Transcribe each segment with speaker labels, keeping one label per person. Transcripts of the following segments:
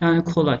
Speaker 1: Yani kolay.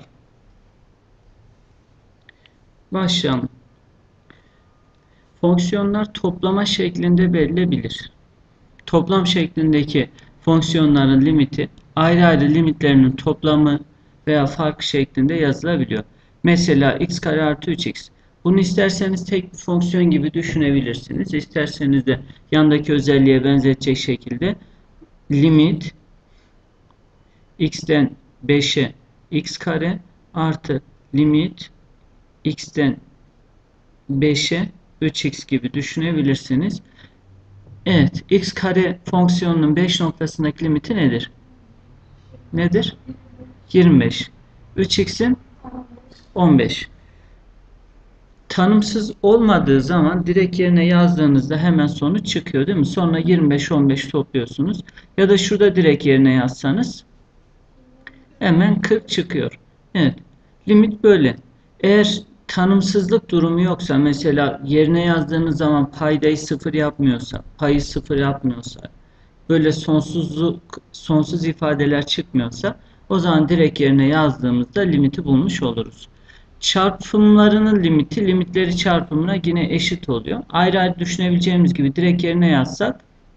Speaker 1: Başlayalım. Fonksiyonlar toplama şeklinde verilebilir. Toplam şeklindeki fonksiyonların limiti ayrı ayrı limitlerinin toplamı veya farkı şeklinde yazılabiliyor. Mesela x kare artı 3x. Bunu isterseniz tek bir fonksiyon gibi düşünebilirsiniz. İsterseniz de yandaki özelliğe benzetecek şekilde limit x'ten 5'e x kare artı limit x'ten 5'e 3x gibi düşünebilirsiniz. Evet, x kare fonksiyonunun 5 noktasındaki limiti nedir? Nedir? 25. 3x'in 15. Tanımsız olmadığı zaman direkt yerine yazdığınızda hemen sonuç çıkıyor değil mi? Sonra 25, 15 topluyorsunuz. Ya da şurada direkt yerine yazsanız hemen 40 çıkıyor. Evet. Limit böyle. Eğer tanımsızlık durumu yoksa, mesela yerine yazdığınız zaman paydayı sıfır yapmıyorsa, payı sıfır yapmıyorsa, böyle sonsuz ifadeler çıkmıyorsa, o zaman direkt yerine yazdığımızda limiti bulmuş oluruz. Çarpımlarının limiti limitleri çarpımına yine eşit oluyor. Ayrı ayrı düşünebileceğimiz gibi direkt yerine yazsak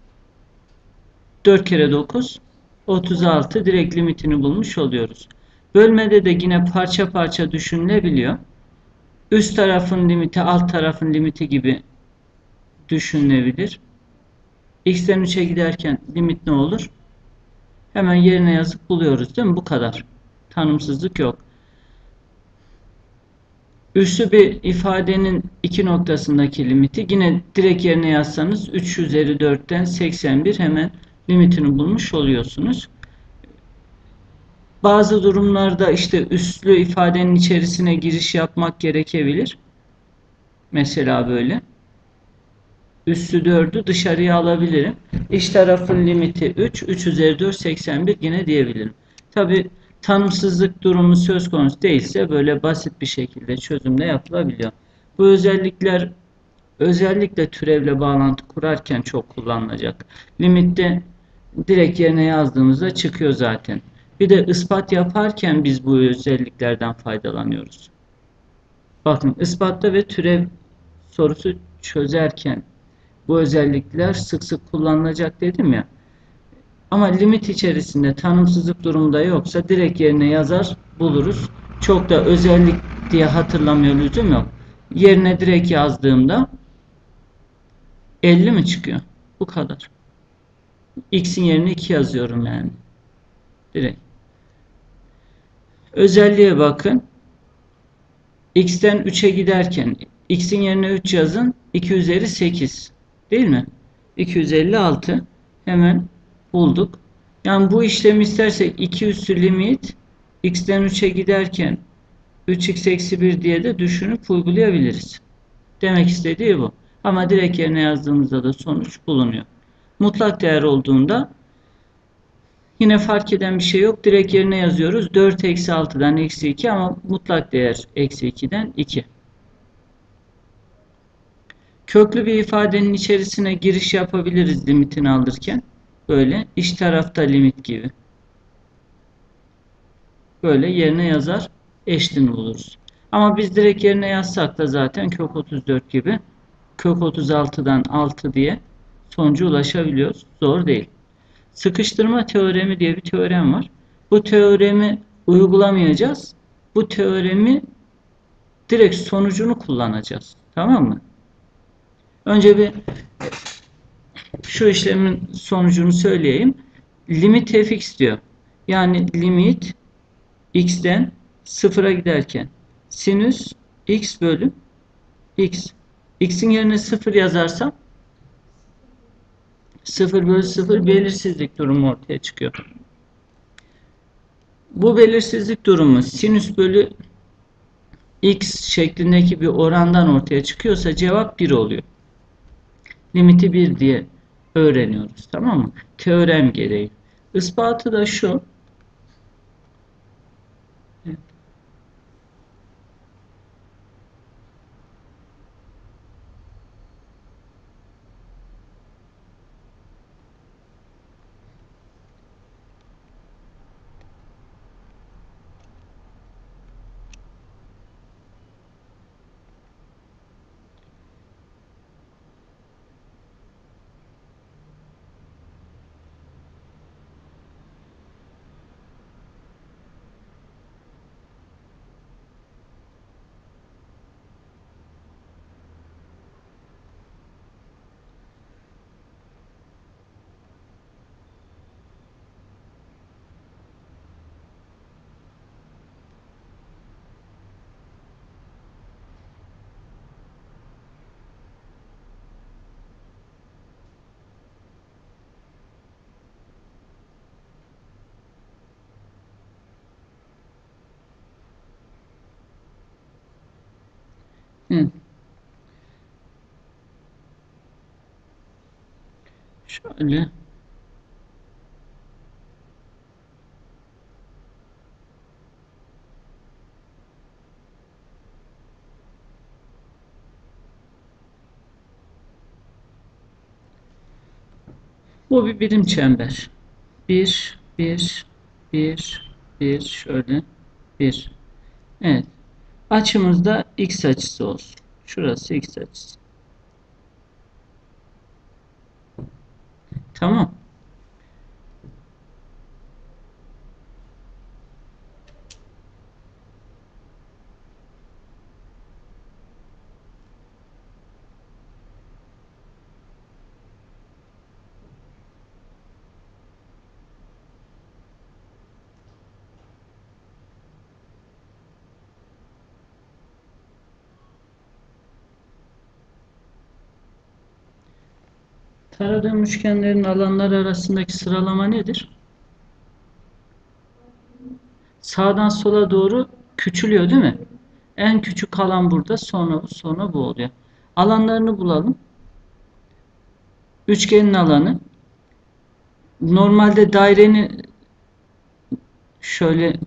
Speaker 1: 4 kere 9 36, direkt limitini bulmuş oluyoruz. Bölmede de yine parça parça düşünülebiliyor. Üst tarafın limiti alt tarafın limiti gibi düşünülebilir. X'ten 3'e giderken limit ne olur? Hemen yerine yazıp buluyoruz değil mi? Bu kadar. Tanımsızlık yok. Üslü bir ifadenin iki noktasındaki limiti yine direkt yerine yazsanız 3 üzeri 4'ten 81, hemen limitini bulmuş oluyorsunuz. Bazı durumlarda işte üslü ifadenin içerisine giriş yapmak gerekebilir. Mesela böyle. Üssü 4'ü dışarıya alabilirim. İç tarafın limiti 3. 3 üzeri 4 81 yine diyebilirim. Tabi tanımsızlık durumu söz konusu değilse böyle basit bir şekilde çözümle yapılabiliyor. Bu özellikler özellikle türevle bağlantı kurarken çok kullanılacak. Limitte direkt yerine yazdığımızda çıkıyor zaten. Bir de ispat yaparken biz bu özelliklerden faydalanıyoruz. Bakın, ispatta ve türev sorusu çözerken bu özellikler sık sık kullanılacak dedim ya. Ama limit içerisinde tanımsızlık durumda yoksa direkt yerine yazar buluruz. Çok da özellik diye hatırlamıyor lüzum yok. Yerine direkt yazdığımda 50 mi çıkıyor? Bu kadar. X'in yerine 2 yazıyorum yani. Direkt. Özelliğe bakın. X'ten 3'e giderken X'in yerine 3 yazın. 2 üzeri 8. Değil mi? 256. Hemen bulduk. Yani bu işlemi istersek 2 üssü limit X'ten 3'e giderken 3x eksi 1 diye de düşünüp uygulayabiliriz. Demek istediği bu. Ama direkt yerine yazdığımızda da sonuç bulunuyor. Mutlak değer olduğunda yine fark eden bir şey yok. Direkt yerine yazıyoruz. 4 eksi 6'dan eksi 2, ama mutlak değer eksi 2'den 2. Köklü bir ifadenin içerisine giriş yapabiliriz limitini alırken. Böyle iç tarafta limit gibi. Böyle yerine yazar, eşitini buluruz. Ama biz direkt yerine yazsak da zaten kök 34 gibi kök 36'dan 6 diye sonuca ulaşabiliyoruz. Zor değil. Sıkıştırma teoremi diye bir teorem var. Bu teoremi uygulamayacağız. Bu teoremi direkt sonucunu kullanacağız. Tamam mı? Önce bir şu işlemin sonucunu söyleyeyim. Limit fx diyor. Yani limit x'ten sıfıra giderken sinüs x bölü x. X'in yerine 0 yazarsam 0 bölü 0 belirsizlik durumu ortaya çıkıyor. Bu belirsizlik durumu sinüs bölü x şeklindeki bir orandan ortaya çıkıyorsa cevap 1 oluyor. Limiti 1 diye öğreniyoruz. Tamam mı? Teorem gereği. Ispatı da şu. Şöyle. Bu bir birim çember. Bir, bir, bir, şöyle, bir. Evet. Açımız da x açısı olsun. Şurası x açısı. Tamam. Taradığım üçgenlerin alanları arasındaki sıralama nedir? Sağdan sola doğru küçülüyor değil mi? En küçük alan burada, sonra bu, sonra bu oluyor. Alanlarını bulalım. Üçgenin alanı. Normalde dairenin şöyle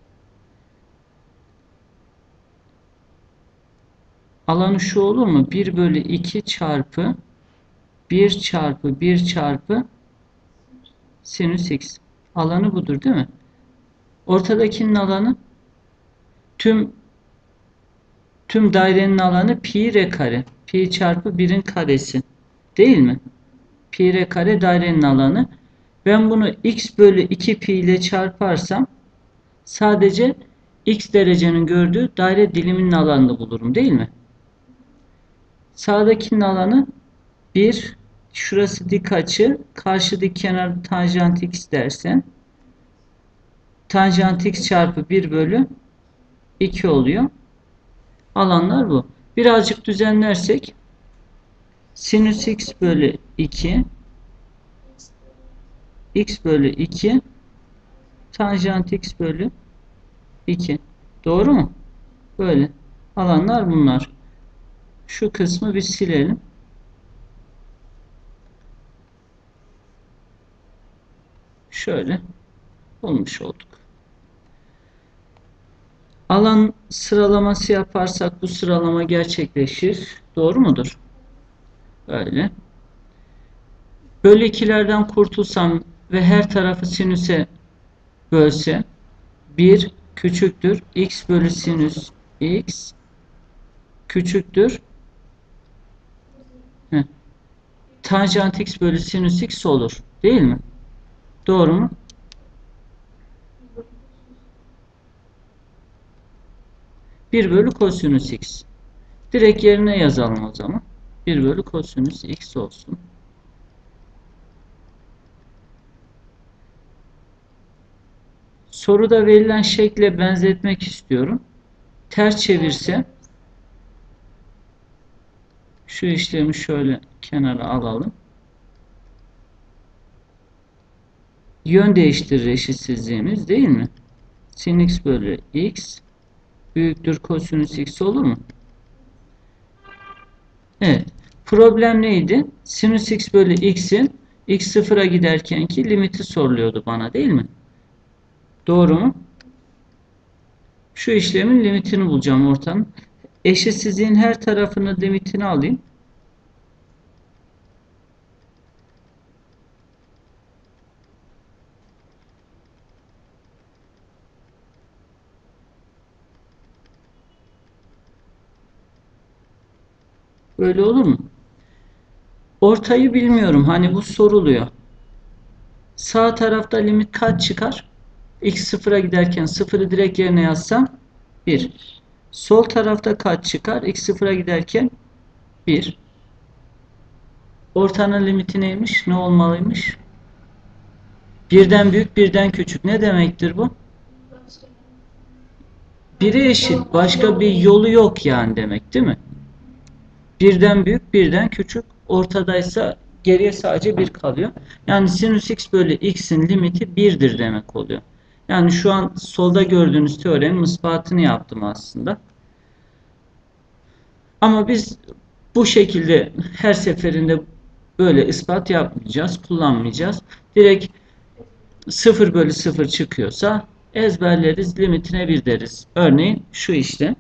Speaker 1: alanı şu olur mu? 1 bölü 2 çarpı 1 çarpı 1 çarpı sinüs x. Alanı budur değil mi? Ortadakinin alanı tüm dairenin alanı pi r kare. Pi çarpı 1'in karesi. Değil mi? Pi r kare dairenin alanı. Ben bunu x bölü 2 pi ile çarparsam sadece x derecenin gördüğü daire diliminin alanını bulurum değil mi? Sağdakinin alanı 1, şurası dik açı, karşı dik kenar tanjant x dersen tanjant x çarpı 1 bölü 2 oluyor. Alanlar bu. Birazcık düzenlersek sinüs x bölü 2 x bölü 2 tanjant x bölü 2. Doğru mu? Böyle. Alanlar bunlar. Şu kısmı bir silelim. Şöyle bulmuş olduk. Alan sıralaması yaparsak bu sıralama gerçekleşir. Doğru mudur? Böyle. Bölü 2'lerden kurtulsam ve her tarafı sinüse bölse 1 küçüktür x bölü sinüs x küçüktür tanjant x bölü sinüs x olur. Değil mi? Doğru mu? Bir bölü kosinüs x. Direkt yerine yazalım o zaman. 1 bölü kosinüs x olsun. Soruda verilen şekle benzetmek istiyorum. Ters çevirse şu işlemi şöyle kenara alalım. Yön değiştirir eşitsizliğimiz değil mi? Sin x bölü x büyüktür kosinüs x olur mu? Evet. Problem neydi? Sinüs x bölü x'in x sıfıra giderkenki limiti soruluyordu bana değil mi? Doğru mu? Şu işlemin limitini bulacağım ortanın. Eşitsizliğin her tarafını limitini alayım. Böyle olur mu? Ortayı bilmiyorum. Hani bu soruluyor. Sağ tarafta limit kaç çıkar? X sıfıra giderken sıfırı direkt yerine yazsam 1. Sol tarafta kaç çıkar? X sıfıra giderken 1. Ortanın limiti neymiş? Ne olmalıymış? Birden büyük, birden küçük. Ne demektir bu? Biri eşit. Başka bir yolu yok yani demek değil mi? Birden büyük, birden küçük. Ortadaysa geriye sadece 1 kalıyor. Yani sinüs x bölü x'in limiti 1'dir demek oluyor. Yani şu an solda gördüğünüz teoremin ispatını yaptım aslında. Ama biz bu şekilde her seferinde Böyle ispat yapmayacağız, kullanmayacağız. Direkt 0 bölü 0 çıkıyorsa ezberleriz, limitine 1 deriz. Örneğin şu işte.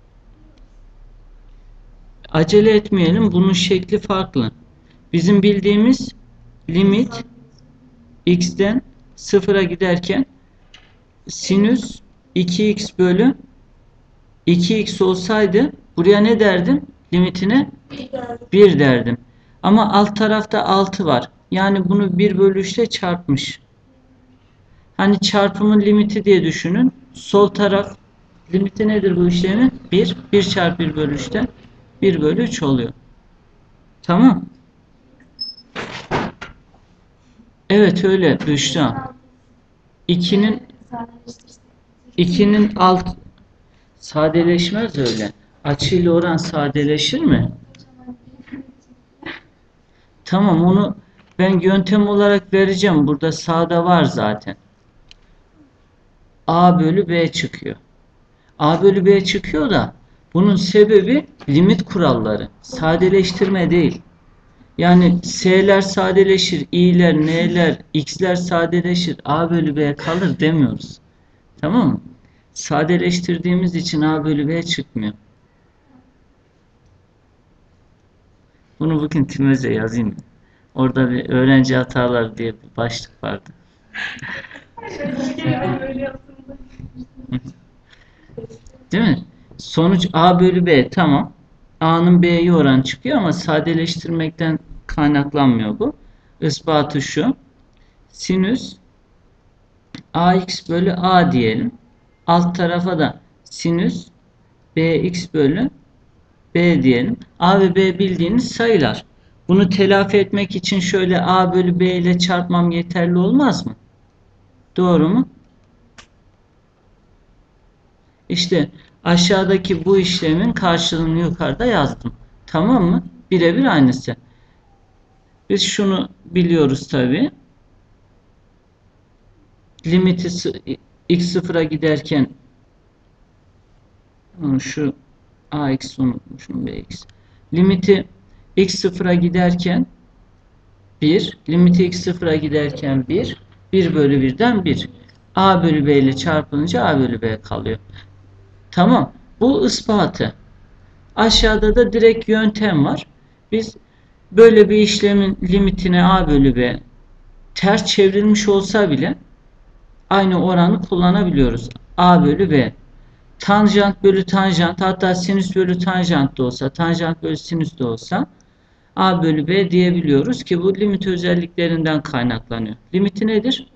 Speaker 1: Acele etmeyelim, bunun şekli farklı. Bizim bildiğimiz limit x'ten 0'a giderken sinüs 2x bölü 2x olsaydı buraya ne derdim? Limitine 1 derdim. Ama alt tarafta 6 var. Yani bunu 1 bölü 3 ile çarpmış. Hani çarpımın limiti diye düşünün. Sol taraf limiti nedir bu işlemin? 1. 1 çarpı 1 bölü 3'ten 1 bölü 3 oluyor. Tamam. Evet öyle Büşra. 2'nin 2'nin alt sadeleşmez öyle. Açıyla oran sadeleşir mi? Tamam onu ben yöntem olarak vereceğim. Burada sağda var zaten. A bölü B çıkıyor. A bölü B çıkıyor da bunun sebebi limit kuralları. Sadeleştirme değil. Yani S'ler sadeleşir, i'ler, n'ler, x'ler sadeleşir, A bölü B kalır demiyoruz. Tamam mı? Sadeleştirdiğimiz için A bölü B çıkmıyor. Bunu bugün Tümöz'e yazayım. Orada bir öğrenci hataları diye bir başlık vardı. Değil mi? Sonuç A bölü B tamam. A'nın B'ye oran çıkıyor ama sadeleştirmekten kaynaklanmıyor bu. Ispatı şu. Sinüs AX bölü A diyelim. Alt tarafa da sinüs BX bölü B diyelim. A ve B bildiğiniz sayılar. Bunu telafi etmek için şöyle A bölü B ile çarpmam yeterli olmaz mı? Doğru mu? İşte aşağıdaki bu işlemin karşılığını yukarıda yazdım. Tamam mı? Birebir aynısı. Biz şunu biliyoruz tabi. Limiti x sıfıra giderken şu ax unutmuşum bx. Limiti x sıfıra giderken 1. Limiti x sıfıra giderken 1. 1 bölü 1'den 1. A bölü B ile çarpılınca A bölü B kalıyor. Tamam. Bu ispatı. Aşağıda da direkt yöntem var. Biz böyle bir işlemin limitine A bölü B ters çevrilmiş olsa bile aynı oranı kullanabiliyoruz. A bölü B. Tanjant bölü tanjant, hatta sinüs bölü tanjant da olsa, tanjant bölü sinüs de olsa A bölü B diyebiliyoruz ki bu limit özelliklerinden kaynaklanıyor. Limiti nedir?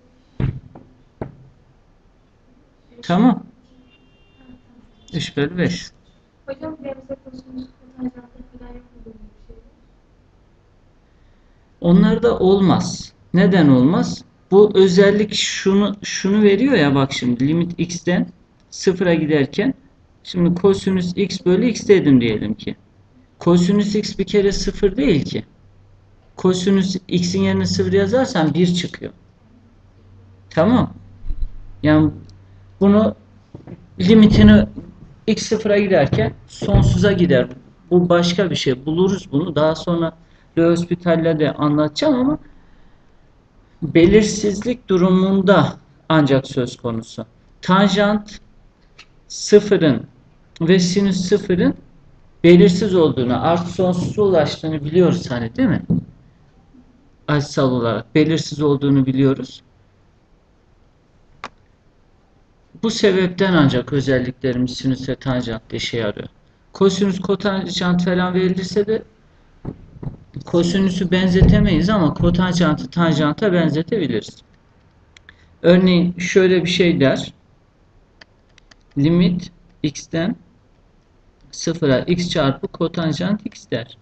Speaker 1: Tamam. 3 bölü 5.
Speaker 2: Hocam bize kosinüs tanjantı falan yok mu böyle bir şey?
Speaker 1: Onlarda olmaz. Neden olmaz? Bu özellik şunu veriyor ya, bak şimdi limit x'ten sıfıra giderken şimdi kosinüs x bölü x dedim diyelim ki. Kosinüs x bir kere sıfır değil ki. Kosinüs x'in yerine sıfır yazarsan 1 çıkıyor. Tamam. Yani bunu limitini x sıfıra giderken sonsuza gider. Bu başka bir şey. Buluruz bunu. Daha sonra L'Hospital'le de anlatacağım ama belirsizlik durumunda ancak söz konusu. Tanjant sıfırın ve sinüs sıfırın belirsiz olduğunu, artı sonsuza ulaştığını biliyoruz hani, değil mi? Açısal olarak belirsiz olduğunu biliyoruz. Bu sebepten ancak özelliklerimiz sinüs ve tanjant işe yarıyor. Kosinüs, kotanjant falan verilirse de kosinüsü benzetemeyiz ama kotanjantı tanjanta benzetebiliriz. Örneğin şöyle bir şey der. Limit x'ten sıfıra x çarpı kotanjant x der.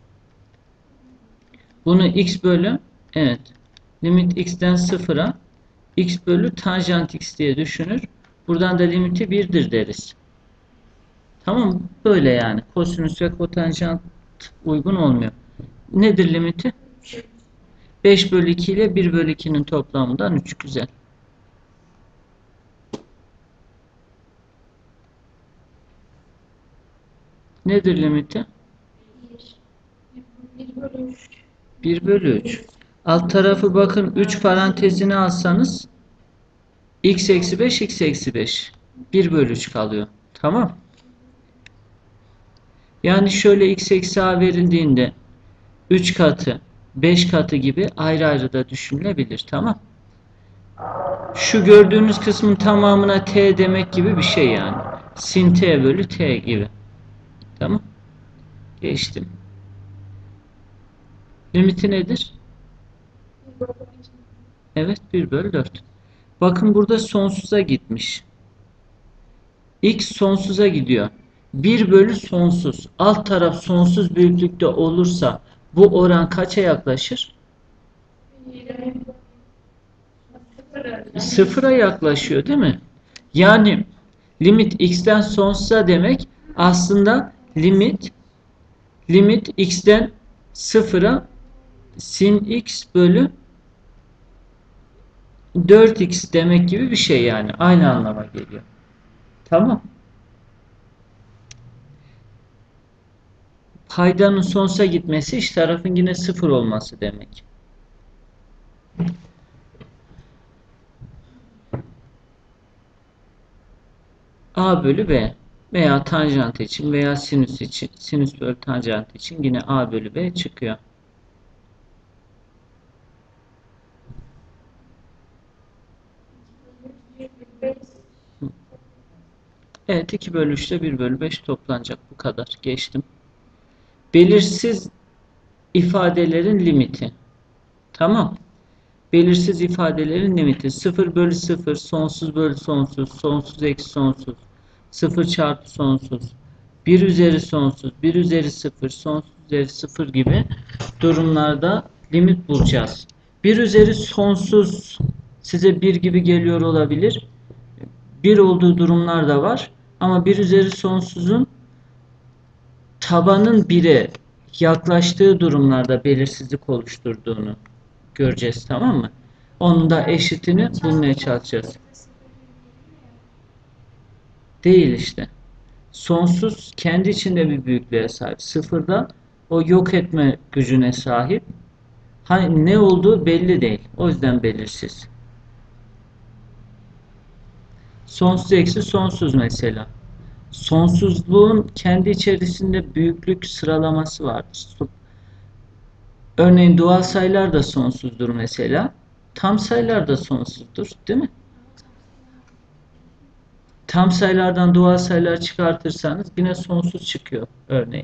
Speaker 1: Bunu x bölü, evet, limit x'ten sıfıra x bölü tanjant x diye düşünür. Buradan da limiti 1'dir deriz. Tamam, böyle yani. Kosinüs ve kotanjant uygun olmuyor. Nedir limiti? 5 bölü 2 ile 1 bölü 2'nin toplamından 3. Güzel. Nedir limiti?
Speaker 2: 1 bölü 3.
Speaker 1: 1 bölü 3. Alt tarafı bakın 3 parantezini alsanız x eksi 5 x eksi 5. 1 bölü 3 kalıyor. Tamam. Yani şöyle x eksi a verildiğinde 3 katı 5 katı gibi ayrı ayrı da düşünülebilir. Tamam. Şu gördüğünüz kısmın tamamına t demek gibi bir şey yani. Sin t bölü t gibi. Tamam. Geçtim. Limiti nedir? Evet 1 bölü 4. Bakın burada sonsuza gitmiş. X sonsuza gidiyor. 1 bölü sonsuz. Alt taraf sonsuz büyüklükte olursa bu oran kaça yaklaşır? Sıfıra yaklaşıyor değil mi? Yani limit x'ten sonsuza demek aslında limit x'ten sıfıra sin x bölü 4x demek gibi bir şey yani. Aynı anlama geliyor. Tamam. Paydanın sonsuza gitmesi iç tarafın yine sıfır olması demek. A bölü B veya tanjant için veya sinüs için sinüs bölü tanjant için yine A bölü B çıkıyor. Evet 2 bölü 3 ile 1 bölü 5 toplanacak. Bu kadar. Geçtim. Belirsiz ifadelerin limiti. Tamam. Belirsiz ifadelerin limiti 0 bölü 0, sonsuz bölü sonsuz, sonsuz eksi sonsuz, 0 çarpı sonsuz, 1 üzeri sonsuz, 1 üzeri 0, sonsuz üzeri 0 gibi durumlarda limit bulacağız. 1 üzeri sonsuz size 1 gibi geliyor olabilir. 1 olduğu durumlar da var. Ama 1 üzeri sonsuzun tabanın 1'e yaklaştığı durumlarda belirsizlik oluşturduğunu göreceğiz, tamam mı? Onun da eşitini bulmaya çalışacağız. Değil işte. Sonsuz kendi içinde bir büyüklüğe sahip. Sıfırda o yok etme gücüne sahip. Hani ne olduğu belli değil. O yüzden belirsiz. Sonsuz eksi sonsuz mesela. Sonsuzluğun kendi içerisinde büyüklük sıralaması vardır. Örneğin doğal sayılar da sonsuzdur mesela. Tam sayılar da sonsuzdur, değil mi? Tam sayılardan doğal sayılar çıkartırsanız yine sonsuz çıkıyor örneğin.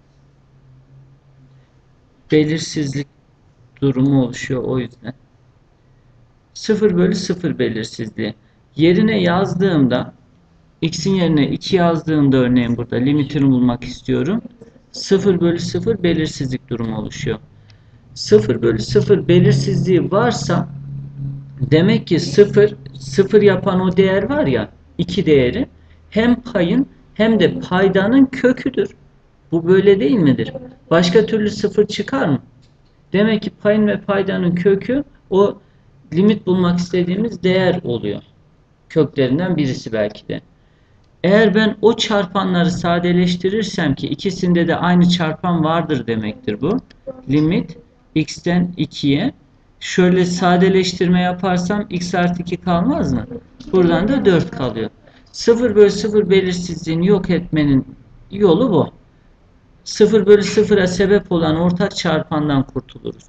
Speaker 1: Belirsizlik durumu oluşuyor o yüzden. 0 bölü 0 belirsizliği. Yerine yazdığımda x'in yerine 2 yazdığımda örneğin burada limitini bulmak istiyorum. 0 bölü 0 belirsizlik durumu oluşuyor. 0 bölü 0 belirsizliği varsa demek ki 0 yapan o değer var ya 2 değeri hem payın hem de paydanın köküdür. Bu böyle değil midir? Başka türlü 0 çıkar mı? Demek ki payın ve paydanın kökü o limit bulmak istediğimiz değer oluyor. Köklerinden birisi belki de. Eğer ben o çarpanları sadeleştirirsem ki ikisinde de aynı çarpan vardır demektir bu. Limit x'ten 2'ye. Şöyle sadeleştirme yaparsam x artı 2 kalmaz mı? Buradan da 4 kalıyor. 0 bölü 0 belirsizliğini yok etmenin yolu bu. 0 bölü 0'a sebep olan ortak çarpandan kurtuluruz.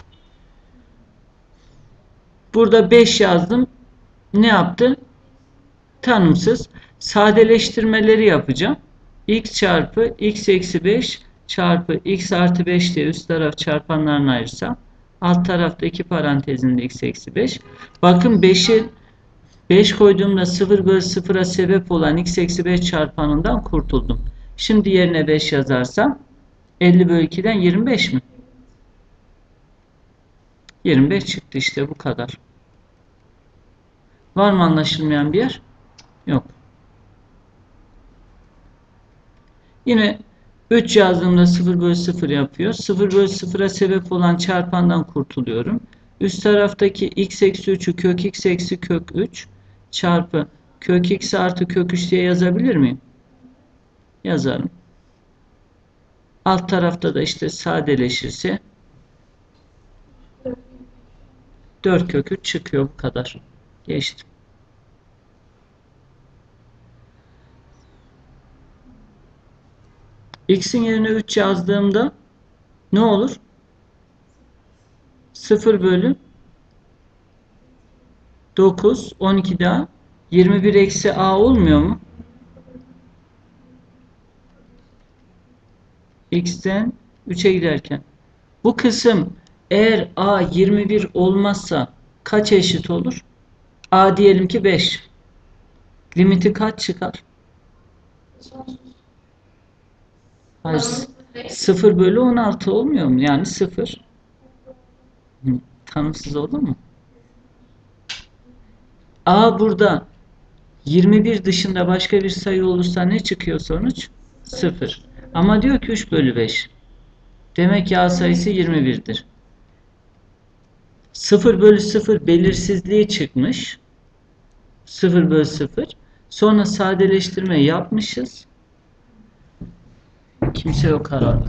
Speaker 1: Burada 5 yazdım. Ne yaptı? Tanımsız. Sadeleştirmeleri yapacağım. X çarpı x eksi 5 çarpı x artı 5 diye üst taraf çarpanlarını ayırsam alt tarafta iki parantezinde x eksi 5. Bakın 5'i 5 koyduğumda 0 bölü 0'a sebep olan x eksi 5 çarpanından kurtuldum. Şimdi yerine 5 yazarsam 50 bölü 2'den 25 mi? 25 çıktı işte bu kadar. Var mı anlaşılmayan bir yer? Yok. Yine 3 yazdığımda 0 bölü 0 yapıyor. 0 bölü 0'a sebep olan çarpandan kurtuluyorum. Üst taraftaki x eksi 3'ü kök x eksi kök 3 çarpı kök x artı kök 3 diye yazabilir miyim? Yazarım. Alt tarafta da işte sadeleşirse 4 kök 3 çıkıyor, bu kadar. Geçtim. X'in yerine 3 yazdığımda ne olur? 0 bölü 9, 12 daha 21 eksi a olmuyor mu? X'ten 3'e giderken. Bu kısım eğer a 21 olmazsa kaç eşit olur? A diyelim ki 5. Limiti kaç çıkar?
Speaker 2: Sonsuz.
Speaker 1: Hayır, 0 bölü 16 olmuyor mu? Yani 0. Tanımsız olur mu? A burada 21 dışında başka bir sayı olursa ne çıkıyor sonuç? 0. Ama diyor ki 3 bölü 5. Demek ki A sayısı 21'dir. 0 bölü 0 belirsizliği çıkmış. 0 bölü 0. Sonra sadeleştirme yapmışız. Kimse yok herhalde.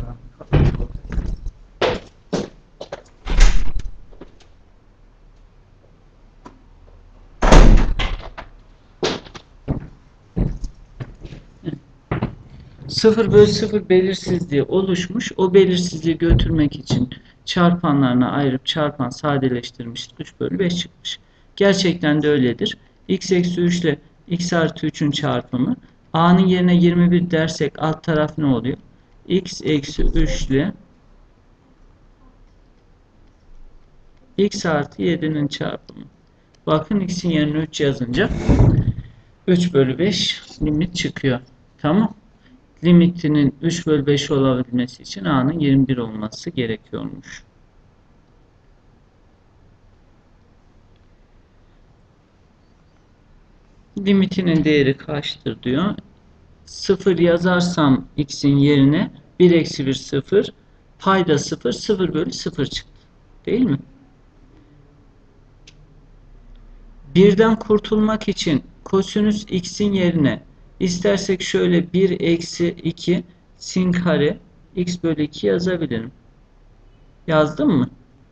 Speaker 1: Sıfır bölü 0 belirsizliği oluşmuş. O belirsizliği götürmek için çarpanlarına ayırıp çarpan sadeleştirmiş. 3 bölü 5 çıkmış. Gerçekten de öyledir. X eksi 3 ile x artı 3'ün çarpımı. A'nın yerine 21 dersek alt taraf ne oluyor? X eksi 3 ile x artı 7'nin çarpımı. Bakın x'in yerine 3 yazınca 3 bölü 5 limit çıkıyor. Tamam. Limitinin 3 bölü 5 olabilmesi için a'nın 21 olması gerekiyormuş. Limitinin değeri kaçtır diyor. 0 yazarsam x'in yerine 1 eksi 1 0, payda 0, 0 bölü 0 çıktı. Değil mi? Birden kurtulmak için kosinüs x'in yerine istersek şöyle 1 eksi 2 sin kare x bölü 2 yazabilirim. Yazdım mı?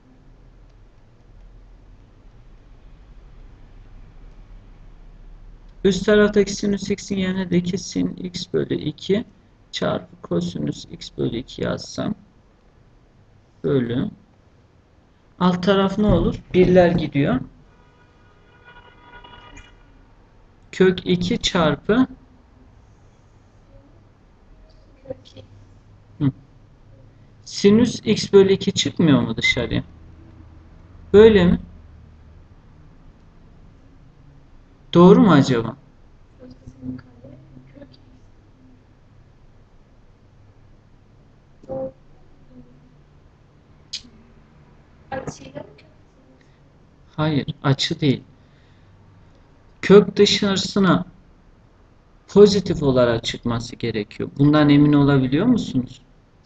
Speaker 1: Üst taraftaki sinüs x'in yerine de 2 sin x bölü 2 çarpı kosinüs x bölü 2 yazsam bölü. Alt taraf ne olur? Birler gidiyor. Kök 2 çarpı sinüs x bölü 2 çıkmıyor mu dışarıya? Böyle mi? Doğru mu acaba? Hayır, açı değil. Kök dışarısına pozitif olarak çıkması gerekiyor. Bundan emin olabiliyor musunuz?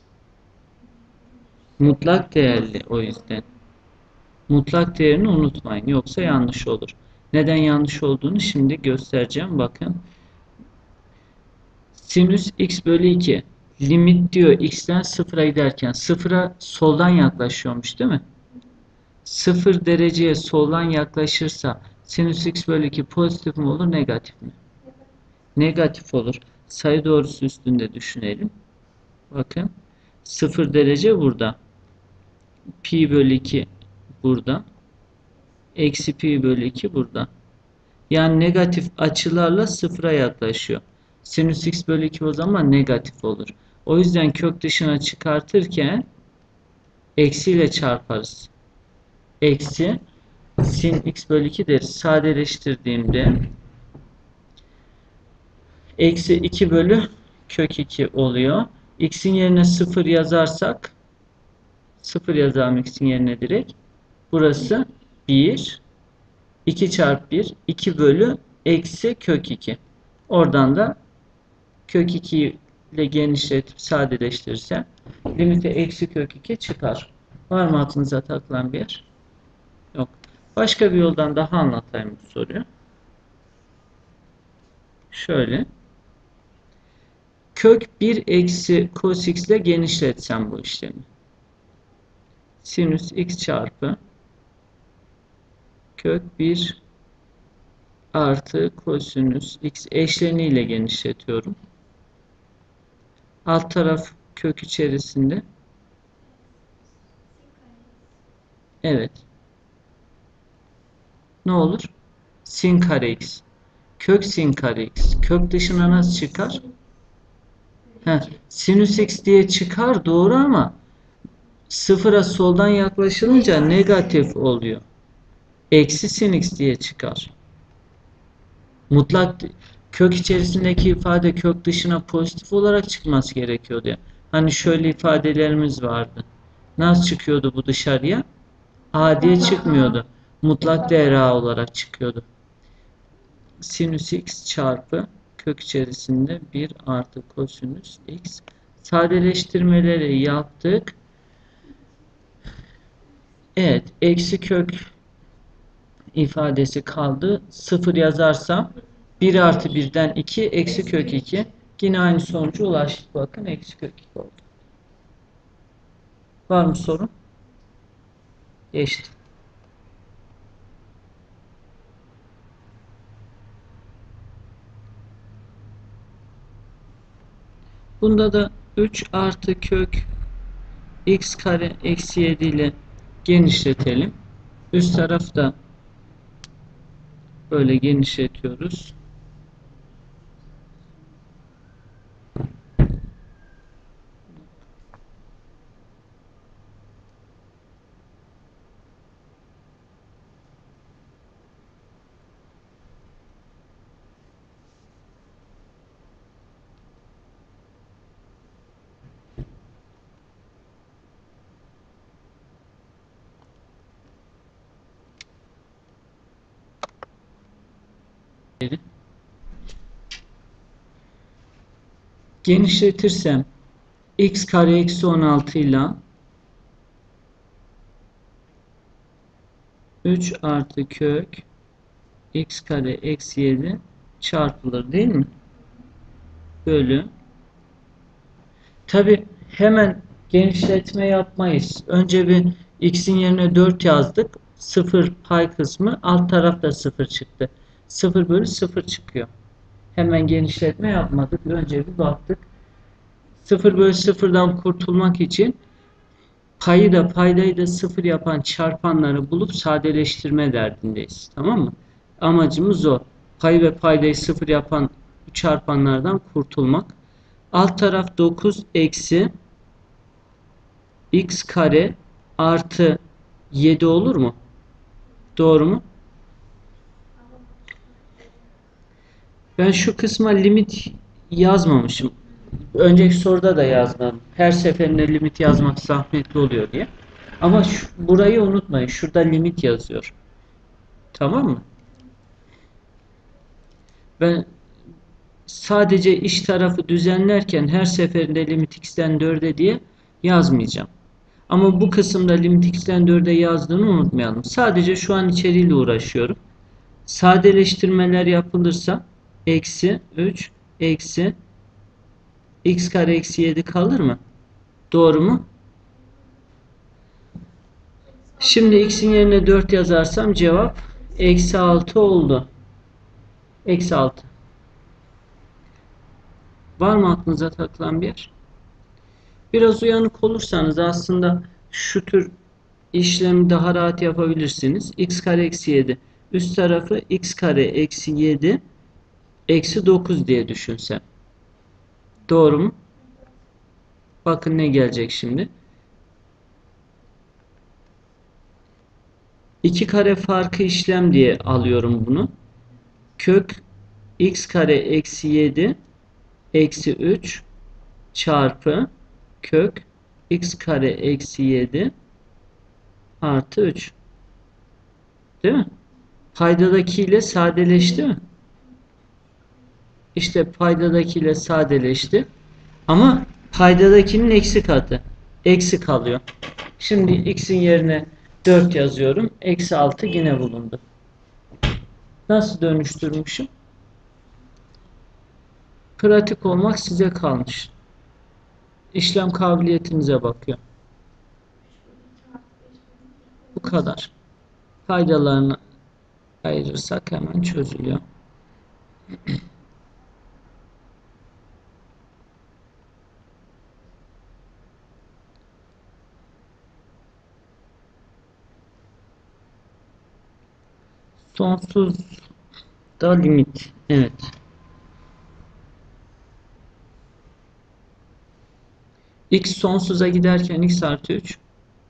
Speaker 1: Mutlak değerli o yüzden. Mutlak değerini unutmayın. Yoksa yanlış olur. Neden yanlış olduğunu şimdi göstereceğim. Bakın. Sinüs x bölü 2. Limit diyor x'ten 0'a giderken 0'a soldan yaklaşıyormuş değil mi? 0 dereceye soldan yaklaşırsa sinüs x bölü 2 pozitif mi olur, negatif mi? Negatif olur. Sayı doğrusu üstünde düşünelim. Bakın. 0 derece burada. Pi bölü 2 burada. Eksi pi bölü 2 burada. Yani negatif açılarla 0'a yaklaşıyor. Sinüs x bölü 2 o zaman negatif olur. O yüzden kök dışına çıkartırken eksiyle çarparız. Eksi sin x bölü 2 deriz. Sadeleştirdiğimde eksi 2 bölü kök 2 oluyor. X'in yerine 0 yazarsak 0 yazalım x'in yerine direkt. Burası 1. 2 çarpı 1. 2 bölü eksi kök 2. Oradan da kök 2 ile genişletip sadeleştirirsem limite eksi kök 2 çıkar. Var mı aklınıza takılan bir yer? Yok. Başka bir yoldan daha anlatayım bu soruyu. Şöyle. Kök 1 eksi cos x ile genişletsem bu işlemi. Sinüs x çarpı kök 1 artı kosinüs x eşleniyle genişletiyorum. Alt taraf kök içerisinde. Evet. Ne olur? Sin kare x. Kök sin kare x. Kök dışına nasıl çıkar? Sinüs x diye çıkar doğru ama sıfıra soldan yaklaşılınca negatif oluyor. Eksi sin x diye çıkar. Mutlak kök içerisindeki ifade kök dışına pozitif olarak çıkması gerekiyordu ya. Hani şöyle ifadelerimiz vardı. Nasıl çıkıyordu bu dışarıya? A diye çıkmıyordu. Mutlak değer A olarak çıkıyordu. Sinüs x çarpı kök içerisinde 1 artı kosinüs x. Sadeleştirmeleri yaptık. Evet. Eksi kök ifadesi kaldı. 0 yazarsam 1 artı 1'den 2 eksi kök 2. Yine aynı sonuca ulaştık. Bakın eksi kök 2 oldu. Var mı sorun? Geçti. Bunda da 3 artı kök x kare eksi 7 ile genişletelim. Üst tarafı da böyle genişletiyoruz. Genişletirsem x kare eksi 16 ile 3 artı kök x kare eksi 7 çarpılır değil mi? Bölü. Tabi hemen genişletme yapmayız. Önce bir x'in yerine 4 yazdık. 0 pay kısmı alt tarafta 0 çıktı. 0 bölü 0 çıkıyor. Hemen genişletme yapmadık. Önce bir baktık. 0 bölü 0'dan kurtulmak için payı da paydayı da 0 yapan çarpanları bulup sadeleştirme derdindeyiz. Tamam mı? Amacımız o. Payı ve paydayı 0 yapan çarpanlardan kurtulmak. Alt taraf 9 eksi x kare artı 7 olur mu? Doğru mu? Ben şu kısma limit yazmamışım. Önceki soruda da yazmadım. Her seferinde limit yazmak zahmetli oluyor diye. Ama burayı unutmayın. Şurada limit yazıyor. Tamam mı? Ben sadece iç tarafı düzenlerken her seferinde limit x'ten 4'e diye yazmayacağım. Ama bu kısımda limit x'ten 4'e yazdığını unutmayalım. Sadece şu an içeriğiyle uğraşıyorum. Sadeleştirmeler yapılırsa eksi 3 eksi x kare eksi 7 kalır mı? Doğru mu? Şimdi x'in yerine 4 yazarsam cevap eksi 6 oldu. Eksi 6. Var mı aklınıza takılan bir yer? Biraz uyanık olursanız aslında şu tür işlemi daha rahat yapabilirsiniz. X kare eksi 7. Üst tarafı x kare eksi 7 eksi 9 diye düşünsem. Doğru mu? Bakın ne gelecek şimdi. 2 kare farkı işlem diye alıyorum bunu. Kök x kare eksi 7 eksi 3 çarpı kök x kare eksi 7 artı 3. Değil mi? Paydadakiyle sadeleşti mi? İşte paydadakiyle sadeleşti. Ama paydadakinin eksi katı. Eksi kalıyor. Şimdi x'in yerine 4 yazıyorum. Eksi 6 yine bulundu. Nasıl dönüştürmüşüm? Pratik olmak size kalmış. İşlem kabiliyetinize bakıyor. Bu kadar. Faydalarını ayırırsak hemen çözülüyor. Sonsuz da limit. Evet. X sonsuza giderken x artı 3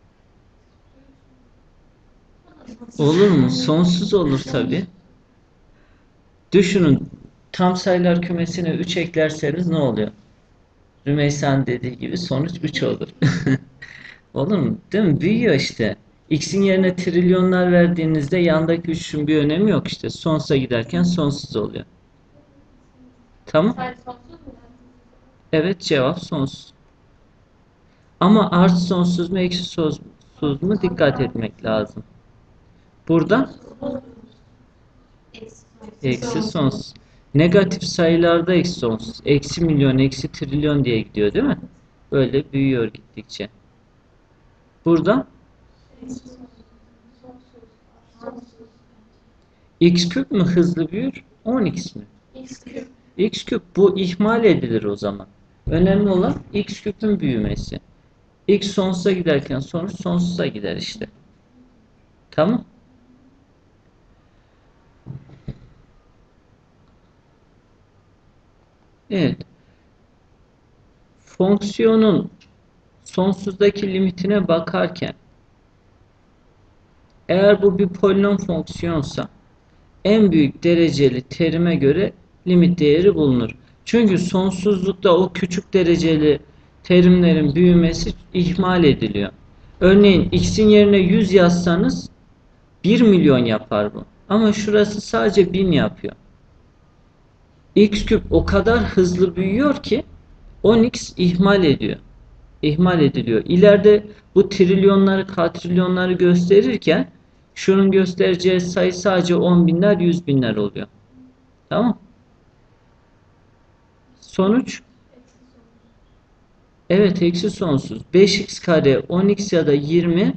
Speaker 1: olur mu? Sonsuz olur tabi. Düşünün, tam sayılar kümesine 3 eklerseniz ne oluyor? Rümeysa'nın dediği gibi sonuç 3 olur. Olur mu? Değil mi? Büyüyor işte. X'in yerine trilyonlar verdiğinizde yandaki 3'ün bir önemi yok işte. Sonsuza giderken sonsuz oluyor. Tamam.
Speaker 2: Sadece sonsuz mu?
Speaker 1: Evet, cevap sonsuz. Ama artı sonsuz mu eksi sonsuz mu dikkat etmek lazım. Burada eksi sonsuz. Negatif sayılarda eksi sonsuz. Eksi milyon, eksi trilyon diye gidiyor değil mi? Böyle büyüyor gittikçe. Burada x küp mü hızlı büyür? 10x mi? X küp bu ihmal edilir o zaman. Önemli olan x küpün büyümesi. X sonsuza giderken sonuç sonsuza gider işte. Tamam. Evet. Fonksiyonun sonsuzdaki limitine bakarken eğer bu bir polinom fonksiyonsa en büyük dereceli terime göre limit değeri bulunur. Çünkü sonsuzlukta o küçük dereceli terimlerin büyümesi ihmal ediliyor. Örneğin x'in yerine 100 yazsanız 1 milyon yapar bu. Ama şurası sadece 1000 yapıyor. X küp o kadar hızlı büyüyor ki 10x ihmal ediyor. İhmal ediliyor. İleride bu trilyonları, katrilyonları gösterirken şunun göstereceği sayı sadece 10 binler, 100 binler oluyor. Tamam. Sonuç evet eksi sonsuz. 5x kare, 10x ya da 20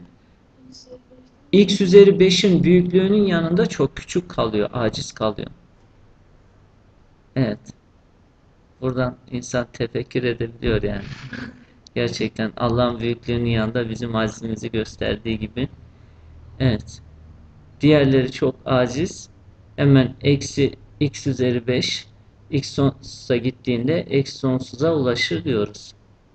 Speaker 1: x üzeri 5'in büyüklüğünün yanında çok küçük kalıyor, aciz kalıyor. Evet. Buradan insan tefekkür edebiliyor yani. Gerçekten Allah'ın büyüklüğünün yanında bizim acizimizi gösterdiği gibi. Evet. Diğerleri çok aciz. Hemen eksi x üzeri 5 x sonsuza gittiğinde eksi sonsuza ulaşır diyoruz.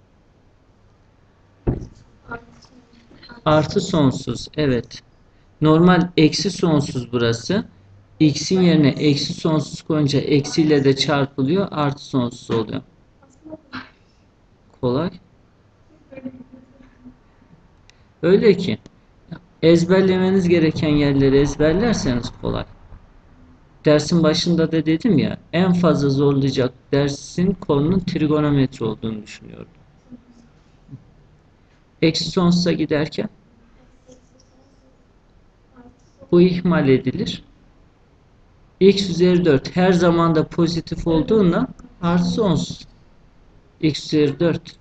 Speaker 1: Artı sonsuz. Evet. Normal eksi sonsuz burası. X'in yerine eksi sonsuz koyunca eksiyle de çarpılıyor. Artı sonsuz oluyor. Kolay. Öyle ki ezberlemeniz gereken yerleri ezberlerseniz kolay. Dersin başında da dedim ya, en fazla zorlayacak dersin konunun trigonometri olduğunu düşünüyorum. Eksi sonsuza giderken bu ihmal edilir. X üzeri 4 her zaman da pozitif olduğundan artı sonsuz. X üzeri 4.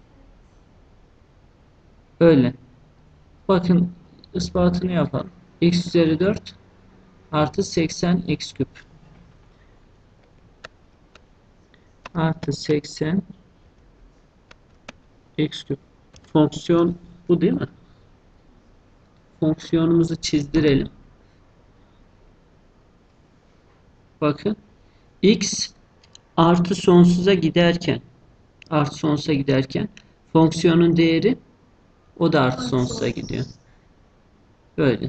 Speaker 1: Öyle. Bakın ispatını yapalım. X üzeri 4 artı 80 x küp. Artı 80 x küp. Fonksiyon bu değil mi? Fonksiyonumuzu çizdirelim. Bakın. X artı sonsuza giderken fonksiyonun değeri o da artı sonsuza gidiyor. Böyle.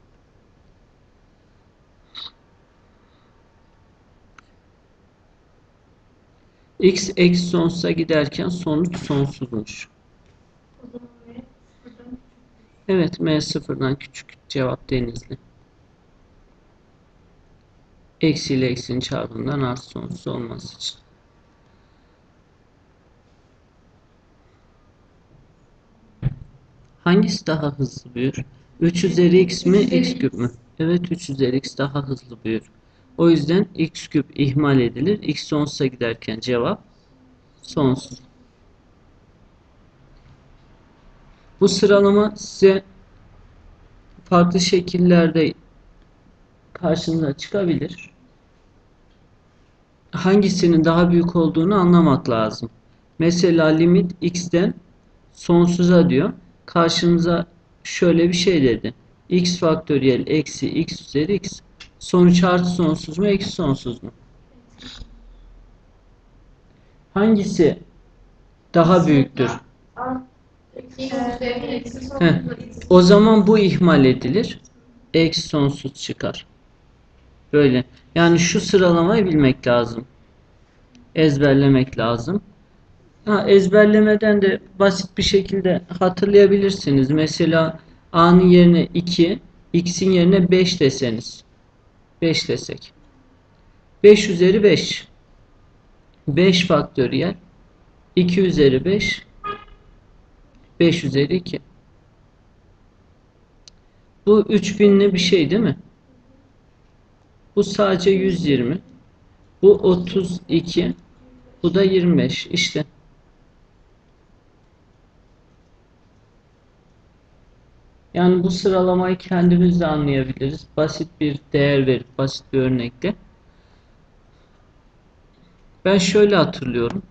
Speaker 1: X eksi sonsuza giderken sonuç sonsuzmuş. Evet, M sıfırdan küçük. Cevap Denizli. Eksi ile eksinin çarpımından artı sonsuz olması için. Hangisi daha hızlı büyür? 3 üzeri x mi, x küp mü? Evet, 3 üzeri x daha hızlı büyür. O yüzden x küp ihmal edilir. X sonsuza giderken cevap sonsuz. Bu sıralama size farklı şekillerde karşınıza çıkabilir. Hangisinin daha büyük olduğunu anlamak lazım. Mesela limit x'ten sonsuza diyor. Karşımıza şöyle bir şey dedi. X faktöriyel eksi x üzeri x. Sonuç artı sonsuz mu eksi sonsuz mu? Hangisi daha büyüktür? Heh. O zaman bu ihmal edilir. Eksi sonsuz çıkar. Böyle. Yani şu sıralamayı bilmek lazım. Ezberlemek lazım. Ezberlemeden de basit bir şekilde hatırlayabilirsiniz. Mesela a'nın yerine 2, x'in yerine 5 deseniz. 5 desek. 5 üzeri 5. 5 faktöriyel. 2 üzeri 5. 5 üzeri 2. Bu 3000'li bir şey değil mi? Bu sadece 120. Bu 32. Bu da 25. İşte. Yani bu sıralamayı kendimiz de anlayabiliriz. Basit bir değer verip basit bir örnekle. Ben şöyle hatırlıyorum.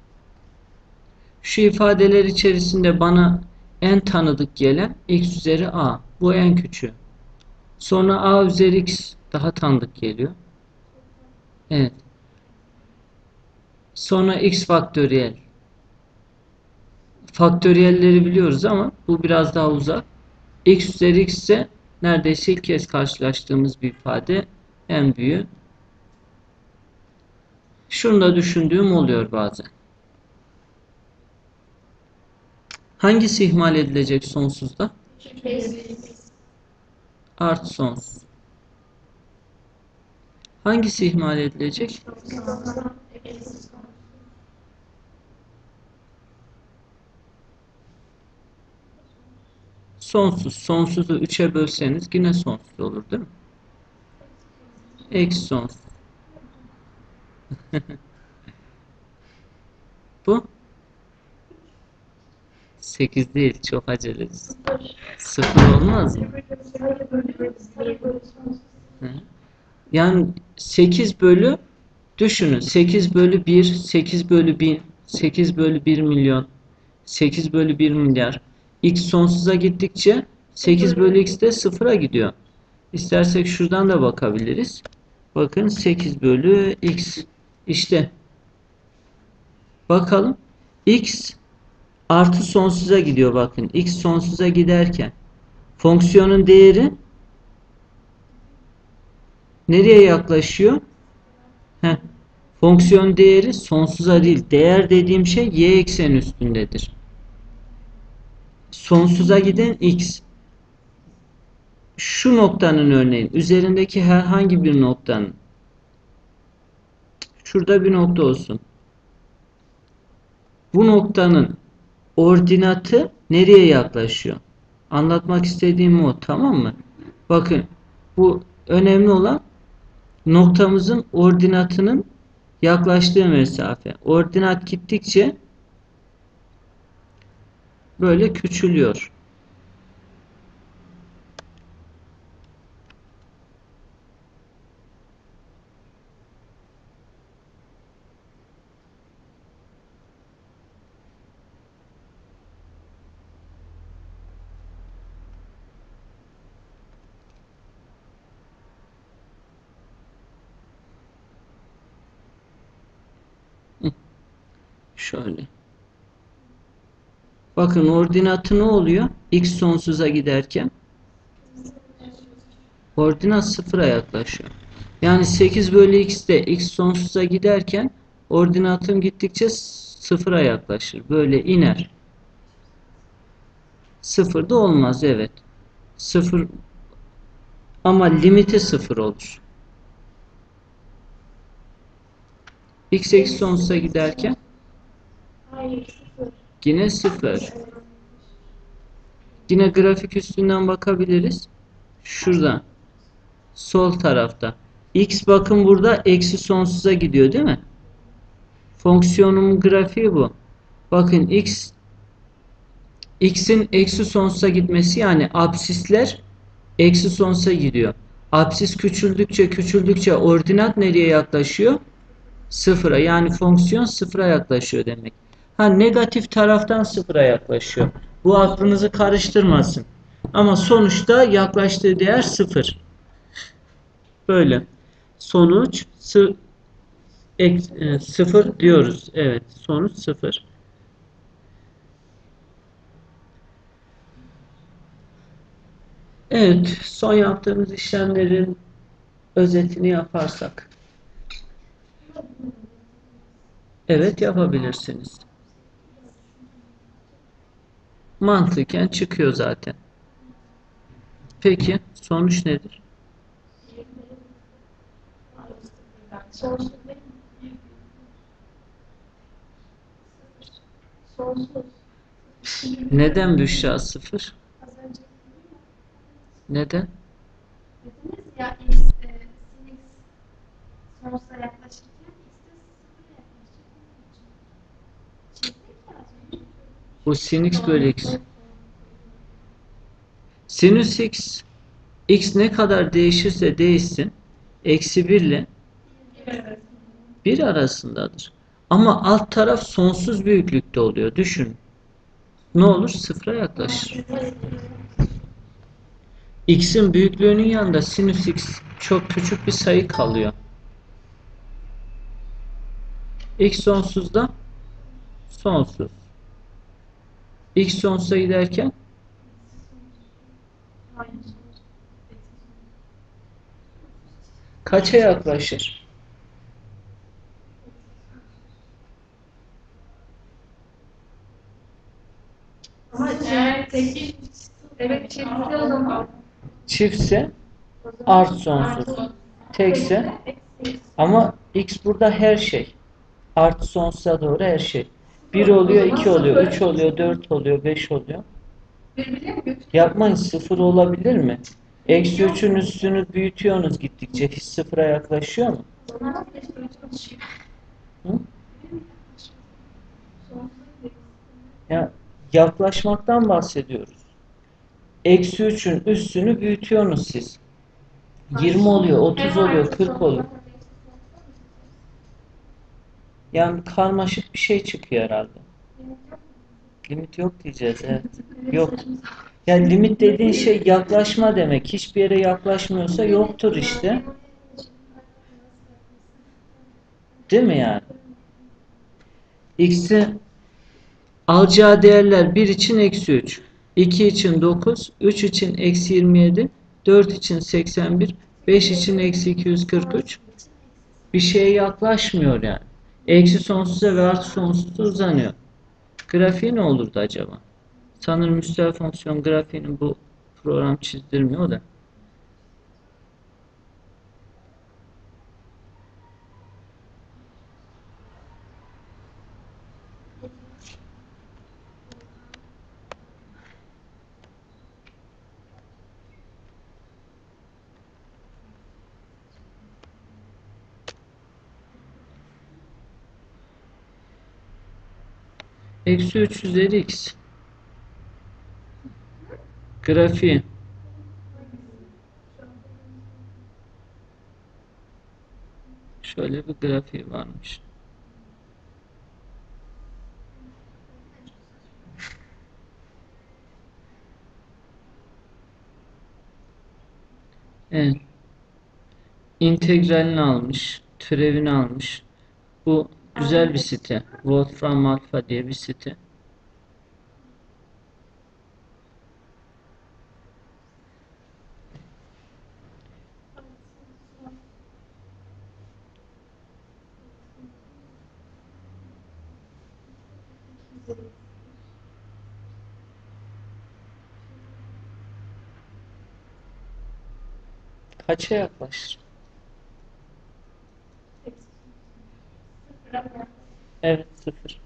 Speaker 1: Şu ifadeler içerisinde bana en tanıdık gelen x üzeri a. Bu en küçüğü. Sonra a üzeri x daha tanıdık geliyor. Evet. Sonra x faktöriyel. Faktöriyelleri biliyoruz ama bu biraz daha uzak. X üzeri x ise neredeyse ilk kez karşılaştığımız bir ifade. En büyüğü. Şunu da düşündüğüm oluyor bazen. Hangisi ihmal edilecek sonsuzda? Artı sonsuz. Hangisi ihmal edilecek? Sonsuz. Sonsuzu 3'e bölseniz yine sonsuz olur değil mi? Eksi sonsuz. Bu? 8 değil. Çok acelesiz. 0 olmaz mı? Yani 8 bölü düşünün. 8 bölü 1, 8 bölü 1000, 8 bölü 1 milyon, 8 bölü 1 milyar. X sonsuza gittikçe 8 bölü x de sıfıra gidiyor. İstersek şuradan da bakabiliriz. Bakın 8 bölü x. İşte bakalım. X artı sonsuza gidiyor bakın. X sonsuza giderken fonksiyonun değeri nereye yaklaşıyor? Heh. Fonksiyon değeri sonsuza değil. Değer dediğim şey y ekseni üstündedir. Sonsuza giden x. Şu noktanın örneğin üzerindeki herhangi bir noktanın şurada bir nokta olsun. Bu noktanın ordinatı nereye yaklaşıyor? Anlatmak istediğim o, tamam mı? Bakın bu önemli olan noktamızın ordinatının yaklaştığı mesafe. Ordinat gittikçe böyle küçülüyor. Şöyle. Bakın ordinatı ne oluyor? X sonsuza giderken ordinat sıfıra yaklaşıyor. Yani 8 bölü x'te x sonsuza giderken ordinatım gittikçe sıfıra yaklaşır. Böyle iner. Sıfırda olmaz, evet. Sıfır ama limiti sıfır olur. X eksi sonsuza giderken yine sıfır. Yine grafik üstünden bakabiliriz. Şurada. Sol tarafta. X bakın burada eksi sonsuza gidiyor değil mi? Fonksiyonumun grafiği bu. Bakın x'in eksi sonsuza gitmesi yani absisler eksi sonsuza gidiyor. Apsis küçüldükçe ordinat nereye yaklaşıyor? Sıfıra. Yani fonksiyon sıfıra yaklaşıyor demek. Ha, negatif taraftan sıfıra yaklaşıyor. Bu aklınızı karıştırmasın. Ama sonuçta yaklaştığı değer sıfır. Böyle. Sonuç sıfır diyoruz. Evet. Sonuç sıfır. Evet. Son yaptığımız işlemlerin özetini yaparsak. Evet, yapabilirsiniz. Mantıken çıkıyor zaten. Peki sonuç nedir?
Speaker 2: Sonsuz değil mi? Sonsuz.
Speaker 1: Neden Büşra sıfır?
Speaker 2: Az önce
Speaker 1: Neden?
Speaker 2: dediniz ya sin x sonsuza yaklaşırken x de sıfıra yaklaşacak. Onun için. Çizdik ya az önce.
Speaker 1: Bu sin x bölü x. Sinüs x, x ne kadar değişirse değişsin, eksi 1 ile
Speaker 2: Evet.
Speaker 1: 1 arasındadır. Ama alt taraf sonsuz büyüklükte oluyor. Düşün. Ne olur? Sıfıra yaklaşır. X'in büyüklüğünün yanında sinüs x çok küçük bir sayı kalıyor. X sonsuzda sonsuz. X sonsuza giderken
Speaker 2: Hayır.
Speaker 1: kaça yaklaşır?
Speaker 2: Ama eğer tek evet çizdi o zaman
Speaker 1: Çiftse art sonsuz. Tekse ama x burada her şey. Artı sonsuza doğru her şey. 1 oluyor, 2 oluyor, 3 oluyor, 4 oluyor, 5 oluyor. Yapmayın, sıfır olabilir mi? Eksi 3'ün üstünü büyütüyorsunuz gittikçe. Hiç sıfıra yaklaşıyor mu? Hı? Ya, yaklaşmaktan bahsediyoruz. Eksi 3'ün üstünü büyütüyorsunuz siz. 20 oluyor, 30 oluyor, 40 oluyor. Yani karmaşık bir şey çıkıyor herhalde. Limit yok diyeceğiz, evet. Yok. Yani limit dediğin şey yaklaşma demek. Hiçbir yere yaklaşmıyorsa yoktur işte. Değil mi yani? X'i alacağı değerler 1 için eksi 3, 2 için 9, 3 için eksi 27, 4 için 81, 5 için eksi 243. Bir şeye yaklaşmıyor yani. Eksi sonsuza ve artı sonsuza uzanıyor. Grafiği ne olurdu acaba? Sanırım müstel fonksiyon grafiğini bu program çizdirmiyor da. Eksi 3 üzeri x. Grafiği. Şöyle bir grafiği varmış. Evet. İntegralini almış. Türevini almış. Bu güzel bir site. Wolfram Alpha diye bir site. Kaça yaklaşır? Evet, sıfır.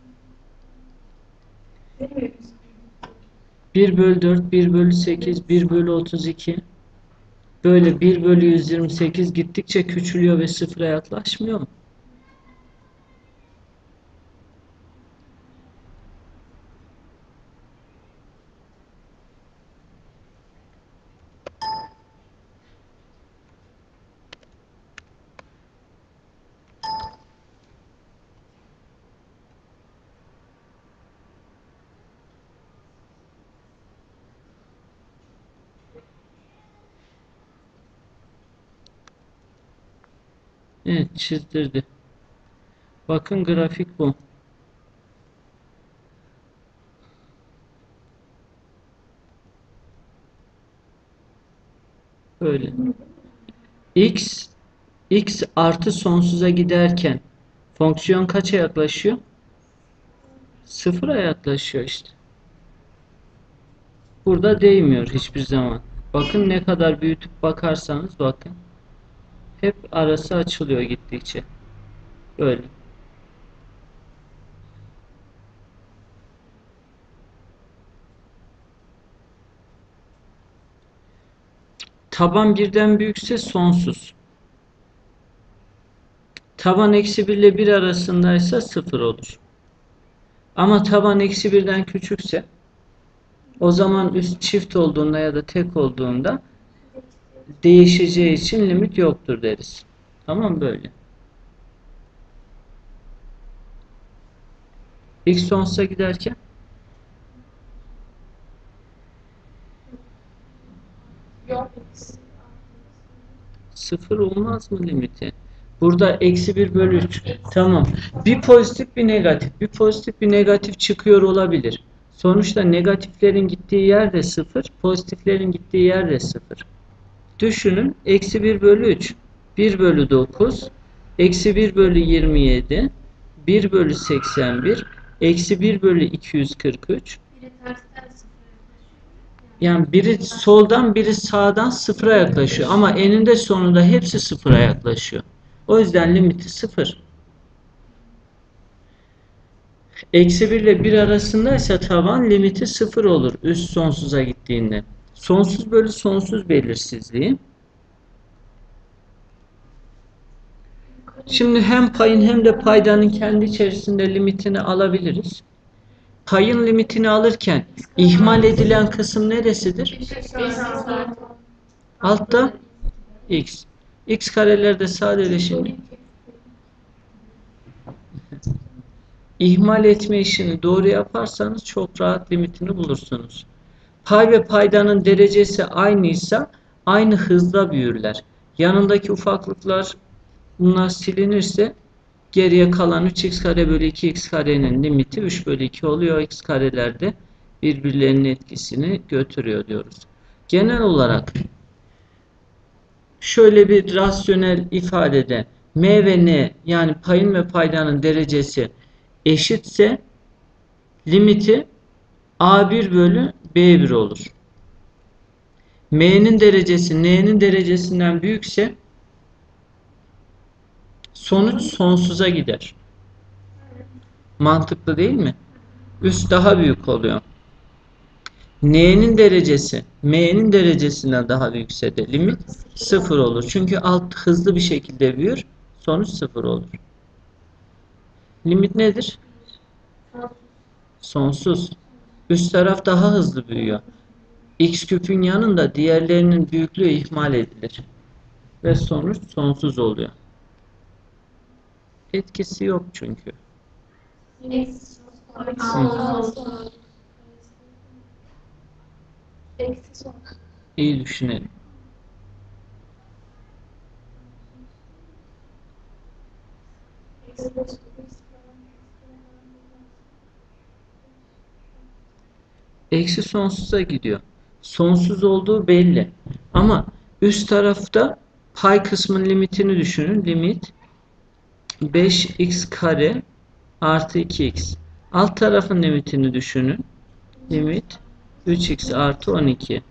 Speaker 1: 1 bölü 4, 1 bölü 8, 1 bölü 32. Böyle 1 bölü 128 gittikçe küçülüyor ve sıfıra yaklaşmıyor mu? Evet, çizdirdi. Bakın grafik bu. Böyle. X x artı sonsuza giderken fonksiyon kaça yaklaşıyor? Sıfıra yaklaşıyor işte. Burada değmiyor hiçbir zaman. Bakın ne kadar büyütüp bakarsanız bakın. Hep arası açılıyor gittikçe. Böyle. Taban birden büyükse sonsuz. Taban eksi 1 ile 1 arasındaysa 0 olur. Ama taban eksi 1'den küçükse o zaman üst çift olduğunda ya da tek olduğunda değişeceği için limit yoktur deriz. Tamam böyle. X sonsuza giderken
Speaker 2: Yok.
Speaker 1: 0 olmaz mı limiti? Burada eksi 1 bölü 3. Tamam. Bir pozitif bir negatif. Bir pozitif bir negatif çıkıyor olabilir. Sonuçta negatiflerin gittiği yer de 0. Pozitiflerin gittiği yer de 0. Düşünün. Eksi 1 bölü 3. 1 bölü 9. Eksi 1 bölü 27. 1 bölü 81. Eksi 1 bölü 243.
Speaker 2: Biri tersten sıfır.
Speaker 1: Yani biri soldan biri sağdan sıfıra yaklaşıyor. Ama eninde sonunda hepsi sıfıra yaklaşıyor. O yüzden limiti 0. Eksi 1 ile 1 arasındaysa taban limiti 0 olur. Üst sonsuza gittiğinde. Sonsuz bölü sonsuz belirsizliği. Şimdi hem payın hem de paydanın kendi içerisinde limitini alabiliriz. Payın limitini alırken ihmal edilen kısım neresidir? Altta x. X karelerde sadeleşince ihmal etme işini doğru yaparsanız çok rahat limitini bulursunuz. Pay ve paydanın derecesi aynıysa aynı hızla büyürler. Yanındaki ufaklıklar bunlar silinirse geriye kalan 3x kare bölü 2x karenin limiti 3 bölü 2 oluyor. X karelerde birbirlerinin etkisini götürüyor diyoruz. Genel olarak şöyle bir rasyonel ifadede m ve n yani payın ve paydanın derecesi eşitse limiti a1 bölü b1 olur. M'nin derecesi n'nin derecesinden büyükse sonuç sonsuza gider. Mantıklı değil mi? Üst daha büyük oluyor. N'nin derecesi m'nin derecesinden daha büyükse de limit 0 olur. Çünkü alt hızlı bir şekilde büyür. Sonuç 0 olur. Limit nedir? Sonsuz. Üst taraf daha hızlı büyüyor. X küpün yanında diğerlerinin büyüklüğü ihmal edilir. Ve sonuç sonsuz oluyor. Etkisi yok çünkü.
Speaker 2: Eksi son.
Speaker 1: İyi düşünelim. Eksi sonsuza gidiyor. Sonsuz olduğu belli. Ama üst tarafta pay kısmın limitini düşünün. Limit 5x kare artı 2x. Alt tarafın limitini düşünün. Limit 3x artı 12.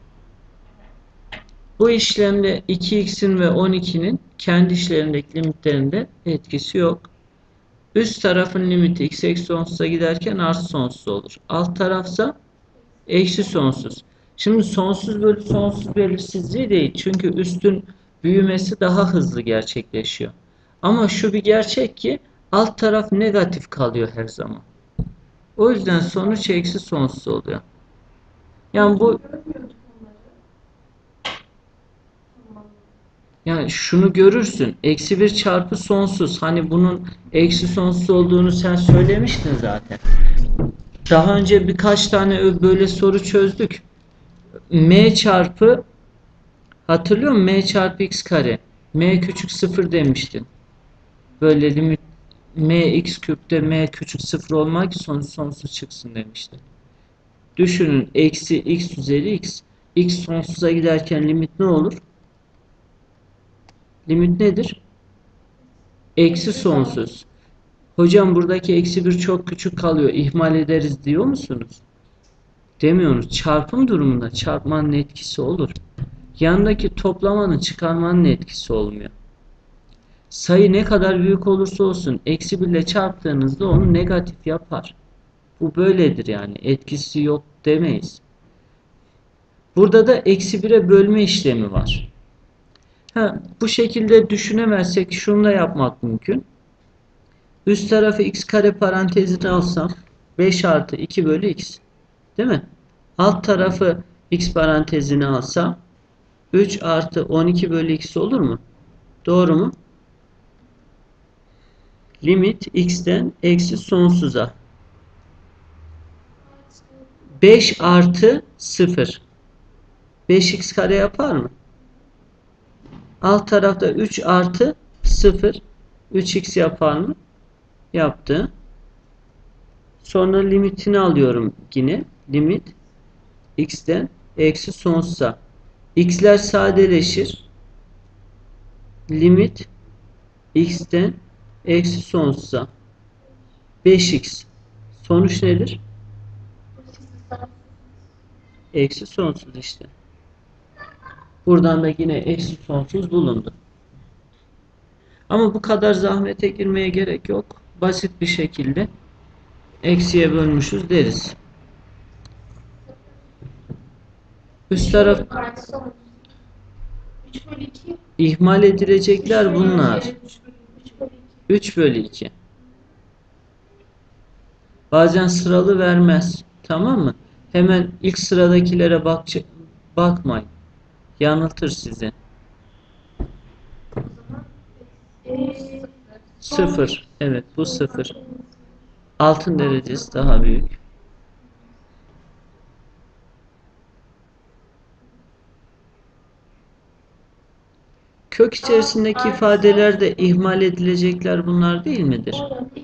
Speaker 1: Bu işlemde 2x'in ve 12'nin kendi işlerindeki limitlerinde etkisi yok. Üst tarafın limiti x eksi sonsuza giderken artı sonsuz olur. Alt tarafsa eksi sonsuz. Şimdi sonsuz bölü sonsuz belirsizliği değil. Çünkü üstün büyümesi daha hızlı gerçekleşiyor. Ama şu bir gerçek ki alt taraf negatif kalıyor her zaman. O yüzden sonuç eksi sonsuz oluyor. Yani bu yani şunu görürsün. Eksi 1 çarpı sonsuz. Hani bunun eksi sonsuz olduğunu sen söylemiştin zaten. Daha önce birkaç tane böyle soru çözdük. M çarpı hatırlıyor musun? M çarpı x kare. M küçük 0 demiştin. Böyle limit mx küpte m küçük sıfır olmak ki sonuç sonsuz çıksın demişti. Düşünün eksi x üzeri x. X sonsuza giderken limit ne olur? Limit nedir? Eksi sonsuz. Hocam buradaki eksi bir çok küçük kalıyor. İhmal ederiz diyor musunuz? Demiyoruz. Çarpım durumunda çarpmanın etkisi olur. Yandaki toplamanın çıkarmanın etkisi olmuyor. Sayı ne kadar büyük olursa olsun eksi 1 ile çarptığınızda onu negatif yapar. Bu böyledir yani. Etkisi yok demeyiz. Burada da eksi 1'e bölme işlemi var. Bu şekilde düşünemezsek şunu da yapmak mümkün. Üst tarafı x kare parantezine alsam 5 artı 2 bölü x. Değil mi? Alt tarafı x parantezine alsam 3 artı 12 bölü x olur mu? Doğru mu? Limit x'ten eksi sonsuza. 5 artı 0. 5x kare yapar mı? Alt tarafta 3 artı 0. 3x yapar mı? Yaptı. Sonra limitini alıyorum yine. Limit x'ten eksi sonsuza. X'ler sadeleşir. Limit x'ten eksi sonsuza. 5x. Sonuç nedir? Eksi sonsuz işte. Buradan da yine eksi sonsuz bulundu. Ama bu kadar zahmete girmeye gerek yok. Basit bir şekilde eksiye bölmüşüz deriz. Üst taraf ihmal edilecekler bunlar. 3 bölü 2. Bazen sıralı vermez. Tamam mı? Hemen ilk sıradakilere bakmayın. Yanıltır sizi. 0. Evet bu 0. Altın derecesi daha büyük. Kök içerisindeki ifadeler de ihmal edilecekler bunlar değil midir?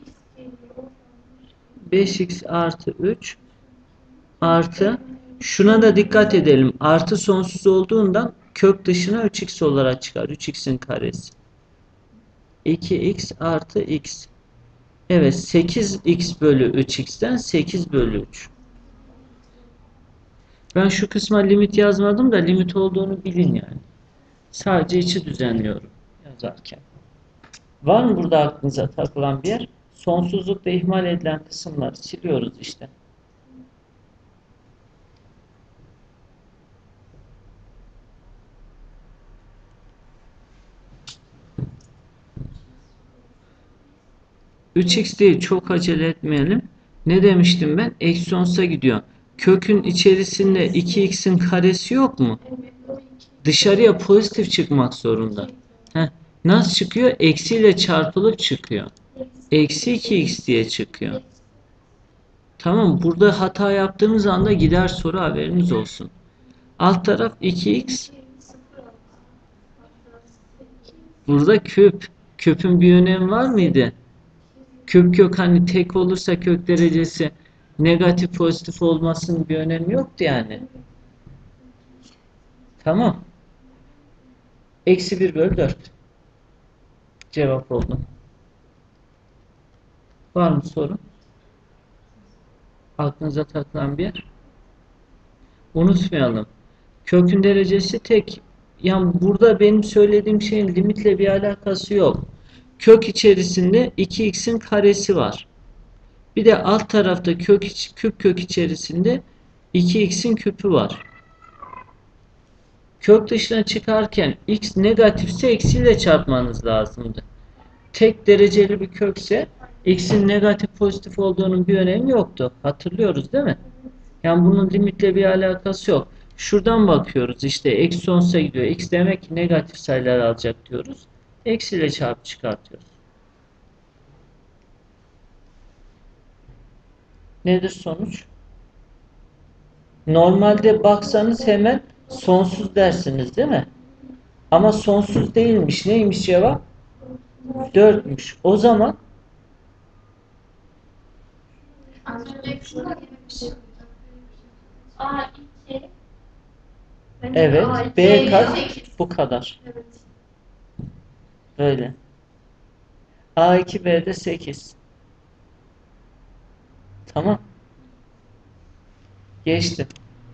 Speaker 1: 5x artı 3 artı şuna da dikkat edelim. Artı sonsuz olduğundan kök dışına 3x olarak çıkar. 3x'in karesi. 2x artı x. Evet 8x bölü 3x'ten 8 bölü 3. Ben şu kısma limit yazmadım da limit olduğunu bilin yani. Sadece içi düzenliyorum yazarken. Var mı burada aklınıza takılan bir yer? Sonsuzlukta ihmal edilen kısımları siliyoruz işte. ...3x değil çok acele etmeyelim. Ne demiştim ben? Eksi sonsuza gidiyor. Kökün içerisinde 2x'in karesi yok mu? Dışarıya pozitif çıkmak zorunda. Nasıl çıkıyor? Eksiyle çarpılıp çıkıyor. Eksi 2x diye çıkıyor. Tamam, burada hata yaptığımız anda gider soru, haberiniz olsun. Alt taraf 2x. Burada küp. Küpün bir önemi var mıydı? Küp kök hani tek olursa kök derecesi negatif pozitif olmasının bir önemi yoktu yani. Tamam. Eksi 1 bölü 4. Cevap oldu. Var mı sorun? Aklınıza takılan bir yer? Unutmayalım. Kökün derecesi tek. Yani burada benim söylediğim şeyin limitle bir alakası yok. Kök içerisinde 2x'in karesi var. Bir de alt tarafta küp kök içerisinde 2x'in küpü var. Kök dışına çıkarken x negatifse eksiyle çarpmanız lazımdı. Tek dereceli bir kökse x'in negatif pozitif olduğunun bir önemi yoktu. Hatırlıyoruz değil mi? Yani bunun limitle bir alakası yok. Şuradan bakıyoruz işte eksi sonsuza gidiyor. X demek ki negatif sayılar alacak diyoruz. Eksiyle çarpı çıkartıyoruz. Nedir sonuç? Normalde baksanız hemen sonsuz dersiniz değil mi? Ama sonsuz değilmiş. Neymiş cevap? 4'müş. O zaman
Speaker 2: Az önceki şuna gibi bir şey olacak. A2
Speaker 1: evet,
Speaker 2: A2
Speaker 1: B kaç?
Speaker 2: 8.
Speaker 1: Bu kadar.
Speaker 2: Evet.
Speaker 1: Böyle. A2 B'de 8. Tamam. Geçtim.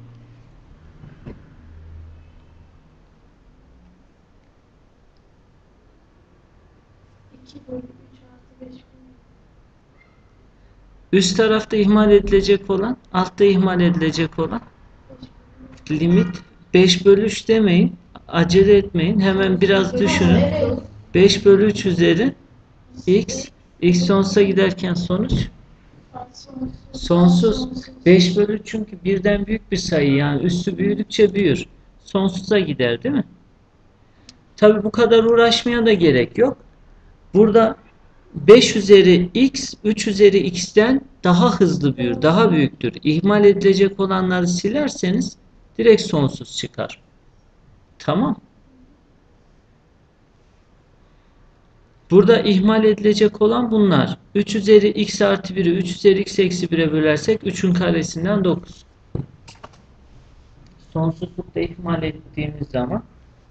Speaker 2: 2 bölü 3 artı 5 bölü
Speaker 1: Üst tarafta ihmal edilecek olan, altta ihmal edilecek olan
Speaker 2: 5
Speaker 1: limit 5 bölü 3 demeyin. Acele etmeyin. Hemen biraz düşünün. 5 bölü 3 üzeri x. X sonsuza giderken sonuç sonsuz. 5 bölü 3 çünkü birden büyük bir sayı. Yani üstü büyüdükçe büyür. Sonsuza gider değil mi? Tabi bu kadar uğraşmaya da gerek yok. Burada 5 üzeri x 3 üzeri x'ten daha hızlı büyür, daha büyüktür. İhmal edilecek olanları silerseniz direkt sonsuz çıkar. Tamam. Burada ihmal edilecek olan bunlar. 3 üzeri x artı 1'i 3 üzeri x eksi 1'e bölersek 3'ün karesinden 9. Sonsuzlukta ihmal ettiğimiz zaman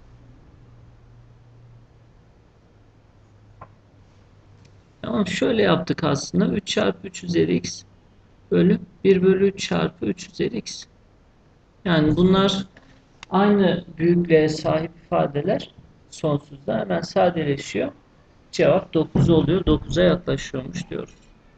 Speaker 1: tamam, şöyle yaptık aslında. 3 çarpı 3 üzeri x bölü 1 bölü 3 çarpı 3 üzeri x. Yani bunlar aynı büyüklüğe sahip ifadeler sonsuzda hemen sadeleşiyor. Cevap 9 oluyor. 9'a yaklaşıyormuş diyoruz.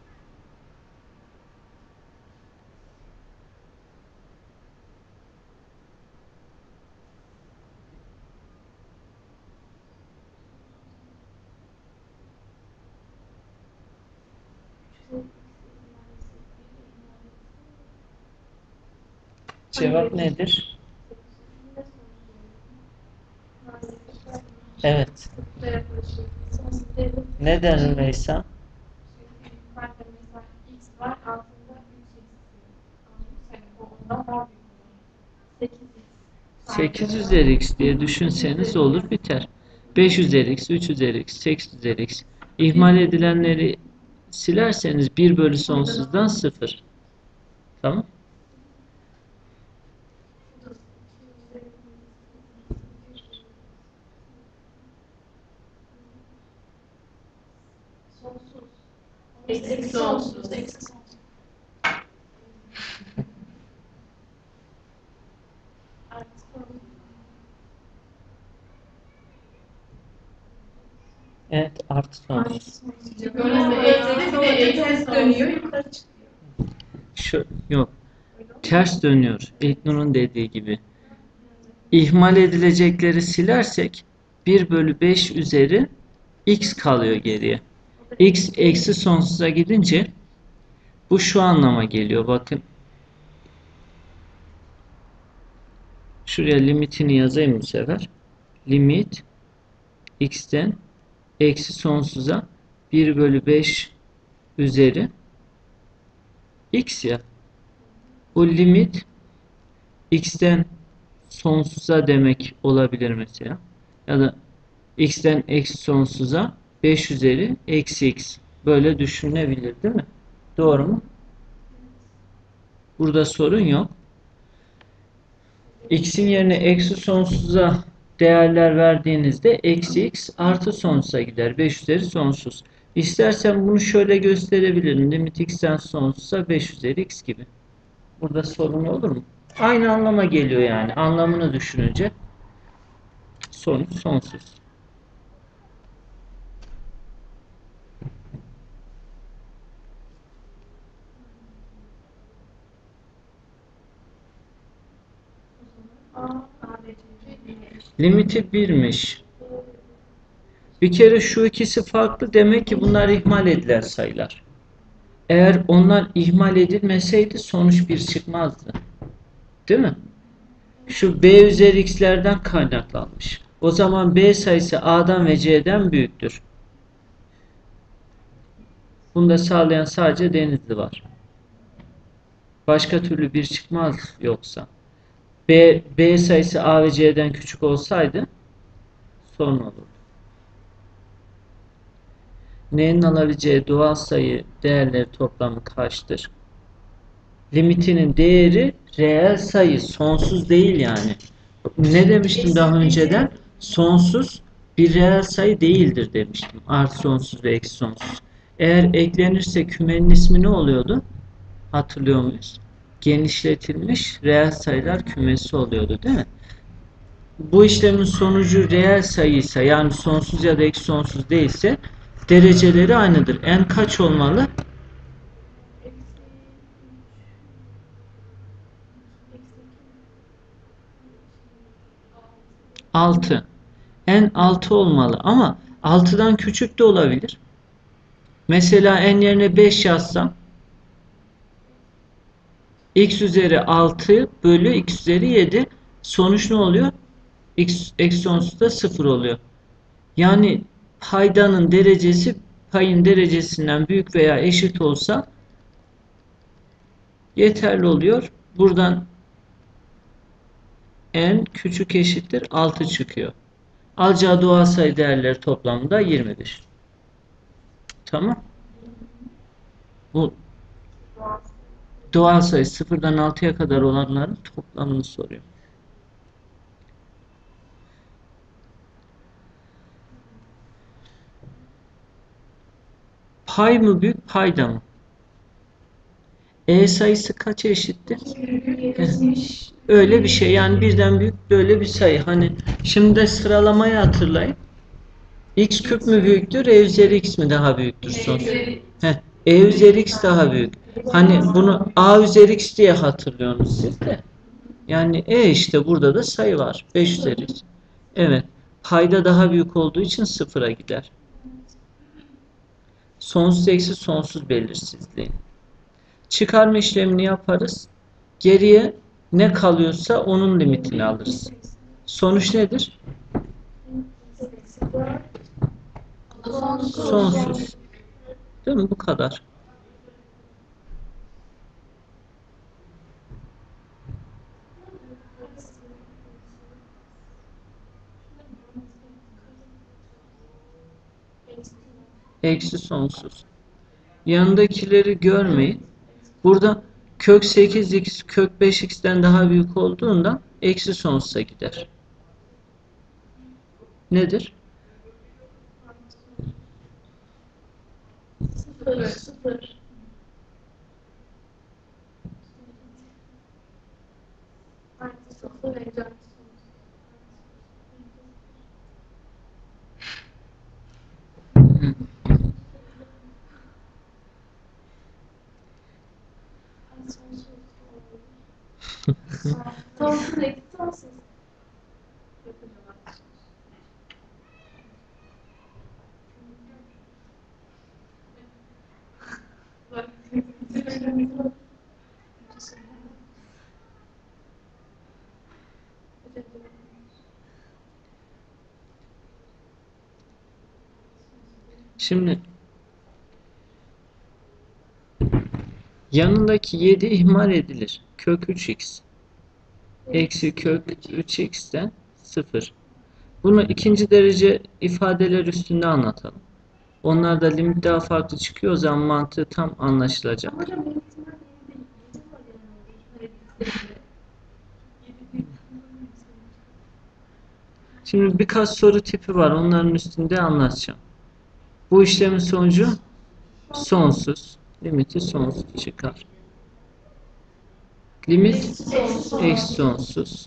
Speaker 1: Cevap nedir? Evet. Neden Rümeysa?
Speaker 2: X var altında 3 x. Ondan daha büyük.
Speaker 1: 8 üzeri x diye düşünseniz olur biter. 5 üzeri x, 3 üzeri x, 8 üzeri x. İhmal edilenleri silerseniz 1 bölü sonsuzdan 0. Tamam.
Speaker 2: Sonsuz. Eksi sonsuz. Eksi sonsuz. Artı sonsuz.
Speaker 1: Evet, artı sonsuz.
Speaker 2: Ters dönüyor, yukarı çıkıyor.
Speaker 1: Yok. Ters dönüyor. İlknur'un dediği gibi. İhmal edilecekleri silersek 1 bölü 5 üzeri x kalıyor geriye. X eksi sonsuza gidince bu şu anlama geliyor. Bakın. Şuraya limitini yazayım bu sefer. Limit x'ten eksi sonsuza 1 bölü 5 üzeri x ya. Bu limit x'ten sonsuza demek olabilir mesela. Ya da x'ten eksi sonsuza 5 üzeri eksi x. Böyle düşünülebilir değil mi? Doğru mu? Burada sorun yok. X'in yerine eksi sonsuza değerler verdiğinizde eksi x artı sonsuza gider. 5 üzeri sonsuz. İstersen bunu şöyle gösterebilirim. Limit x'ten sonsuza 5 üzeri x gibi. Burada sorun olur mu? Aynı anlama geliyor yani. Anlamını düşününce sonuç sonsuz. Limiti 1'miş. Bir kere şu ikisi farklı. Demek ki bunlar ihmal edilen sayılar. Eğer onlar ihmal edilmeseydi sonuç 1 çıkmazdı. Değil mi? Şu b üzeri x'lerden kaynaklanmış. O zaman b sayısı a'dan ve c'den büyüktür. Bunu da sağlayan sadece Denizli var. Başka türlü bir çıkmaz yoksa. B sayısı a ve c'den küçük olsaydı sorun olurdu. N'nin alabileceği doğal sayı değerleri toplamı kaçtır? Limitinin değeri reel sayı, sonsuz değil yani. Ne demiştim daha önceden? Sonsuz bir reel sayı değildir demiştim. Artı sonsuz ve eksi sonsuz. Eğer eklenirse kümenin ismi ne oluyordu? Hatırlıyor muyuz? Genişletilmiş reel sayılar kümesi oluyordu, değil mi? Bu işlemin sonucu reel sayıysa, yani sonsuz ya da eksi sonsuz değilse, dereceleri aynıdır. N kaç olmalı? 6. N 6 olmalı ama 6'dan küçük de olabilir. Mesela n yerine 5 yazsam x üzeri 6 bölü x üzeri 7, sonuç ne oluyor? X eksi sonsuzda 0 oluyor. Yani paydanın derecesi payın derecesinden büyük veya eşit olsa yeterli oluyor. Buradan n küçük eşittir 6 çıkıyor. Alacağı doğal sayı değerleri toplamında 20'dir. Tamam. Bu doğal sayı 0'dan 6'ya kadar olanların toplamını soruyor. Pay mı büyük, payda mı? E sayısı kaça eşittir? Öyle bir şey, yani birden büyük böyle bir sayı. Hani şimdi de sıralamayı hatırlayın. X küp mü büyüktür, E üzeri X mi daha büyüktür son? E üzeri X daha büyük. Hani bunu A üzeri X diye hatırlıyorsunuz siz de. Yani işte burada da sayı var. 5 üzeri X. Evet. Payda daha büyük olduğu için sıfıra gider. Sonsuz eksi sonsuz belirsizliği. Çıkarma işlemini yaparız. Geriye ne kalıyorsa onun limitini alırız. Sonuç nedir? Sonsuz. Değil mi? Bu kadar. Eksi sonsuz. Yanındakileri görmeyin. Burada kök 8x kök 5x'ten daha büyük olduğundan eksi sonsuza gider. Nedir?
Speaker 2: Sıfır. Artı sıfır eksi sonsuz eksi sonsuz.
Speaker 1: Şimdi yanındaki 7 ihmal edilir. Kök 3x eksi kök 3x'ten 0. Bunu ikinci derece ifadeler üstünde anlatalım. Onlarda limit daha farklı çıkıyor. O zaman mantığı tam anlaşılacak. Şimdi birkaç soru tipi var. Onların üstünde anlatacağım. Bu işlemin sonucu sonsuz. Limiti sonsuz çıkar. Limit eksi sonsuz.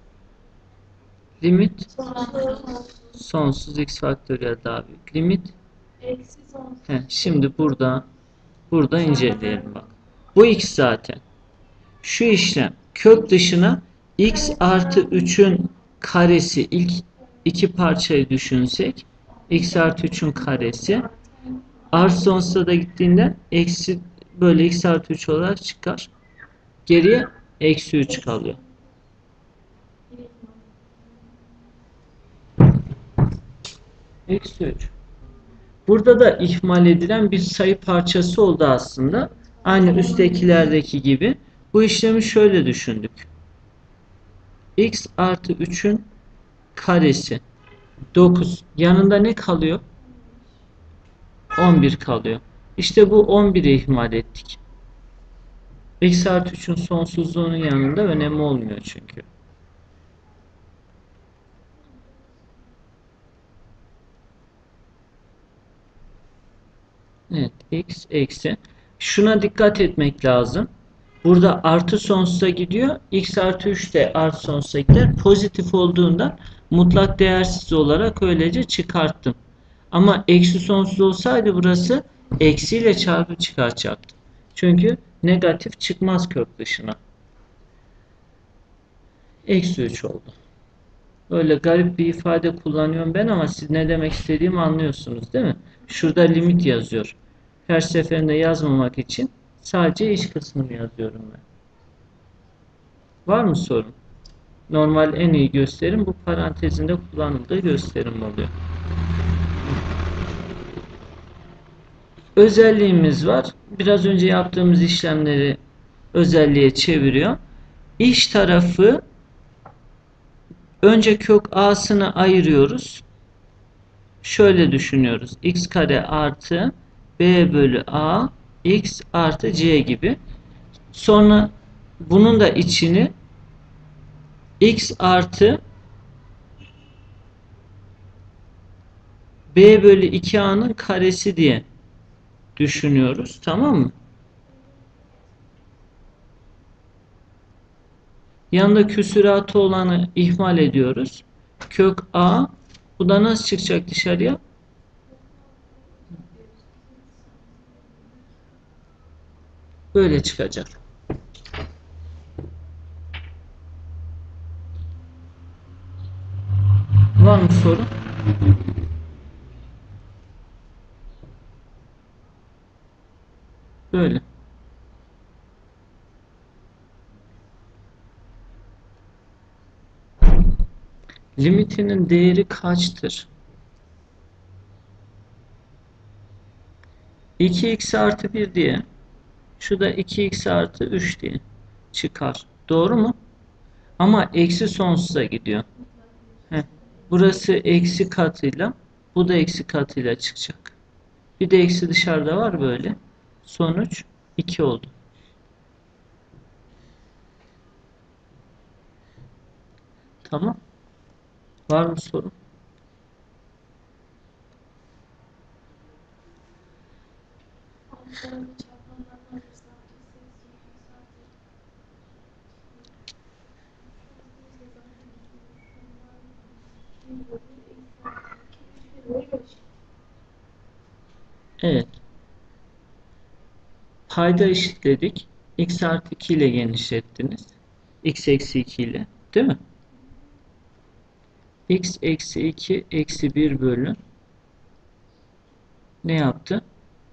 Speaker 1: Limit sonsuz x faktöriyel daha büyük. Limit şimdi burada inceleyelim bak. Bu x zaten. Şu işlem kök dışına x artı 3'ün karesi, ilk iki parçayı düşünsek, x artı 3'ün karesi artı sonsuza da gittiğinde eksi böyle x artı 3 olarak çıkar. Geriye eksi 3 kalıyor. Eksi 3. Burada da ihmal edilen bir sayı parçası oldu aslında. Aynı üsttekilerdeki gibi. Bu işlemi şöyle düşündük. X artı 3'ün karesi 9. Yanında ne kalıyor? 11 kalıyor. İşte bu 11'i ihmal ettik. X artı 3'ün sonsuzluğunun yanında önemi olmuyor çünkü. Evet, x eksi. Şuna dikkat etmek lazım. Burada artı sonsuza gidiyor. X artı 3 de artı sonsuza gider. Pozitif olduğundan mutlak değersiz olarak öylece çıkarttım. Ama eksi sonsuz olsaydı burası eksiyle çarpı çıkartacaktım. Çünkü negatif çıkmaz kök dışına. Eksi 3 oldu. Öyle garip bir ifade kullanıyorum ben ama siz ne demek istediğimi anlıyorsunuz değil mi? Şurada limit yazıyor. Her seferinde yazmamak için sadece iç kısmını yazıyorum ben. Var mı sorun? Normal en iyi gösterim bu parantezinde kullanıldığı gösterim oluyor. Özelliğimiz var. Biraz önce yaptığımız işlemleri özelliğe çeviriyor. İç tarafı önce kök a'sını ayırıyoruz. Şöyle düşünüyoruz. X kare artı b bölü a x artı c gibi. Sonra bunun da içini x artı b bölü 2a'nın karesi diye düşünüyoruz. Tamam mı? Yanında küsuratı olanı ihmal ediyoruz. Kök a. Bu da nasıl çıkacak dışarıya? Böyle çıkacak. Var mı soru? Böyle. Limitinin değeri kaçtır? 2x artı 1 diye. Şu da 2x artı 3 diye çıkar. Doğru mu? Ama eksi sonsuza gidiyor. Heh. Burası eksi katıyla, bu da eksi katıyla çıkacak. Bir de eksi dışarıda var böyle. Sonuç 2 oldu. Tamam. Var mı sorun? Evet. Payda eşitledik. X artı 2 ile genişlettiniz. X eksi 2 ile. Değil mi? X eksi 2 eksi 1 bölü ne yaptı?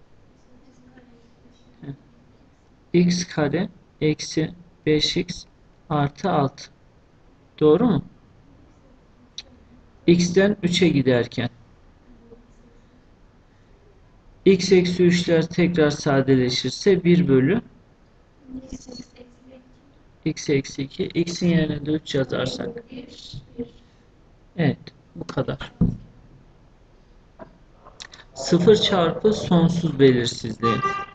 Speaker 1: X kare eksi 5x artı 6. Doğru mu? X'ten 3'e giderken x eksi 3'ler tekrar sadeleşirse 1 bölü x eksi 2. X'in yerine de 3 yazarsak. Evet. Bu kadar. 0 çarpı sonsuz belirsizliği.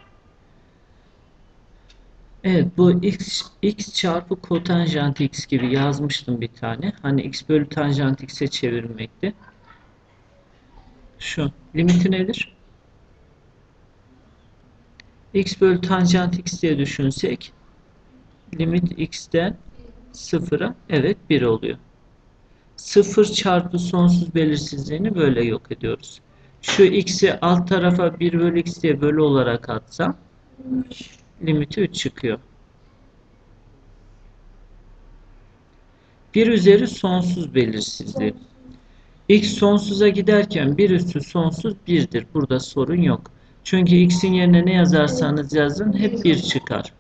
Speaker 1: Evet, bu x çarpı kotanjant x gibi yazmıştım bir tane. Hani x bölü tanjant x'e çevirmekti. Şu limiti nedir? X bölü tanjant x diye düşünsek limit x'ten 0'a evet 1 oluyor. 0 çarpı sonsuz belirsizliğini böyle yok ediyoruz. Şu x'i alt tarafa 1 bölü x diye bölü olarak atsam limiti 3 çıkıyor. 1 üzeri sonsuz belirsizliği. X sonsuza giderken 1 üstü sonsuz 1'dir. Burada sorun yok. Çünkü x'in yerine ne yazarsanız yazın hep 1 çıkar.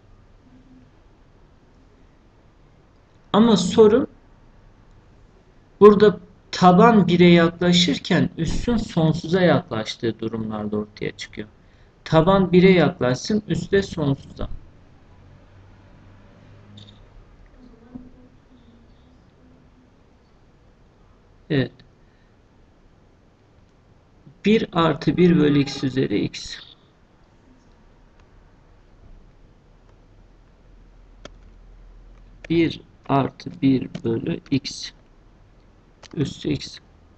Speaker 1: Ama sorun burada taban 1'e yaklaşırken üssün sonsuza yaklaştığı durumlarda ortaya çıkıyor. Taban 1'e yaklaşsın, üst de sonsuza. Evet. 1 artı 1 bölü x üzeri x. Bir artı 1 bölü x üstü x.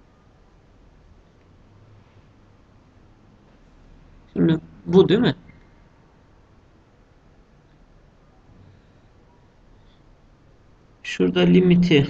Speaker 1: Şimdi bu değil mi? Şurada limiti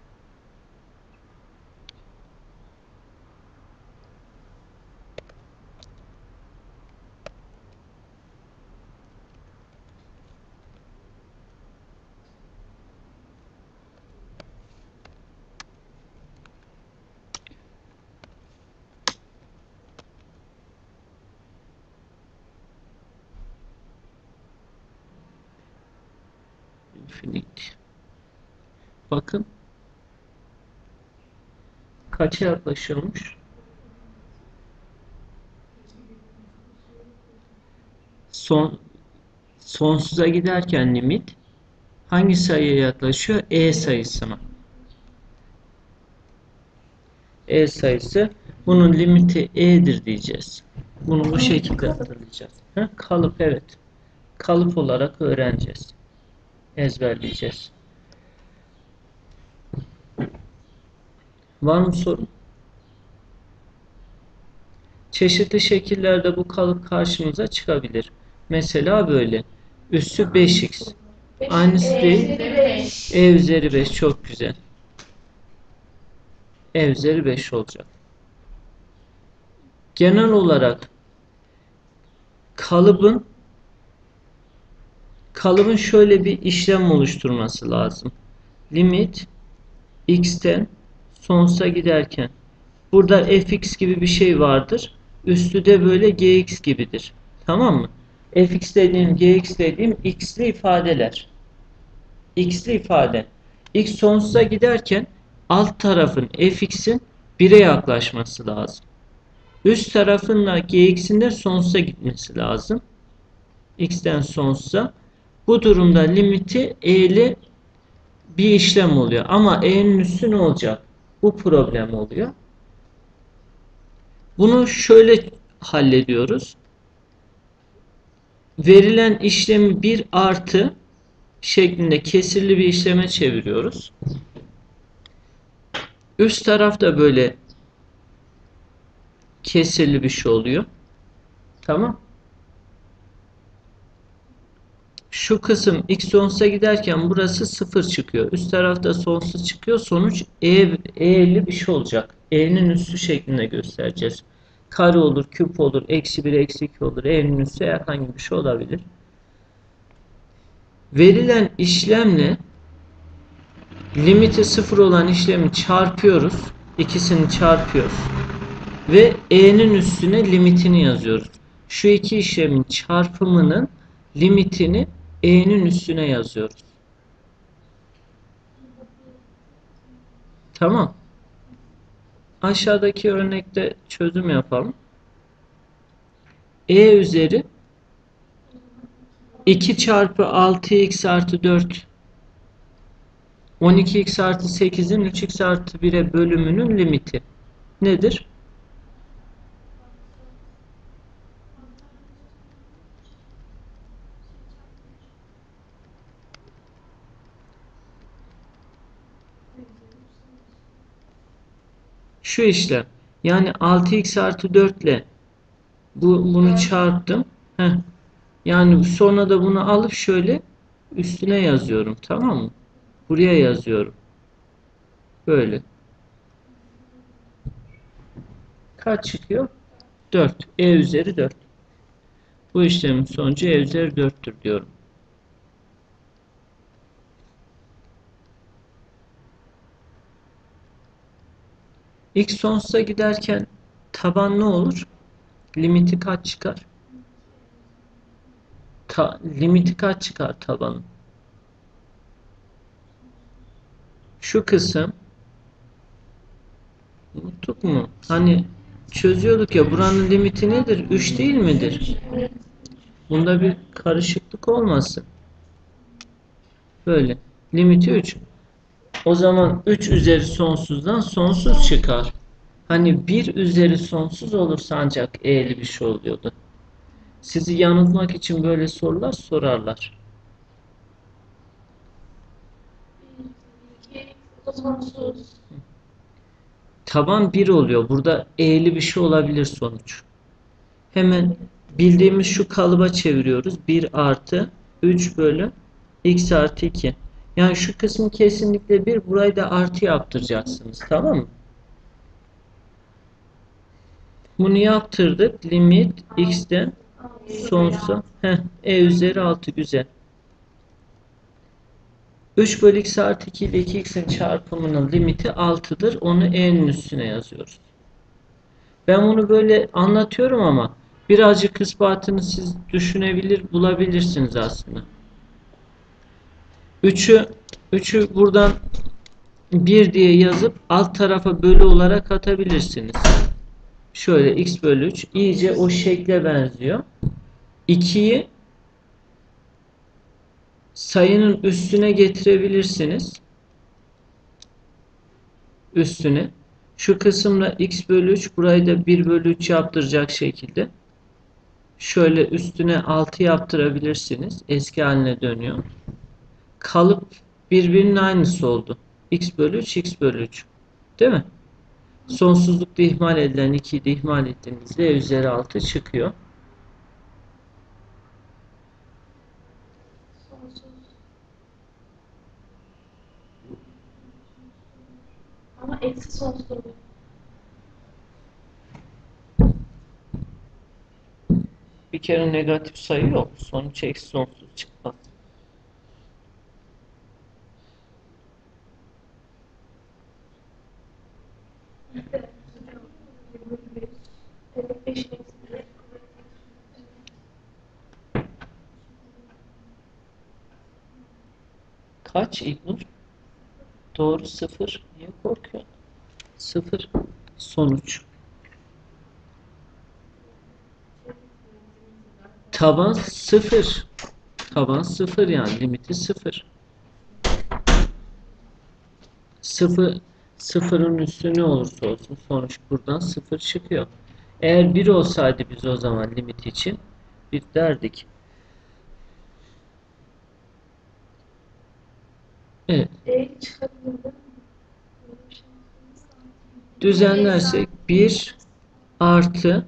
Speaker 1: infinite. Bakın kaça yaklaşıyormuş? Sonsuza giderken limit hangi sayıya yaklaşıyor? E sayısına. E sayısı. Bunun limiti e'dir diyeceğiz. Bunu bu şekilde hatırlayacağız. Kalıp, evet. Kalıp olarak öğreneceğiz. Ezberleyeceğiz. Var mı sorun? Çeşitli şekillerde bu kalıp karşımıza çıkabilir. Mesela böyle. Üssü 5x. Aynısı değil. E üzeri 5 çok güzel. E üzeri 5 olacak. Genel olarak kalıbın şöyle bir işlem oluşturması lazım. Limit x'ten sonsuza giderken burada fx gibi bir şey vardır. Üstü de böyle gx gibidir. Tamam mı? Fx dediğim, gx dediğim x'li ifadeler. X'li ifade. X sonsuza giderken alt tarafın fx'in 1'e yaklaşması lazım. Üst tarafınla gx'in de sonsuza gitmesi lazım. X'ten sonsuza. Bu durumda limiti e'li bir işlem oluyor. Ama e'nin üstü ne olacak? Bu problem oluyor. Bunu şöyle hallediyoruz. Verilen işlemi 1 artı şeklinde kesirli bir işleme çeviriyoruz. Üst tarafta böyle kesirli bir şey oluyor. Tamam. Şu kısım x sonsuza giderken burası 0 çıkıyor. Üst tarafta sonsuz çıkıyor. Sonuç e'li bir şey olacak. E'nin üssü şeklinde göstereceğiz. Kare olur, küp olur, eksi 1, eksi 2 olur. E'nin üssü herhangi bir şey olabilir. Verilen işlemle limiti 0 olan işlemi çarpıyoruz. İkisini çarpıyoruz. Ve e'nin üstüne limitini yazıyoruz. Şu iki işlemin çarpımının limitini e'nin üstüne yazıyoruz. Tamam. Aşağıdaki örnekte çözüm yapalım. E üzeri 2 çarpı 6x artı 4 12x artı 8'in 3x artı 1'e bölümünün limiti nedir? Şu işlem. Yani 6x artı 4 ile bunu çarptım. Yani sonra da bunu alıp şöyle üstüne yazıyorum. Tamam mı? Buraya yazıyorum. Böyle. Kaç çıkıyor? 4. E üzeri 4. Bu işlemin sonucu e üzeri 4'tür diyorum. X sonsuza giderken taban ne olur? Limiti kaç çıkar? Limiti kaç çıkar tabanın? Şu kısım unuttuk mu? Hani çözüyorduk ya, buranın limiti nedir? 3 değil midir? Bunda bir karışıklık olmasın. Böyle. Limiti 3. O zaman 3 üzeri sonsuzdan sonsuz çıkar. Hani bir üzeri sonsuz olursa ancak eğri bir şey oluyordu. Sizi yanıltmak için böyle sorular sorarlar.
Speaker 2: Bir, iki, o da sonsuz.
Speaker 1: Taban 1 oluyor. Burada eğri bir şey olabilir sonuç. Hemen bildiğimiz şu kalıba çeviriyoruz. 1 artı 3 bölü x artı 2. Yani şu kısım kesinlikle 1. Burayı da artı yaptıracaksınız. Tamam mı? Bunu yaptırdık. Limit x'ten sonsuza. E üzeri 6 güzel. 3 bölü x artı 2 ile 2x'in çarpımının limiti 6'dır. Onu e'nin üstüne yazıyoruz. Ben bunu böyle anlatıyorum ama birazcık ispatını siz düşünebilir, bulabilirsiniz aslında. 3'ü buradan 1 diye yazıp alt tarafa bölü olarak atabilirsiniz. Şöyle x bölü 3 iyice o şekle benziyor. 2'yi sayının üstüne getirebilirsiniz. Üstüne. Şu kısımda x bölü 3 burayı da 1 bölü 3 yaptıracak şekilde. Şöyle üstüne 6 yaptırabilirsiniz. Eski haline dönüyor. Kalıp birbirinin aynısı oldu. X bölü 3, x bölü 3. Değil mi? Sonsuzlukta ihmal edilen 2'yi de ihmal ettiğimizde e üzeri 6 çıkıyor.
Speaker 2: Sonsuz. Ama eksi sonsuz oluyor.
Speaker 1: Bir kere negatif sayı yok. Sonuç eksi sonsuz çıkmaz.
Speaker 2: Evet. Evet, 5 eksi.
Speaker 1: Kaç İlknur? Doğru 0. Niye korkuyorsun? 0. Sonuç. Taban 0. Taban 0 yani limiti 0. 0 sıfırın üstü ne olursa olsun sonuç buradan 0 çıkıyor. Eğer 1 olsaydı biz o zaman limit için 1 derdik. Evet.
Speaker 2: Çıkabilir mi? Böyle bir şey olmazsa.
Speaker 1: Düzenlersek 1 artı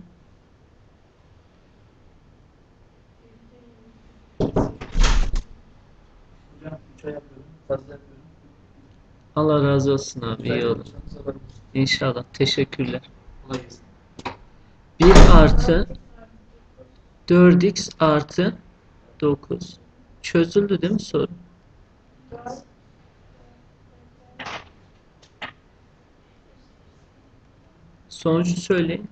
Speaker 3: Hocam 3 ay yapıyorum. Fazla yapıyorum.
Speaker 1: Allah razı olsun abi,
Speaker 3: 3 ay
Speaker 1: iyi olur.
Speaker 3: yapacağımız alabiliriz.
Speaker 1: İnşallah. Teşekkürler.
Speaker 3: Kolay gelsin.
Speaker 1: 1 artı 4x artı 9. Çözüldü değil mi soru? Sonucu söyleyin.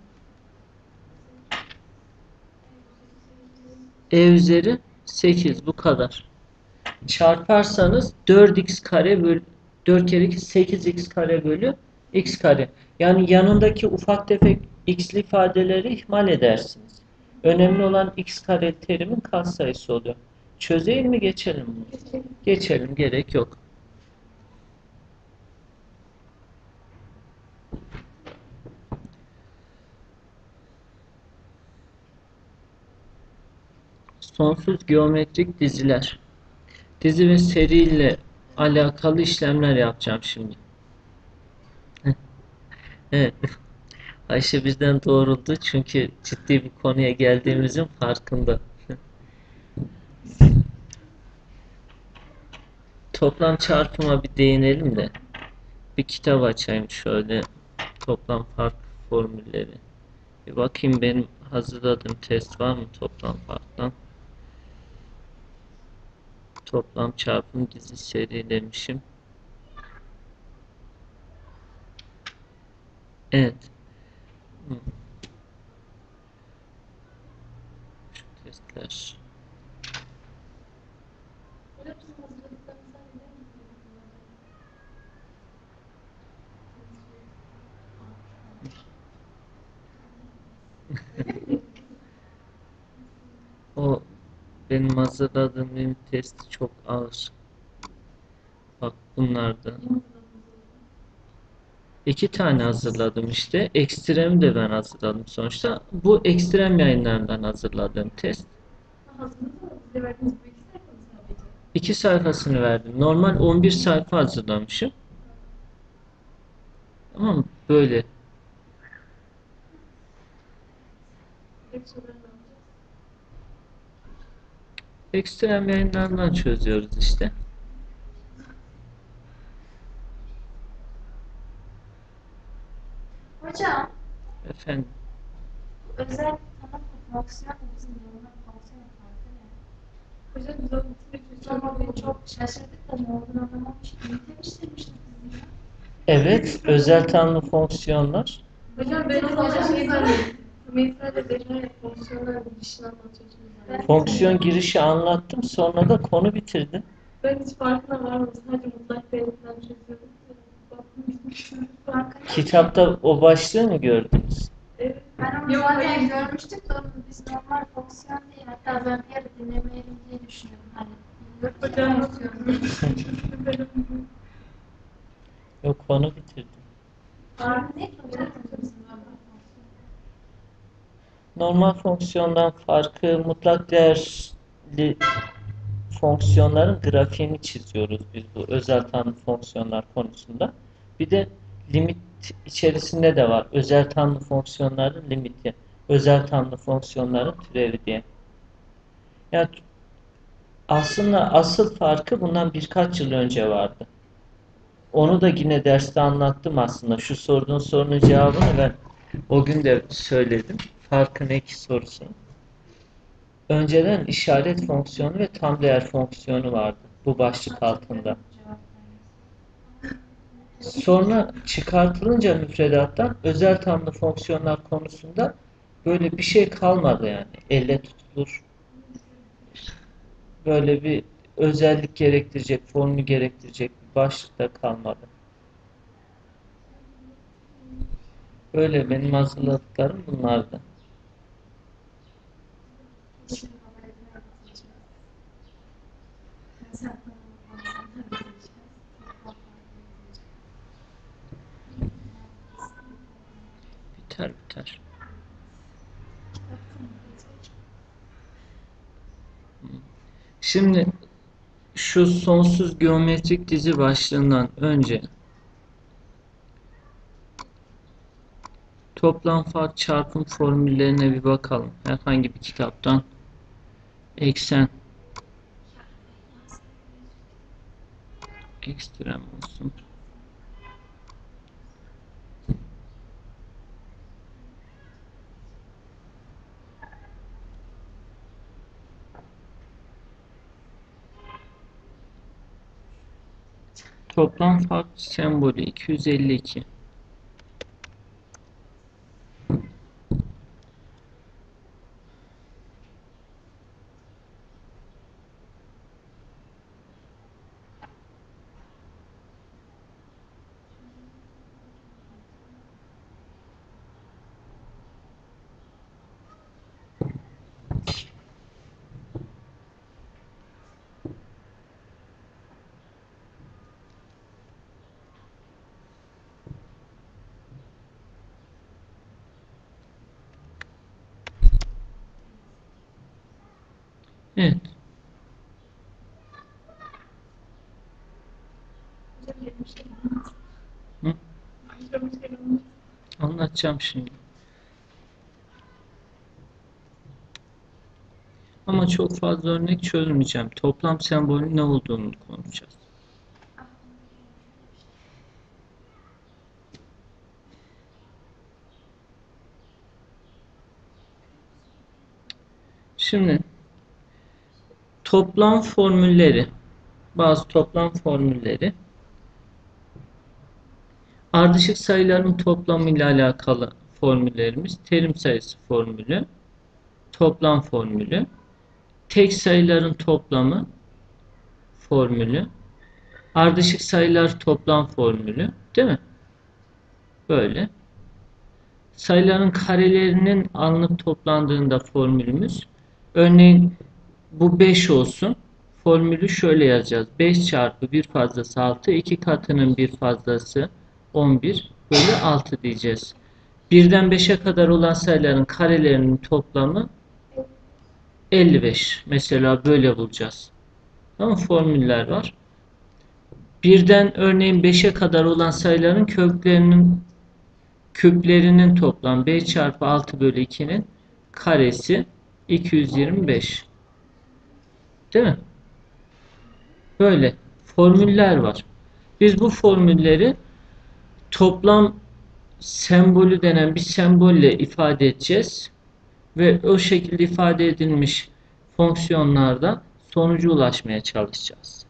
Speaker 1: E üzeri 8 bu kadar. Çarparsanız 4x kare bölü 4 kere 2 8x kare bölü x kare. Yani yanındaki ufak tefek x'li ifadeleri ihmal edersiniz. Önemli olan x kare terimin katsayısı oluyor. Çözeyim mi geçelim mi? Geçelim, gerek yok. Sonsuz geometrik diziler. Dizi ve seri ile alakalı işlemler yapacağım şimdi. Evet. Ayşe bizden doğruldu çünkü ciddi bir konuya geldiğimizin farkında. Toplam çarpıma bir değinelim de bir kitap açayım şöyle, toplam fark formülleri. Bir bakayım benim hazırladığım test var mı toplam farktan. Toplam çarpım dizi seri demişim. Evet. Hı. Şu testler. O benim hazırladığım ünit testi çok ağır. Bak bunlardan. İki tane hazırladım işte. Ekstremi de ben hazırladım sonuçta. Bu ekstrem yayınlarından hazırladığım test.
Speaker 2: Hazırladınız mı? Bize verdiğiniz bu iki sayfa mı sadece?
Speaker 1: İki sayfasını verdim. Normal 11 sayfa hazırlamışım. Ama böyle
Speaker 2: Direkt soruları ne yapacağız?
Speaker 1: ekstrem yayınlardan çözüyoruz işte.
Speaker 2: Hocam,
Speaker 1: Efendim.
Speaker 2: özel tanım fonksiyonla bizim normal fonksiyon farkı ne?
Speaker 4: Hocam biz onu bitirmek
Speaker 2: Ama beni çok şaşırdık da ne olduğunu anlamamıştık. Demiştirmiştik bizim ya.
Speaker 1: Evet, özel tanımlı fonksiyonlar.
Speaker 4: Hocam ben o zaman şey zannettim. Metrale deney fonksiyonlar girişini anlatıyorsunuz zannettim.
Speaker 1: Fonksiyon girişi anlattım, sonra da konu bitirdim.
Speaker 4: Ben hiç farkına varmadım. Sadece mutlak değerinden çözüyordum. Baktım bitmişim.
Speaker 2: Farkı ne?
Speaker 1: Kitapta o başlığı mı gördünüz?
Speaker 4: Evet.
Speaker 2: Ben onu
Speaker 4: Yok,
Speaker 2: zaten
Speaker 4: hayır.
Speaker 2: görmüştük de onu biz normal fonksiyon değil. Hatta ben bir ara dinlemeyelim diye düşünüyorum. Hani biliyoruz ya
Speaker 4: Hocam
Speaker 2: fonksiyonu.
Speaker 4: benim
Speaker 1: Yok, konu bitirdim.
Speaker 2: Farkı ne ki hocam bizim normal fonksiyon?
Speaker 1: Normal fonksiyondan farkı mutlak değerli fonksiyonların grafiğini çiziyoruz biz bu özel tanımlı fonksiyonlar konusunda. Bir de limit içerisinde de var. Özel tanımlı fonksiyonların limiti, özel tanımlı fonksiyonların türevi diye. Yani aslında asıl farkı bundan birkaç yıl önce vardı. Onu da yine derste anlattım aslında. Şu sorduğun sorunun cevabını ben o gün de söyledim. Farkı ne ki sorusunu. Önceden işaret fonksiyonu ve tam değer fonksiyonu vardı bu başlık altında. Sonra çıkartılınca müfredattan özel tanımlı fonksiyonlar konusunda böyle bir şey kalmadı yani. Elle tutulur. Böyle bir özellik gerektirecek, formül gerektirecek bir başlıkta kalmadı. Böyle benim hazırladıklarım bunlardı. Biter biter. Şimdi şu sonsuz geometrik dizi başlığından önce toplam fark çarpım formüllerine bir bakalım. Herhangi bir kitaptan eksen ekstrem olsun. Toplam fark sembolü 252. Evet.
Speaker 4: hocam yemiş
Speaker 1: Hı?
Speaker 4: Hocam hiç gelmemiş.
Speaker 1: Anlatacağım şimdi. Ama çok fazla örnek çözmeyeceğim. Toplam sembolün ne olduğunu konuşacağız. Şimdi toplam formülleri, bazı toplam formülleri ardışık sayıların toplamı ile alakalı formüllerimiz terim sayısı formülü, toplam formülü, tek sayıların toplamı formülü, ardışık sayılar toplam formülü, değil mi? Böyle. Sayıların karelerinin alınıp toplandığında formülümüz. Örneğin bu 5 olsun. Formülü şöyle yazacağız. 5 çarpı 1 fazlası 6, 2 katının 1 fazlası 11 bölü 6 diyeceğiz. 1'den 5'e kadar olan sayıların karelerinin toplamı 55. Mesela böyle bulacağız. Tamam, formüller var. 1'den örneğin 5'e kadar olan sayıların küplerinin toplam 5 çarpı 6 bölü 2'nin karesi 225. Değil mi? Böyle formüller var. Biz bu formülleri toplam sembolü denen bir sembolle ifade edeceğiz. Ve o şekilde ifade edilmiş fonksiyonlarda sonuca ulaşmaya çalışacağız.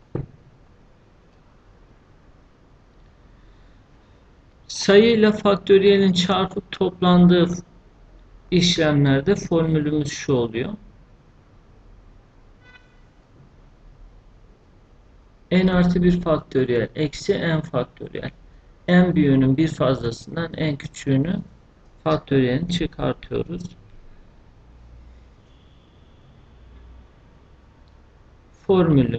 Speaker 1: Sayıyla faktöriyelin çarpıp toplandığı işlemlerde formülümüz şu oluyor. N artı 1 faktöriyel eksi n faktöriyel. En büyüğünün bir fazlasından en küçüğünü faktöriyelini çıkartıyoruz. Formülü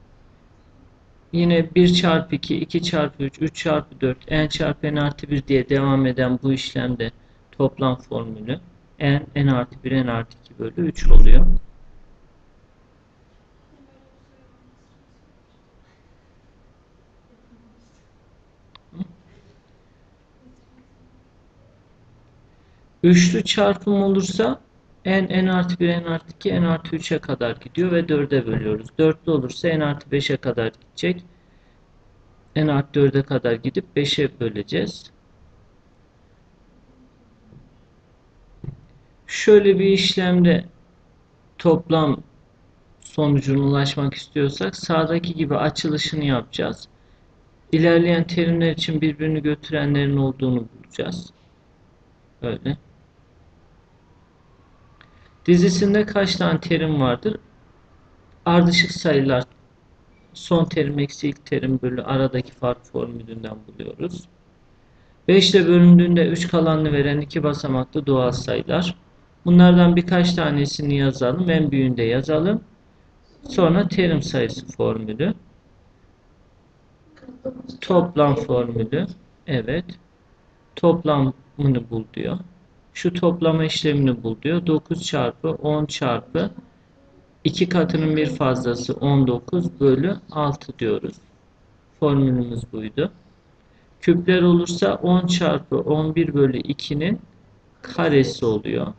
Speaker 1: yine 1 çarpı 2, 2 çarpı 3, 3 çarpı 4, n çarpı n artı 1 diye devam eden bu işlemde toplam formülü n artı 1, n artı 2 bölü 3 oluyor. Üçlü çarpım olursa n artı 1, n artı 2, n artı 3'e kadar gidiyor ve 4'e bölüyoruz. Dörtlü olursa n artı 5'e kadar gidecek. N artı 4'e kadar gidip 5'e böleceğiz. Şöyle bir işlemde toplam sonucuna ulaşmak istiyorsak sağdaki gibi açılışını yapacağız. İlerleyen terimler için birbirini götürenlerin olduğunu bulacağız. Böyle. Dizisinde kaç tane terim vardır? Ardışık sayılar son terim eksi ilk terim bölü aradaki fark formülünden buluyoruz. 5 ile bölündüğünde 3 kalanını veren iki basamaklı doğal sayılar. Bunlardan birkaç tanesini yazalım. En büyüğünü de yazalım. Sonra terim sayısı formülü. Toplam formülü. Evet. Toplamını bul diyor. Şu toplama işlemini bul diyor. 9 çarpı 10 çarpı 2 katının bir fazlası 19 bölü 6 diyoruz. Formülümüz buydu. Küpler olursa 10 çarpı 11 bölü 2'nin karesi oluyor.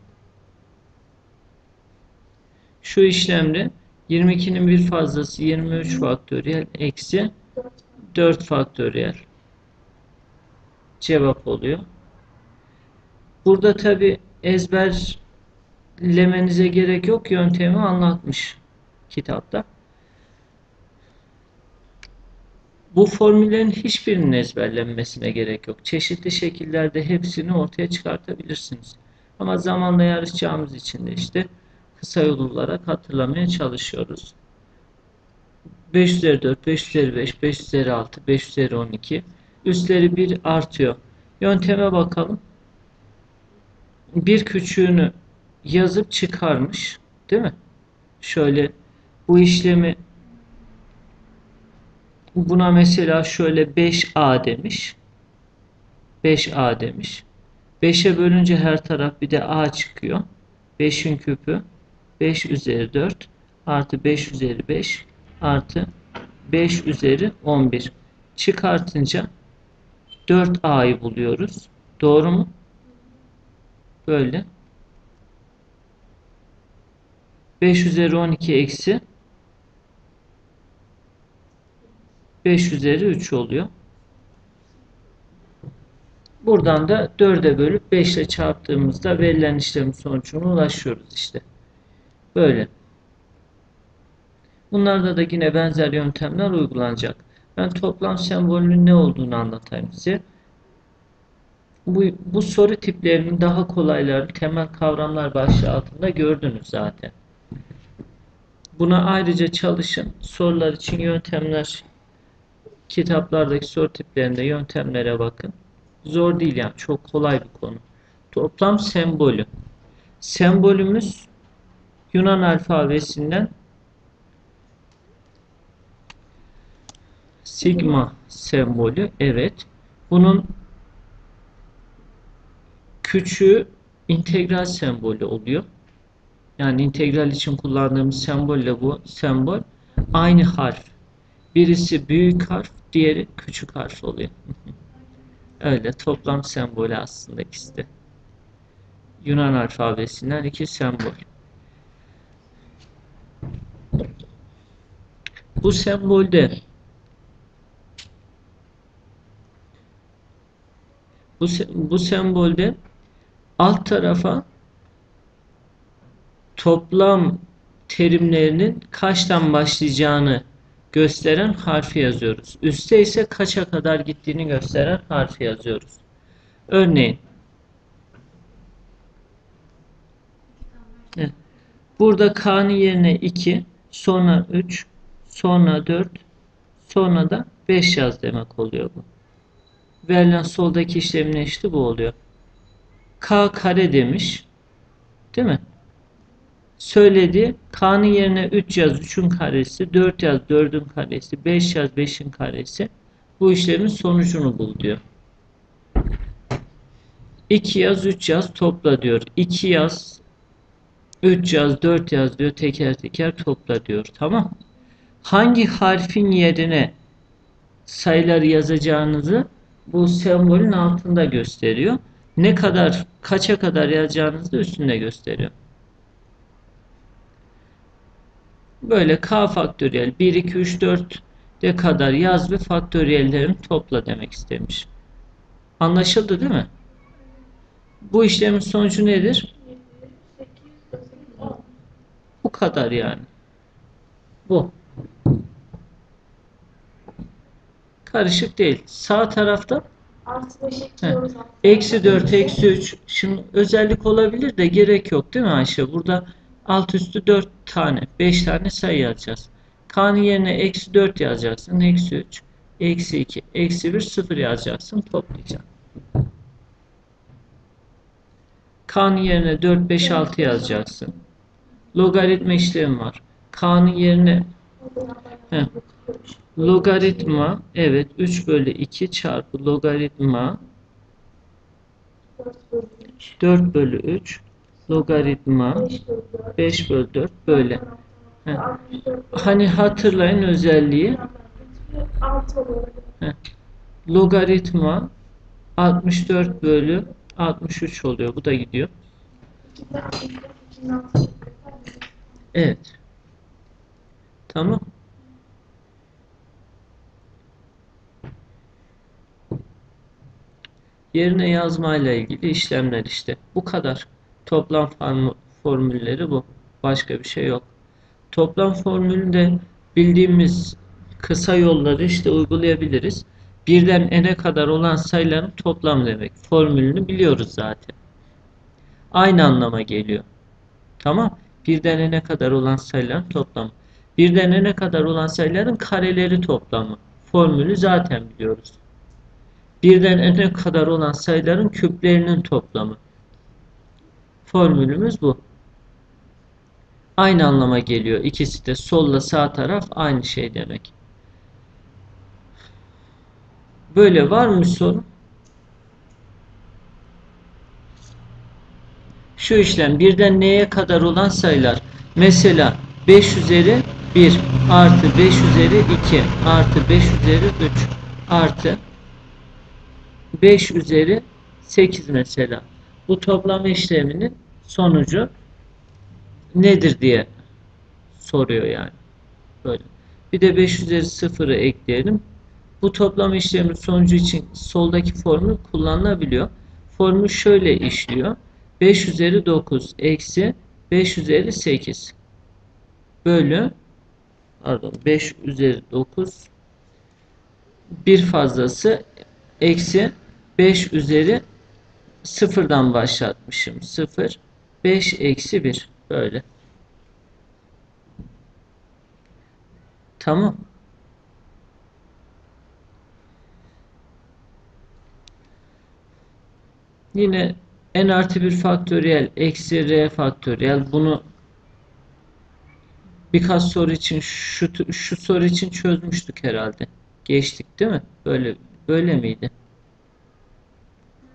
Speaker 1: Şu işlemde 22'nin bir fazlası 23 faktöriyel eksi 4 faktöriyel cevap oluyor. Burada tabi ezberlemenize gerek yok. Yöntemi anlatmış kitapta. Bu formüllerin hiçbirinin ezberlenmesine gerek yok. Çeşitli şekillerde hepsini ortaya çıkartabilirsiniz. Ama zamanla yarışacağımız için de işte kısa yol olarak hatırlamaya çalışıyoruz. 5 üzeri 4, 5 üzeri 5, 5 üzeri 6, 5 üzeri 12. Üstleri 1 artıyor. Yönteme bakalım. Bir küçüğünü yazıp çıkarmış. Değil mi? Şöyle bu işlemi buna mesela şöyle 5a demiş. 5a demiş. 5'e bölünce her taraf bir de a çıkıyor. 5'in küpü 5 üzeri 4 artı 5 üzeri 5 artı 5 üzeri 11. Çıkartınca 4a'yı buluyoruz. Doğru mu? Böyle. 5 üzeri 12 eksi 5 üzeri 3 oluyor. Buradan da 4'e bölüp 5 ile çarptığımızda verilen işlemin sonucuna ulaşıyoruz işte. Böyle. Bunlarda da yine benzer yöntemler uygulanacak. Ben toplam sembolünün ne olduğunu anlatayım size. Bu soru tiplerinin daha kolayları temel kavramlar başlığı altında gördünüz zaten. Buna ayrıca çalışın. Sorular için yöntemler, kitaplardaki soru tiplerinde yöntemlere bakın. Zor değil yani. Çok kolay bir konu. Toplam sembolü. Sembolümüz Yunan alfabesinden sigma sembolü. Evet. Bunun küçüğü integral sembolü oluyor. Yani integral için kullandığımız sembolle bu sembol aynı harf. Birisi büyük harf, diğeri küçük harf oluyor. Öyle toplam sembolü aslında ikisi de. Yunan alfabesinden iki sembol. Bu sembolde bu sembolde alt tarafa toplam terimlerinin kaçtan başlayacağını gösteren harfi yazıyoruz. Üste ise kaça kadar gittiğini gösteren harfi yazıyoruz. Örneğin burada K'nın yerine 2, sonra 3, sonra 4, sonra da 5 yaz demek oluyor bu. Verilen soldaki işlemin eşiti bu oluyor. K kare demiş. Değil mi? Söyledi. K'nın yerine 3 yaz 3'ün karesi, 4 yaz 4'ün karesi, 5 yaz 5'in karesi. Bu işlemin sonucunu bul diyor. 2 yaz 3 yaz topla diyor. 2 yaz 3 yaz 4 yaz diyor. Teker teker topla diyor. Tamam. Hangi harfin yerine sayıları yazacağınızı bu sembolün altında gösteriyor. Ne kadar, kaça kadar yazacağınızı da üstünde gösteriyor. Böyle K faktöriyel 1, 2, 3, 4'e kadar yaz ve faktöriyellerini topla demek istemiş. Anlaşıldı değil mi? Bu işlemin sonucu nedir?
Speaker 4: 8, 9, 10.
Speaker 1: Bu kadar yani. Bu. Karışık değil. Sağ tarafta
Speaker 4: Artı 5 ekliyoruz.
Speaker 1: eksi 4, eksi 3. Şimdi özellik olabilir de gerek yok değil mi Ayşe? Burada alt üstü 4 tane, 5 tane sayı yazacağız. K'nın yerine eksi 4 yazacaksın. Eksi 3, eksi 2, eksi 1, 0 yazacaksın. Toplayacaksın. K'nın yerine 4, 5, 6 yazacaksın. Logaritma işlemi var. K'nın yerine logaritma, evet 3 bölü 2 çarpı logaritma 4 bölü 3 logaritma 5 bölü 4 böyle. Hani hatırlayın özelliği. Logaritma 64 bölü 63 oluyor. Bu da gidiyor. Evet. Tamam. Yerine yazmayla ilgili işlemler işte. Bu kadar. Toplam formülleri bu. Başka bir şey yok. Toplam formülünde bildiğimiz kısa yolları işte uygulayabiliriz. Birden n'e kadar olan sayıların toplam demek. Formülünü biliyoruz zaten. Aynı anlama geliyor. Tamam. Birden n'e kadar olan sayıların toplamı. Birden n'e kadar olan sayıların kareleri toplamı. Formülü zaten biliyoruz. Birden n'e kadar olan sayıların küplerinin toplamı. Formülümüz bu. Aynı anlama geliyor. İkisi de solla sağ taraf aynı şey demek. Böyle var mı soru? Şu işlem birden n'ye kadar olan sayılar. Mesela 5 üzeri 1 artı 5 üzeri 2 artı 5 üzeri 3 artı 5 üzeri 8 mesela. Bu toplama işleminin sonucu nedir diye soruyor yani. Böyle. Bir de 5 üzeri 0'ı ekleyelim. Bu toplama işleminin sonucu için soldaki formül kullanılabiliyor. Formül şöyle işliyor. 5 üzeri 9 eksi 5 üzeri 8 bölü 5 üzeri 9 bir fazlası eksi 5 üzeri sıfırdan başlatmışım. 0 5 eksi 1 böyle. Tamam. Yine n artı 1 faktöriyel eksi r faktöriyel, bunu birkaç soru için şu soru için çözmüştük herhalde. Geçtik değil mi? Böyle miydi?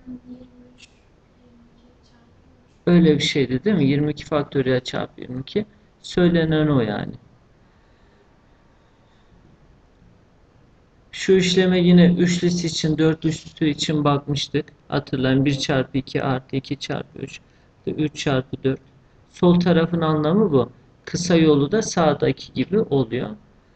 Speaker 2: 23, 22 çarpı
Speaker 1: Öyle bir şeydi değil mi? 22 faktöriyel çarpı 22. Söylenen o yani. Şu işleme yine üçlüsü için, dörtlüsü için bakmıştık. Hatırlayın, 1 çarpı 2 artı 2 çarpı 3, 3 çarpı 4. Sol tarafın anlamı bu. Kısa yolu da sağdaki gibi oluyor.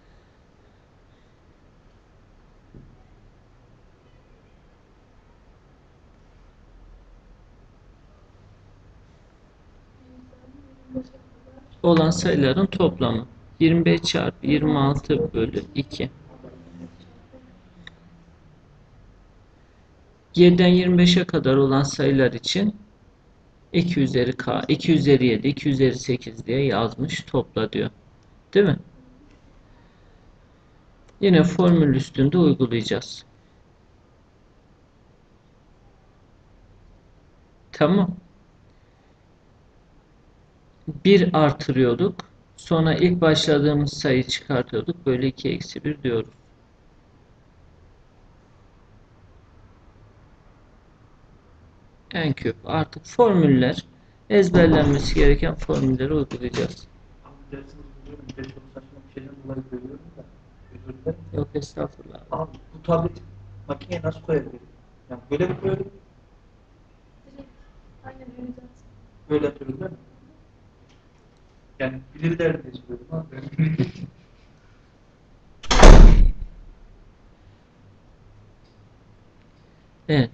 Speaker 1: Olan sayıların toplamı. 25 çarpı 26 bölü 2. 7'den 25'e kadar olan sayılar için 2 üzeri k, 2 üzeri 7, 2 üzeri 8 diye yazmış, topla diyor. Değil mi? Yine formül üstünde uygulayacağız. Tamam. 1 artırıyorduk. Sonra ilk başladığımız sayıyı çıkartıyorduk. Böyle 2 eksi 1 diyoruz. En küp. Artık formüller, ezberlenmesi gereken formülleri uygulayacağız.
Speaker 3: Abi dersiniz biliyorum. Bir de çok saçma bir şeyden dolayı görüyorum da. Özür dilerim.
Speaker 1: Yok estağfurullah.
Speaker 3: Abi bu tablet makineye nasıl koyabilirim? Yani böyle mi koyuyorum?
Speaker 4: Direkt aynen öyle zaten.
Speaker 3: Böyle yapıyorum değil mi? Yani bilirler diye söylüyorum ama ben bilmiyorum.
Speaker 1: Evet.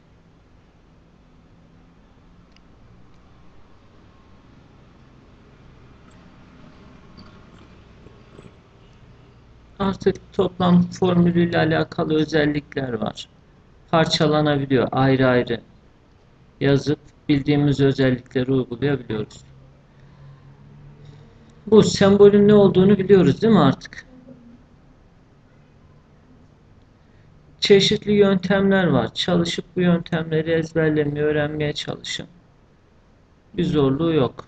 Speaker 1: Artık toplam formülüyle alakalı özellikler var. Parçalanabiliyor. Ayrı ayrı yazıp bildiğimiz özellikleri uygulayabiliyoruz. Bu sembolün ne olduğunu biliyoruz değil mi artık? Çeşitli yöntemler var. Çalışıp bu yöntemleri ezberlemeye, öğrenmeye çalışın. Bir zorluğu yok.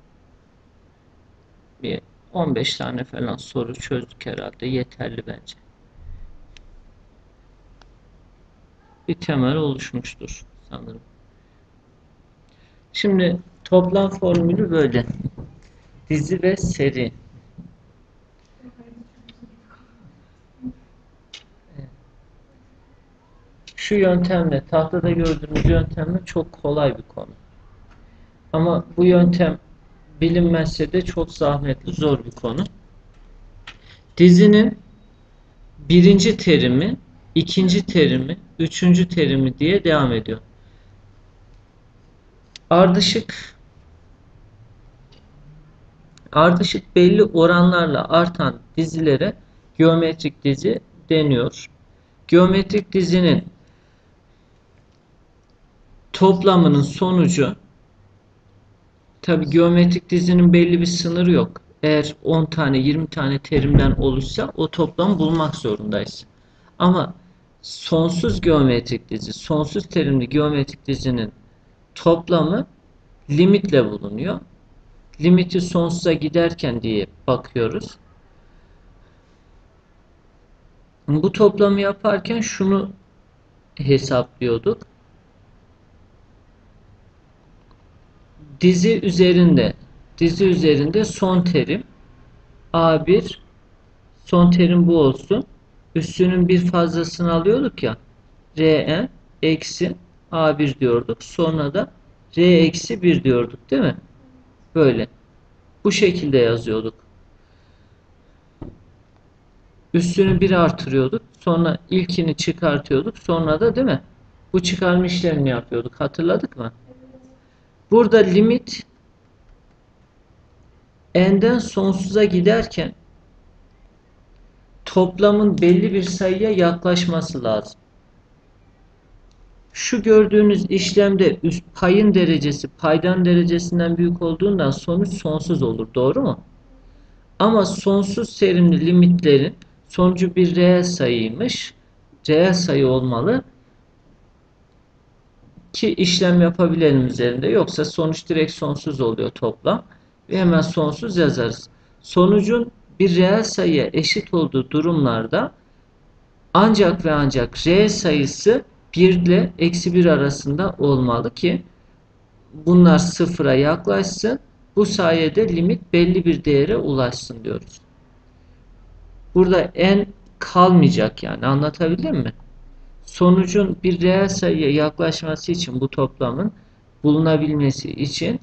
Speaker 1: Bir 15 tane falan soru çözdük herhalde. Yeterli bence. Bir temel oluşmuştur sanırım. Şimdi toplam formülü böyle. Dizi ve seri. Şu yöntemle, tahtada gördüğünüz yöntemle çok kolay bir konu. Ama bu yöntem bilinmezse de çok zahmetli, zor bir konu. Dizinin birinci terimi, ikinci terimi, üçüncü terimi diye devam ediyor. Ardışık belli oranlarla artan dizilere geometrik dizi deniyor. Geometrik dizinin toplamının sonucu, tabi geometrik dizinin belli bir sınırı yok. Eğer 10 tane 20 tane terimden oluşsa o toplamı bulmak zorundayız. Ama sonsuz geometrik dizi, sonsuz terimli geometrik dizinin toplamı limitle bulunuyor. Limiti sonsuza giderken diye bakıyoruz. Bu toplamı yaparken şunu hesaplıyorduk. Dizi üzerinde son terim A1, son terim bu olsun. Üssünün bir fazlasını alıyorduk ya. Rn eksi A1 diyorduk. Sonra da R eksi 1 diyorduk değil mi? Böyle. Bu şekilde yazıyorduk. Üstünü 1 artırıyorduk. Sonra ilkini çıkartıyorduk. Sonra da değil mi? Bu çıkarma işlemini yapıyorduk. Hatırladık mı? Burada limit n'den sonsuza giderken toplamın belli bir sayıya yaklaşması lazım. Şu gördüğünüz işlemde payın derecesi paydan derecesinden büyük olduğundan sonuç sonsuz olur. Doğru mu? Ama sonsuz terimli limitlerin sonucu bir reel sayıymış. Reel sayı olmalı ki işlem yapabilelim üzerinde. Yoksa sonuç direkt sonsuz oluyor toplam. Ve hemen sonsuz yazarız. Sonucun bir reel sayıya eşit olduğu durumlarda ancak ve ancak reel sayısı 1 ile eksi 1 arasında olmalı ki bunlar sıfıra yaklaşsın. Bu sayede limit belli bir değere ulaşsın diyoruz. Burada n kalmayacak, yani anlatabildim mi? Sonucun bir reel sayıya yaklaşması için, bu toplamın bulunabilmesi için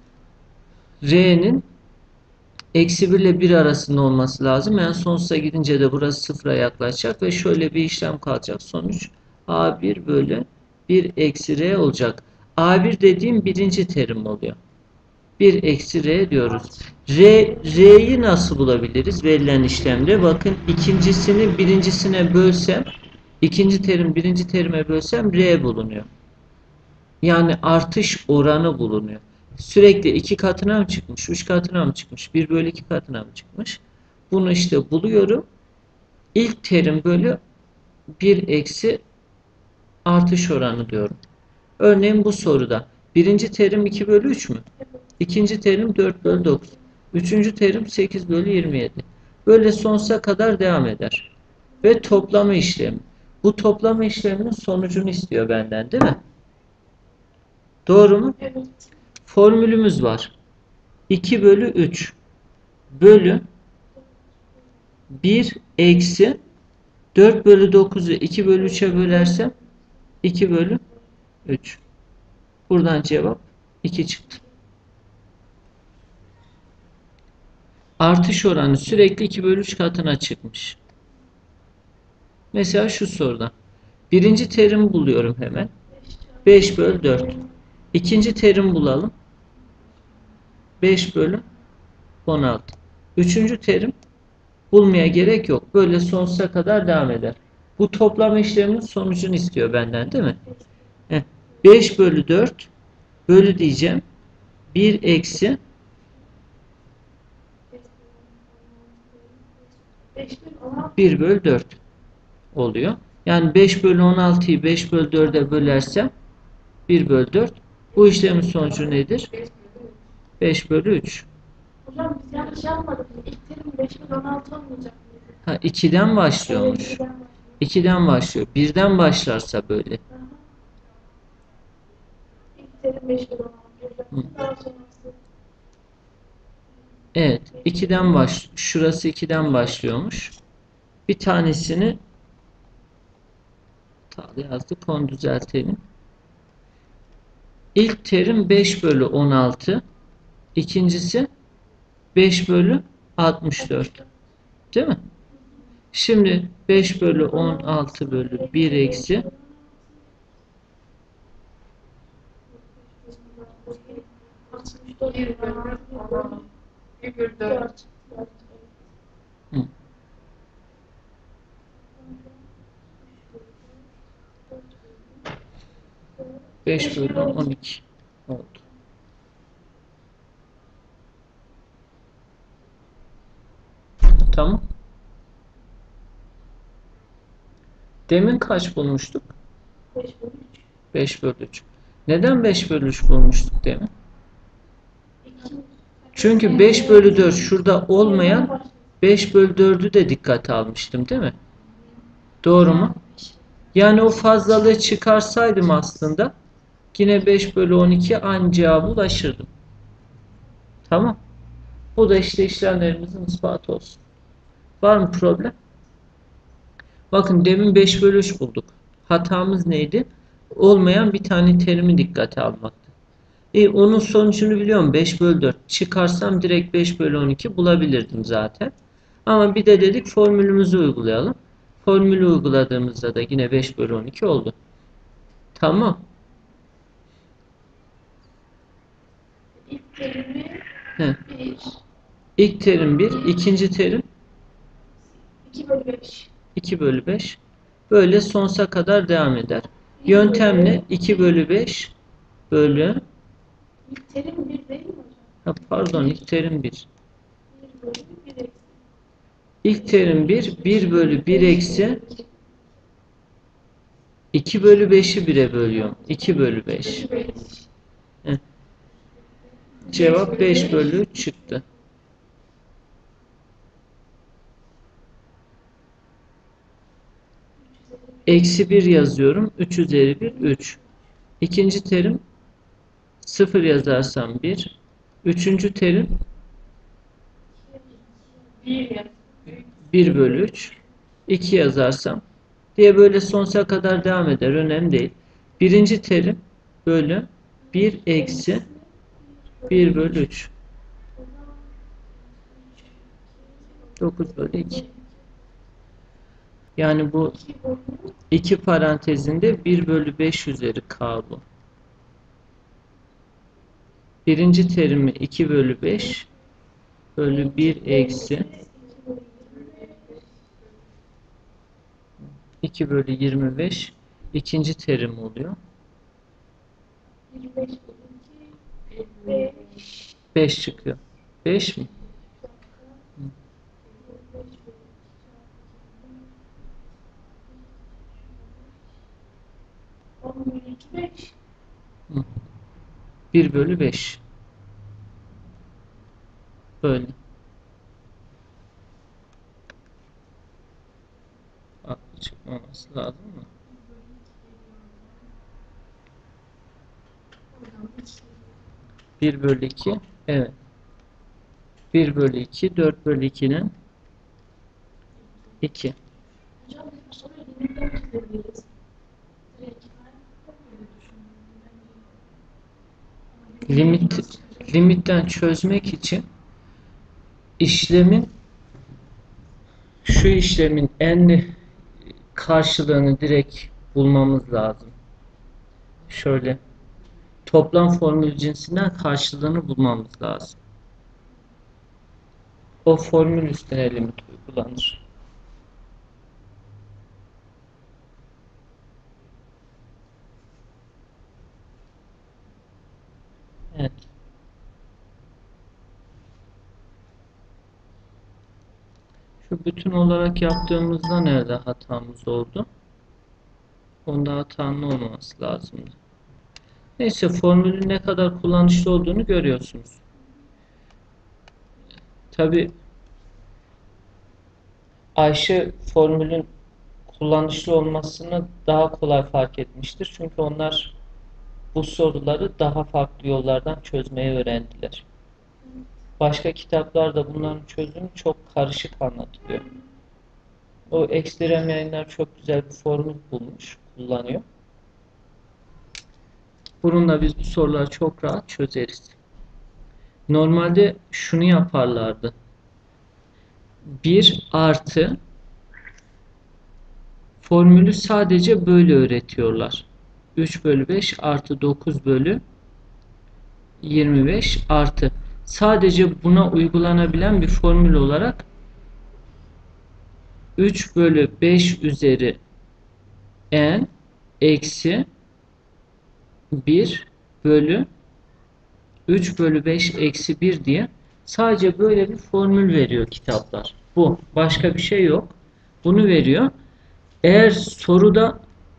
Speaker 1: r'nin eksi 1 ile 1 arasında olması lazım. Yani sonsuza gidince de burası sıfıra yaklaşacak ve şöyle bir işlem kalacak. Sonuç a1 bölü 1 eksi r olacak. a1 dediğim birinci terim oluyor. 1 eksi r diyoruz. R'yi nasıl bulabiliriz verilen işlemde? Bakın, ikincisini birincisine bölsem, ikinci terim birinci terime bölsem r bulunuyor. Yani artış oranı bulunuyor. Sürekli 2 katına mı çıkmış, 3 katına mı çıkmış, 1 bölü 2 katına mı çıkmış? Bunu işte buluyorum. İlk terim bölü 1 eksi artış oranı diyorum. Örneğin bu soruda birinci terim 2 bölü 3 mü? İkinci terim 4 bölü 9. Üçüncü terim 8 bölü 27. Böyle sonsuza kadar devam eder. Ve toplama işlemi. Bu toplama işleminin sonucunu istiyor benden, değil mi? Doğru mu?
Speaker 4: Evet.
Speaker 1: Formülümüz var. 2 bölü 3 bölü 1 eksi 4 bölü 9'u 2 bölü 3'e bölersem 2 bölü 3. Buradan cevap 2 çıktı. Artış oranı sürekli 2 bölü 3 katına çıkmış. Mesela şu soruda. Birinci terim buluyorum hemen. 5 bölü 4. İkinci terim bulalım. 5 bölü 16. Üçüncü terim bulmaya gerek yok. Böyle sonsuza kadar devam eder. Bu toplama işleminin sonucunu istiyor benden, değil mi? 5 bölü 4 bölü diyeceğim. 1 eksi 1 bölü 4 oluyor. Yani 5 bölü 16'yı 5 bölü 4'e bölersem 1 bölü 4. Bu işlemin sonucu nedir? 5 bölü 3.
Speaker 4: Hocam biz yanlış yapmadık. İlk terim 5 bölü 16 olmayacak mıydı?
Speaker 1: Ha, 2'den başlıyormuş.
Speaker 4: Evet,
Speaker 1: 2'den başlıyor. 1'den başlarsa böyle.
Speaker 4: İlk terim 5 bölü 16 olacak. Daha sonrası.
Speaker 1: Evet. 2'den şurası 2'den başlıyormuş. Bir tanesini yazdık. Onu düzeltelim. İlk terim 5 bölü 16. İkincisi 5 bölü 64. Değil mi? Şimdi 5 bölü 16 bölü 1 eksi
Speaker 4: 1 bölü 4.
Speaker 1: 5 bölü 12 oldu. Tamam. Demin kaç bulmuştuk?
Speaker 4: 5 bölü 3.
Speaker 1: 5 bölü 3. Neden 5 bölü 3 bulmuştuk demin? Çünkü 5 bölü 4 şurada olmayan 5 bölü 4'ü de dikkate almıştım, değil mi? Doğru mu? Yani o fazlalığı çıkarsaydım aslında yine 5 bölü 12 aynı cevabı ulaşırdım. Tamam. Bu da işte işlemlerimizin ispatı olsun. Var mı problem? Bakın demin 5 bölü 3 bulduk. Hatamız neydi? Olmayan bir tane terimi dikkate almaktı. Onun sonucunu biliyorum. 5 bölü 4. Çıkarsam direkt 5 bölü 12 bulabilirdim zaten. Ama bir de dedik formülümüzü uygulayalım. Formülü uyguladığımızda da yine 5 bölü 12 oldu. Tamam.
Speaker 4: İlk terimi
Speaker 1: He.
Speaker 4: 1.
Speaker 1: İlk terim 1. İkinci terim
Speaker 4: 2 bölü 5.
Speaker 1: 2 bölü 5. Böyle sonsuza kadar devam eder. Yöntem ne? 2 bölü 5 bölü
Speaker 4: İlk terim 1 değil mi hocam?
Speaker 1: pardon, ilk terim 1.
Speaker 4: 1 bölü 1 eksi.
Speaker 1: İlk terim 1. 1 bölü 1 eksi 2 bölü 5'i 1'e bölüyorum. 2 bölü 5.
Speaker 4: 2 bölü 5.
Speaker 1: Cevap 5 bölü 3 çıktı. Eksi 1 yazıyorum. 3 üzeri 1 3. İkinci terim 0 yazarsam 1. Üçüncü terim
Speaker 4: 1 yaz.
Speaker 1: 1 bölü 3. 2 yazarsam diye böyle sonsuza kadar devam eder. Önemli değil. Birinci terim bölü 1 eksi 1 bölü 3. 9 bölü 2. Yani bu iki parantezinde 1 bölü 5 üzeri k bu. Birinci terimi 2 bölü 5 bölü 1 eksi 2 bölü 25 ikinci terim oluyor.
Speaker 4: 25 bölü 2,
Speaker 1: 5 çıkıyor. 5 mi?
Speaker 4: 10 bölü 2, 5.
Speaker 1: 1 bölü 5. Böyle. Haklı çıkmaması lazım mı? 1 bölü 2. Evet. 1 bölü 2. 4 bölü 2'nin 2.
Speaker 4: Hocam biz bu soruyu limitler çizebiliriz. Direkt böyle düşünüyorum.
Speaker 1: Limitten çözmek için işlemin şu işlemin en karşılığını direkt bulmamız lazım. Şöyle toplam formül cinsinden karşılığını bulmamız lazım. O formül üstüne limit uygulanır. Evet. Şu bütün olarak yaptığımızda nerede hatamız oldu? Onda hatanın olmaması lazımdı. Neyse formülün ne kadar kullanışlı olduğunu görüyorsunuz. Tabi Ayşe formülün kullanışlı olmasını daha kolay fark etmiştir. Çünkü onlar bu soruları daha farklı yollardan çözmeyi öğrendiler. Başka kitaplarda bunların çözümü çok karışık anlatılıyor. O ekstrem yayınlar çok güzel bir formül bulmuş, kullanıyor. Bununla biz bu soruları çok rahat çözeriz. Normalde şunu yaparlardı. 1 artı formülü sadece böyle öğretiyorlar. 3 bölü 5 artı 9 bölü 25 artı sadece buna uygulanabilen bir formül olarak 3 bölü 5 üzeri n eksi 1 bölü 3 bölü 5 eksi 1 diye sadece böyle bir formül veriyor kitaplar. Bu. Başka bir şey yok. Bunu veriyor. Eğer soruda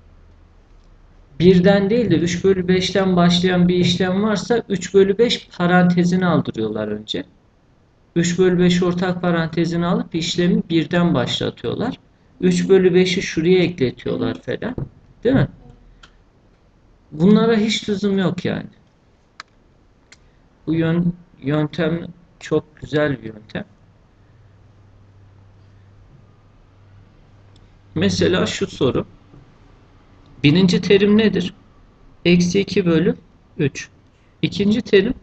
Speaker 1: birden değil de 3 bölü 5'ten başlayan bir işlem varsa 3 bölü 5 parantezini aldırıyorlar önce. 3 bölü 5 ortak parantezini alıp işlemi birden başlatıyorlar. 3 bölü 5'i şuraya ekletiyorlar falan. Değil mi? Bunlara hiç lüzum yok yani. Bu yöntem çok güzel bir yöntem. Mesela şu soru. Birinci terim nedir? Eksi 2 bölü 3. İkinci terim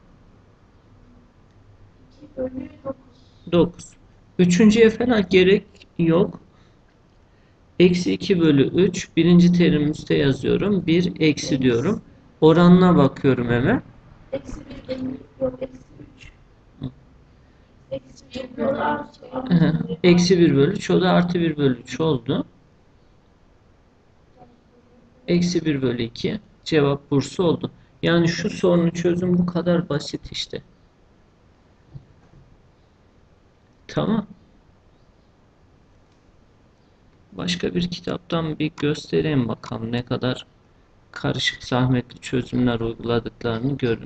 Speaker 4: 2 bölü 9.
Speaker 1: 9. Üçüncüye falan gerek yok. Eksi 2 bölü 3. Birinci terim üstte yazıyorum. 1 eksi diyorum. Oranına bakıyorum hemen.
Speaker 4: Eksi 1 yok, eksi 3. Eksi 1 bölü artı.
Speaker 1: Eksi 1 bölü 3. O da artı 1 bölü 3 oldu. Eksi 1 bölü 2. Cevap Bursa oldu. Yani şu sorunun çözümü bu kadar basit işte. Tamam. Başka bir kitaptan bir göstereyim bakalım ne kadar karışık zahmetli çözümler uyguladıklarını görün.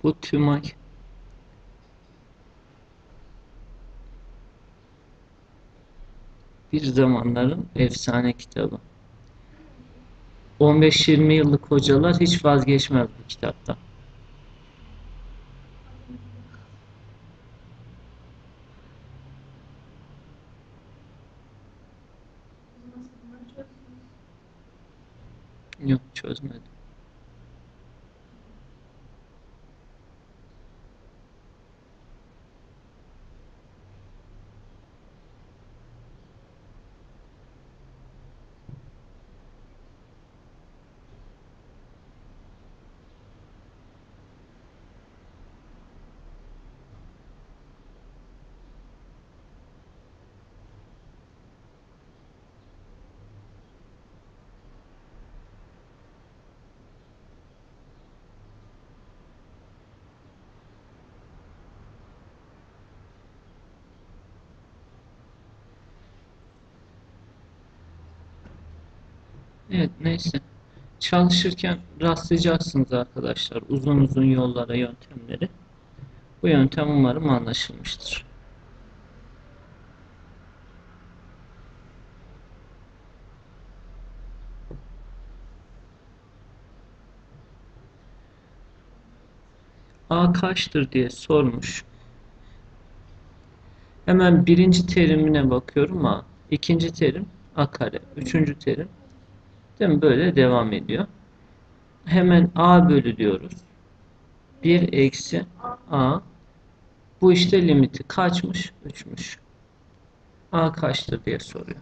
Speaker 1: Bu Tümay. Bir zamanların efsane kitabı. 15-20 yıllık hocalar hiç vazgeçmez bu kitaptan. Yok, çözmedim. Evet, neyse. Çalışırken rastlayacaksınız arkadaşlar uzun uzun yollara, yöntemleri. Bu yöntem umarım anlaşılmıştır. A kaçtır diye sormuş. Hemen birinci terimine bakıyorum A. İkinci terim A kare. Üçüncü terim. Değil mi? Böyle devam ediyor. Hemen A bölü diyoruz. 1 eksi A. Bu işte limiti kaçmış? 3'müş. A kaçtır diye soruyor.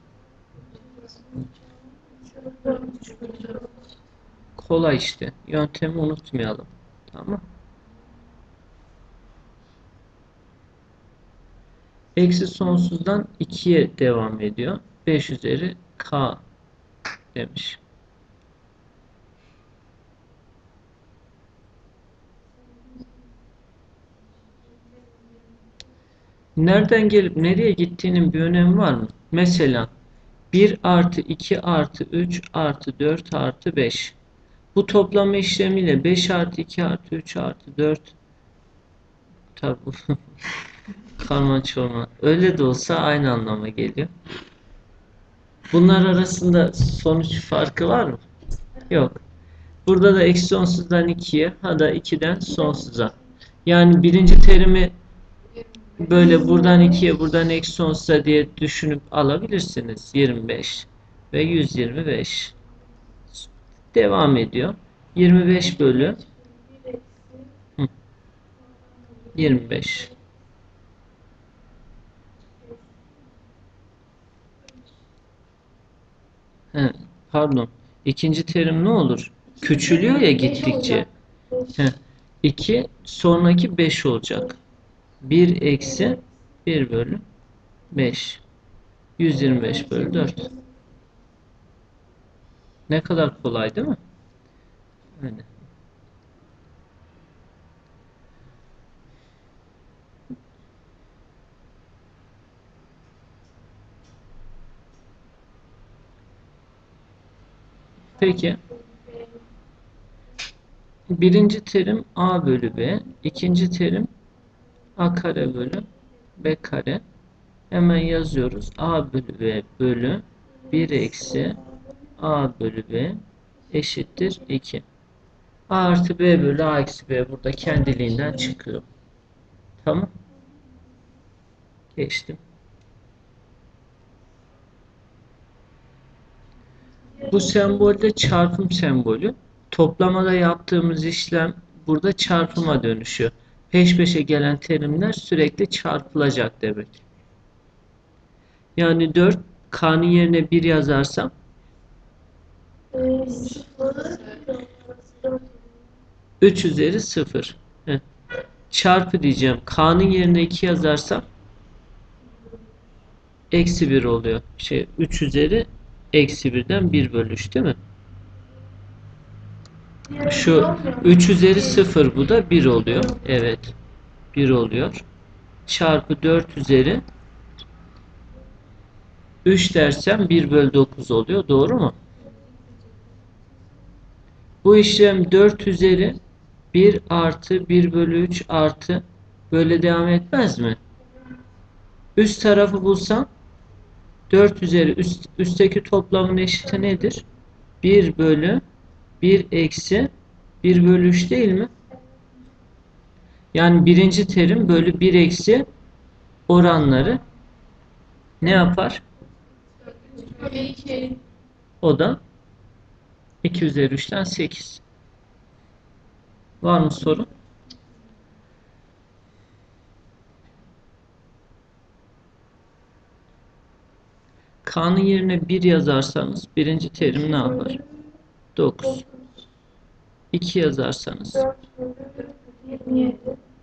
Speaker 1: Kolay işte. Yöntemi unutmayalım. Tamam. Eksi sonsuzdan 2'ye devam ediyor. 5 üzeri K demiş. Nereden gelip nereye gittiğinin bir önemi var mı? Mesela 1 artı 2 artı 3 artı 4 artı 5. Bu toplama işlemiyle 5 artı 2 artı 3 artı 4 tabi karma çorma. Öyle de olsa aynı anlama geliyor. Bunlar arasında sonuç farkı var mı? Yok. Burada da eksi sonsuzdan 2'ye, ha da 2'den sonsuza. Yani birinci terimi böyle buradan 2'ye, buradan eksi sonsuza diye düşünüp alabilirsiniz. 25 ve 125. Devam ediyor. 25 bölü 25. He, pardon. İkinci terim ne olur? Küçülüyor ya gittikçe. He, 2 sonraki 5 olacak. 1 eksi 1 bölü 5. 125 bölü 4. Ne kadar kolay değil mi? Öyle. Peki. Birinci terim A bölü B. İkinci terim A kare bölü B kare. Hemen yazıyoruz. A bölü B bölü 1 eksi A bölü B eşittir 2. A artı B bölü A eksi B burada kendiliğinden çıkıyor. Tamam. Geçtim. Bu sembolde çarpım sembolü. Toplamada yaptığımız işlem burada çarpıma dönüşüyor. Peş peşe gelen terimler sürekli çarpılacak demek. Yani 4 K'nın yerine 1 yazarsam 3 üzeri 0. Çarpı diyeceğim. K'nın yerine 2 yazarsam eksi 1 oluyor. 3 üzeri eksi 1'den 1 bölü 3 değil mi? Şu 3 üzeri 0 bu da 1 oluyor. Evet. 1 oluyor. Çarpı 4 üzeri 3 dersem 1 bölü 9 oluyor. Doğru mu? Bu işlem 4 üzeri 1 artı 1 bölü 3 artı böyle devam etmez mi? Üst tarafı bulsam 4 üzeri üstteki toplamın eşiti nedir? 1 bölü 1 eksi 1 bölü 3 değil mi? Yani birinci terim bölü 1 eksi oranları ne yapar?
Speaker 4: 2.
Speaker 1: O da 2 üzeri 3'ten 8. Var mı soru? K'nın yerine 1 yazarsanız birinci terim ne yapar? 9. 2 yazarsanız
Speaker 4: 4 bölü 27.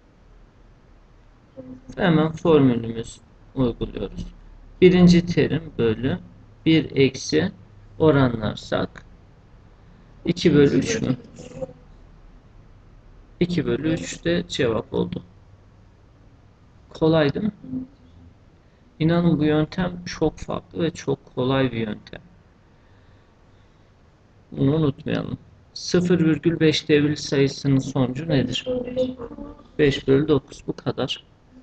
Speaker 1: hemen formülümüz uyguluyoruz. Birinci terim bölü 1 eksi oranlarsak 2 bölü 3 mü? 2 bölü 3 de cevap oldu. Kolay değil mi? İnanın bu yöntem çok farklı ve çok kolay bir yöntem. Bunu unutmayalım. 0,5 devirli sayısının sonucu nedir? 5 bölü 9. Bu kadar.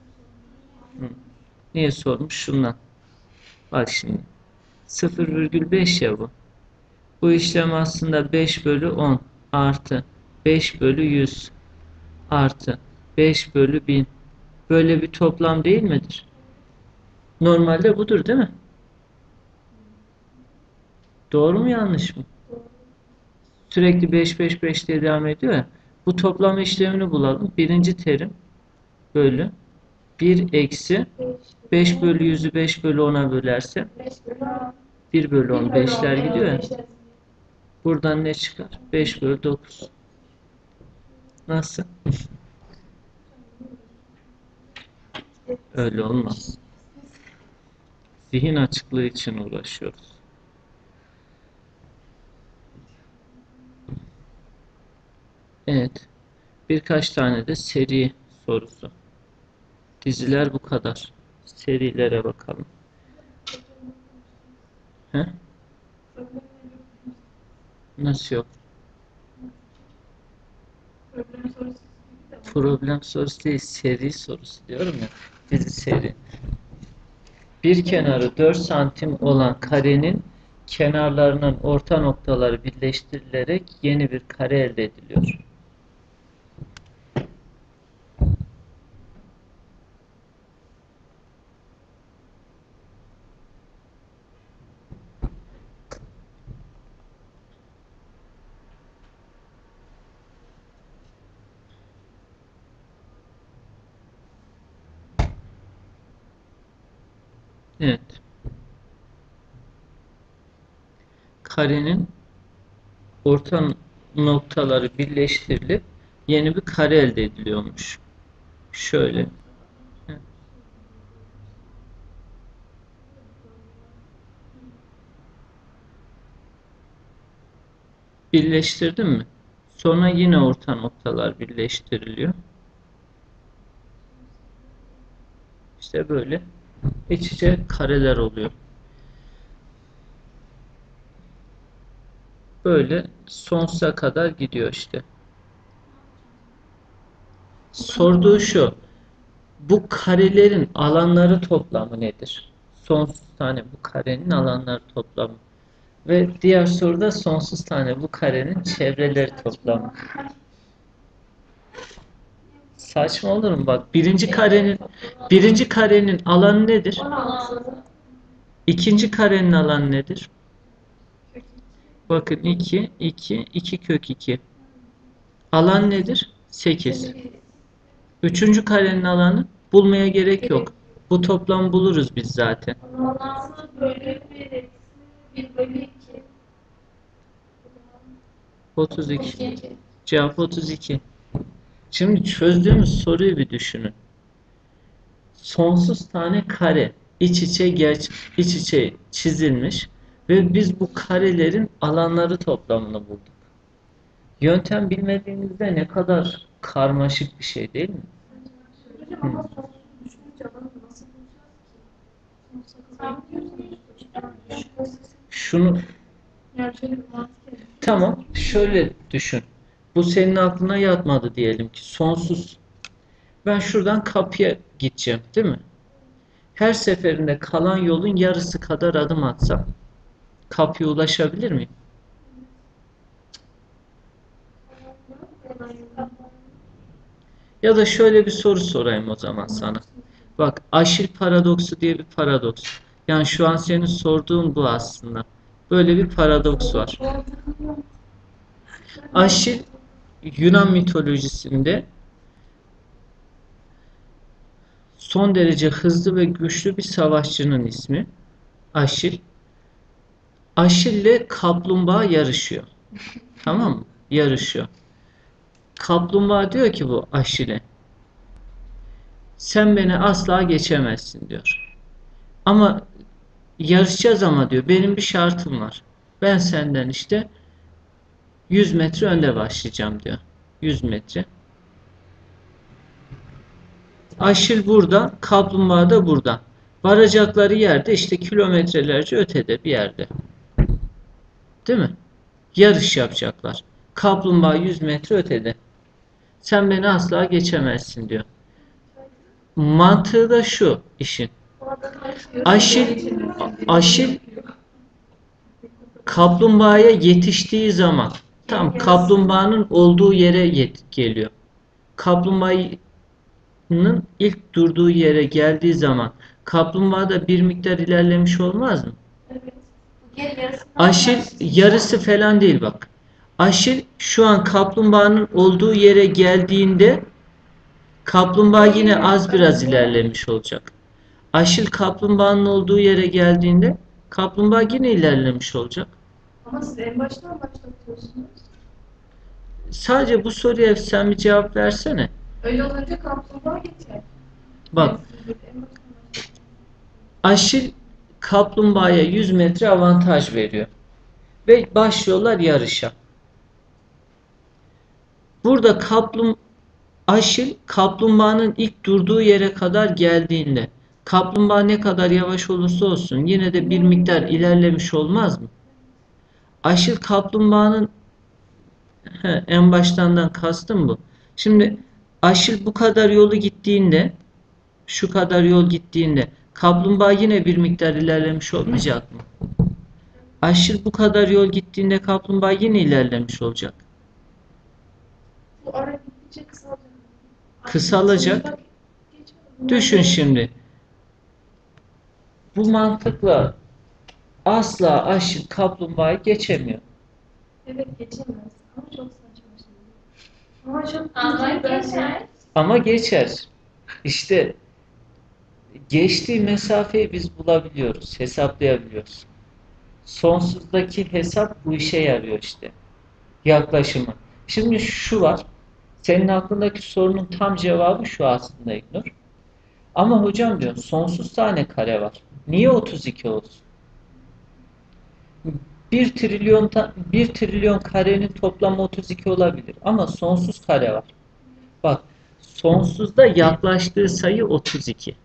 Speaker 1: Niye sormuş? Şundan. Bak şimdi. 0,5 ya bu. Bu işlem aslında 5 bölü 10 artı 5 bölü 100 artı 5 bölü 1000. Böyle bir toplam değil midir? Normalde budur değil mi? Doğru mu yanlış mı? Sürekli 5 5 5 diye devam ediyor ya. Bu toplam işlemini bulalım. Birinci terim bölü 1 eksi 5 bölü 100'ü 5 bölü 10'a bölerse 1 bölü 10 5'ler gidiyor ya. Buradan ne çıkar? 5 bölü 9. Nasıl? Öyle olmaz. Zihin açıklığı için uğraşıyoruz. Evet. Birkaç tane de seri sorusu. Diziler bu kadar. Serilere bakalım. He? Nasıl yok? Problem sorusu değil, seri sorusu diyorum ya. Dizi seri. Bir kenarı 4 santim olan karenin kenarlarının orta noktaları birleştirilerek yeni bir kare elde ediliyor. Evet. Karenin orta noktaları birleştirilip yeni bir kare elde ediliyormuş. Şöyle. Birleştirdim mi? Sonra yine orta noktalar birleştiriliyor. İşte böyle iç içe kareler oluyor. Böyle sonsuza kadar gidiyor işte. Sorduğu şu. Bu karelerin alanları toplamı nedir? Sonsuz tane bu karenin alanları toplamı. Ve diğer soruda sonsuz tane bu karenin çevreleri toplamı. Saçma olur mu? Bak birinci karenin alanı nedir? İkinci karenin alanı nedir? Bakın 2, 2, 2 kök 2. Alan nedir? 8. Üçüncü karenin alanı bulmaya gerek yok. Bu toplam buluruz biz zaten.
Speaker 4: Alansı bölü 1 bölü 2.
Speaker 1: 32. Cevap 32. Şimdi çözdüğümüz soruyu bir düşünün. Sonsuz tane kare iç içe çizilmiş ve biz bu karelerin alanları toplamını bulduk. Yöntem bilmediğimizde ne kadar karmaşık bir şey değil mi? Hı. Şunu tamam şöyle düşün. Bu senin aklına yatmadı diyelim ki. Sonsuz. Ben şuradan kapıya gideceğim, değil mi? Her seferinde kalan yolun yarısı kadar adım atsam kapıya ulaşabilir miyim? Ya da şöyle bir soru sorayım o zaman sana. Bak, Aşil paradoksu diye bir paradoks. Yani şu an senin sorduğun bu aslında. Böyle bir paradoks var. Aşil, Yunan mitolojisinde son derece hızlı ve güçlü bir savaşçının ismi. Aşil. Aşil'le kaplumbağa yarışıyor. Tamam mı? Yarışıyor. Kaplumbağa diyor ki bu Aşil'e, sen beni asla geçemezsin diyor. Ama yarışacağız ama diyor, benim bir şartım var. Ben senden işte 100 metre önde başlayacağım diyor. 100 metre. Aşil burada, kaplumbağa da burada. Varacakları yerde işte kilometrelerce ötede bir yerde. Değil mi? Yarış yapacaklar. Kaplumbağa 100 metre ötede. Sen beni asla geçemezsin diyor. Mantığı da şu işin. Aşil kaplumbağaya yetiştiği zaman tam kaplumbağanın olduğu yere geliyor. Kaplumbağanın ilk durduğu yere geldiği zaman kaplumbağa da bir miktar ilerlemiş olmaz mı? Aşil yarısı falan değil bak. Aşil şu an kaplumbağanın olduğu yere geldiğinde kaplumbağa yine az biraz ilerlemiş olacak. Aşil kaplumbağanın olduğu yere geldiğinde kaplumbağa yine ilerlemiş olacak.
Speaker 4: Ama siz en baştan başlatıyorsunuz.
Speaker 1: Sadece bu soruya sen bir cevap versene.
Speaker 4: Öyle olunca kaplumbağa geçer.
Speaker 1: Bak,
Speaker 4: En baştan başlatıyorsunuz.
Speaker 1: Aşil kaplumbağaya 100 metre avantaj veriyor. Ve başlıyorlar yarışa. Burada Aşil kaplumbağanın ilk durduğu yere kadar geldiğinde kaplumbağa ne kadar yavaş olursa olsun yine de bir miktar ilerlemiş olmaz mı? Aşil kaplumbağanın en baştandan kastım bu. Şimdi Aşil bu kadar yolu gittiğinde, şu kadar yol gittiğinde kaplumbağa yine bir miktar ilerlemiş olmayacak mı? Aşil bu kadar yol gittiğinde kaplumbağa yine ilerlemiş olacak.
Speaker 4: Bu ara gittikçe kısalacak.
Speaker 1: Kısalacak. Düşün şimdi. Bu mantıkla asla Aşil kaplumbağayı geçemiyor.
Speaker 4: Evet geçemez. Ama çok saçma şey. Ama çok
Speaker 2: Ama
Speaker 4: güzel.
Speaker 2: geçer.
Speaker 1: Ama geçer. İşte geçtiği mesafeyi biz bulabiliyoruz, hesaplayabiliyoruz. Sonsuzdaki hesap bu işe yarıyor işte. Yaklaşımı. Şimdi şu var. Senin aklındaki sorunun tam cevabı şu aslında İlknur. Ama hocam diyor sonsuz tane kare var. Niye 32 olsun? 1 trilyon karenin toplamı 32 olabilir. Ama sonsuz kare var. Bak, sonsuzda yaklaştığı sayı 32.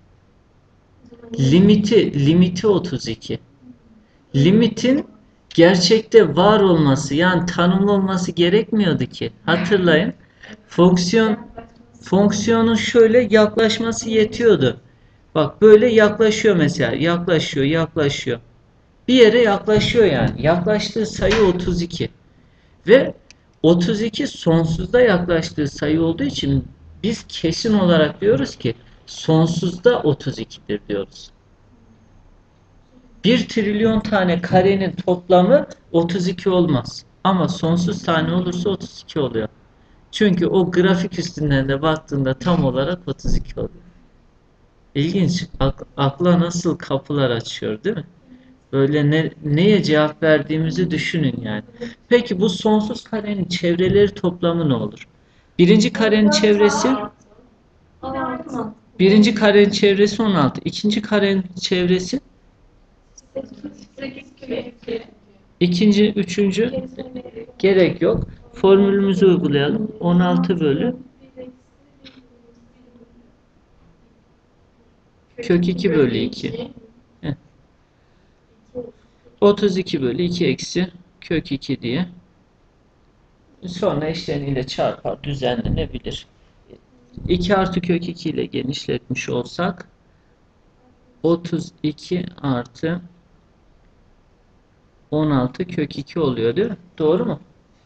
Speaker 1: Limiti 32. Limitin gerçekte var olması, yani tanımlı olması gerekmiyordu ki. Hatırlayın. Fonksiyonun şöyle yaklaşması yetiyordu. Bak böyle yaklaşıyor mesela. Yaklaşıyor. Bir yere yaklaşıyor yani. Yaklaştığı sayı 32. Ve 32 sonsuzda yaklaştığı sayı olduğu için biz kesin olarak diyoruz ki sonsuzda 32'dir diyoruz. 1 trilyon tane karenin toplamı 32 olmaz. Ama sonsuz tane olursa 32 oluyor. Çünkü o grafik üstünden de baktığında tam olarak 32 oluyor. İlginç. Akla nasıl kapılar açıyor, değil mi? Böyle neye cevap verdiğimizi düşünün yani. Peki bu sonsuz karenin çevreleri toplamı ne olur? Birinci karenin çevresi birinci karenin çevresi 16. İkinci karenin çevresi
Speaker 4: 8 kilo.
Speaker 1: ikinci, üçüncü gerek yok. Formülümüzü uygulayalım. 16 bölü kök 2 bölü 2. 32 bölü 2 eksi kök 2 diye Sonra eşleniyle çarpar, düzenlenebilir. 2 artı kök 2 ile genişletmiş olsak 32 artı 16 kök 2 oluyor değil mi? Doğru mu?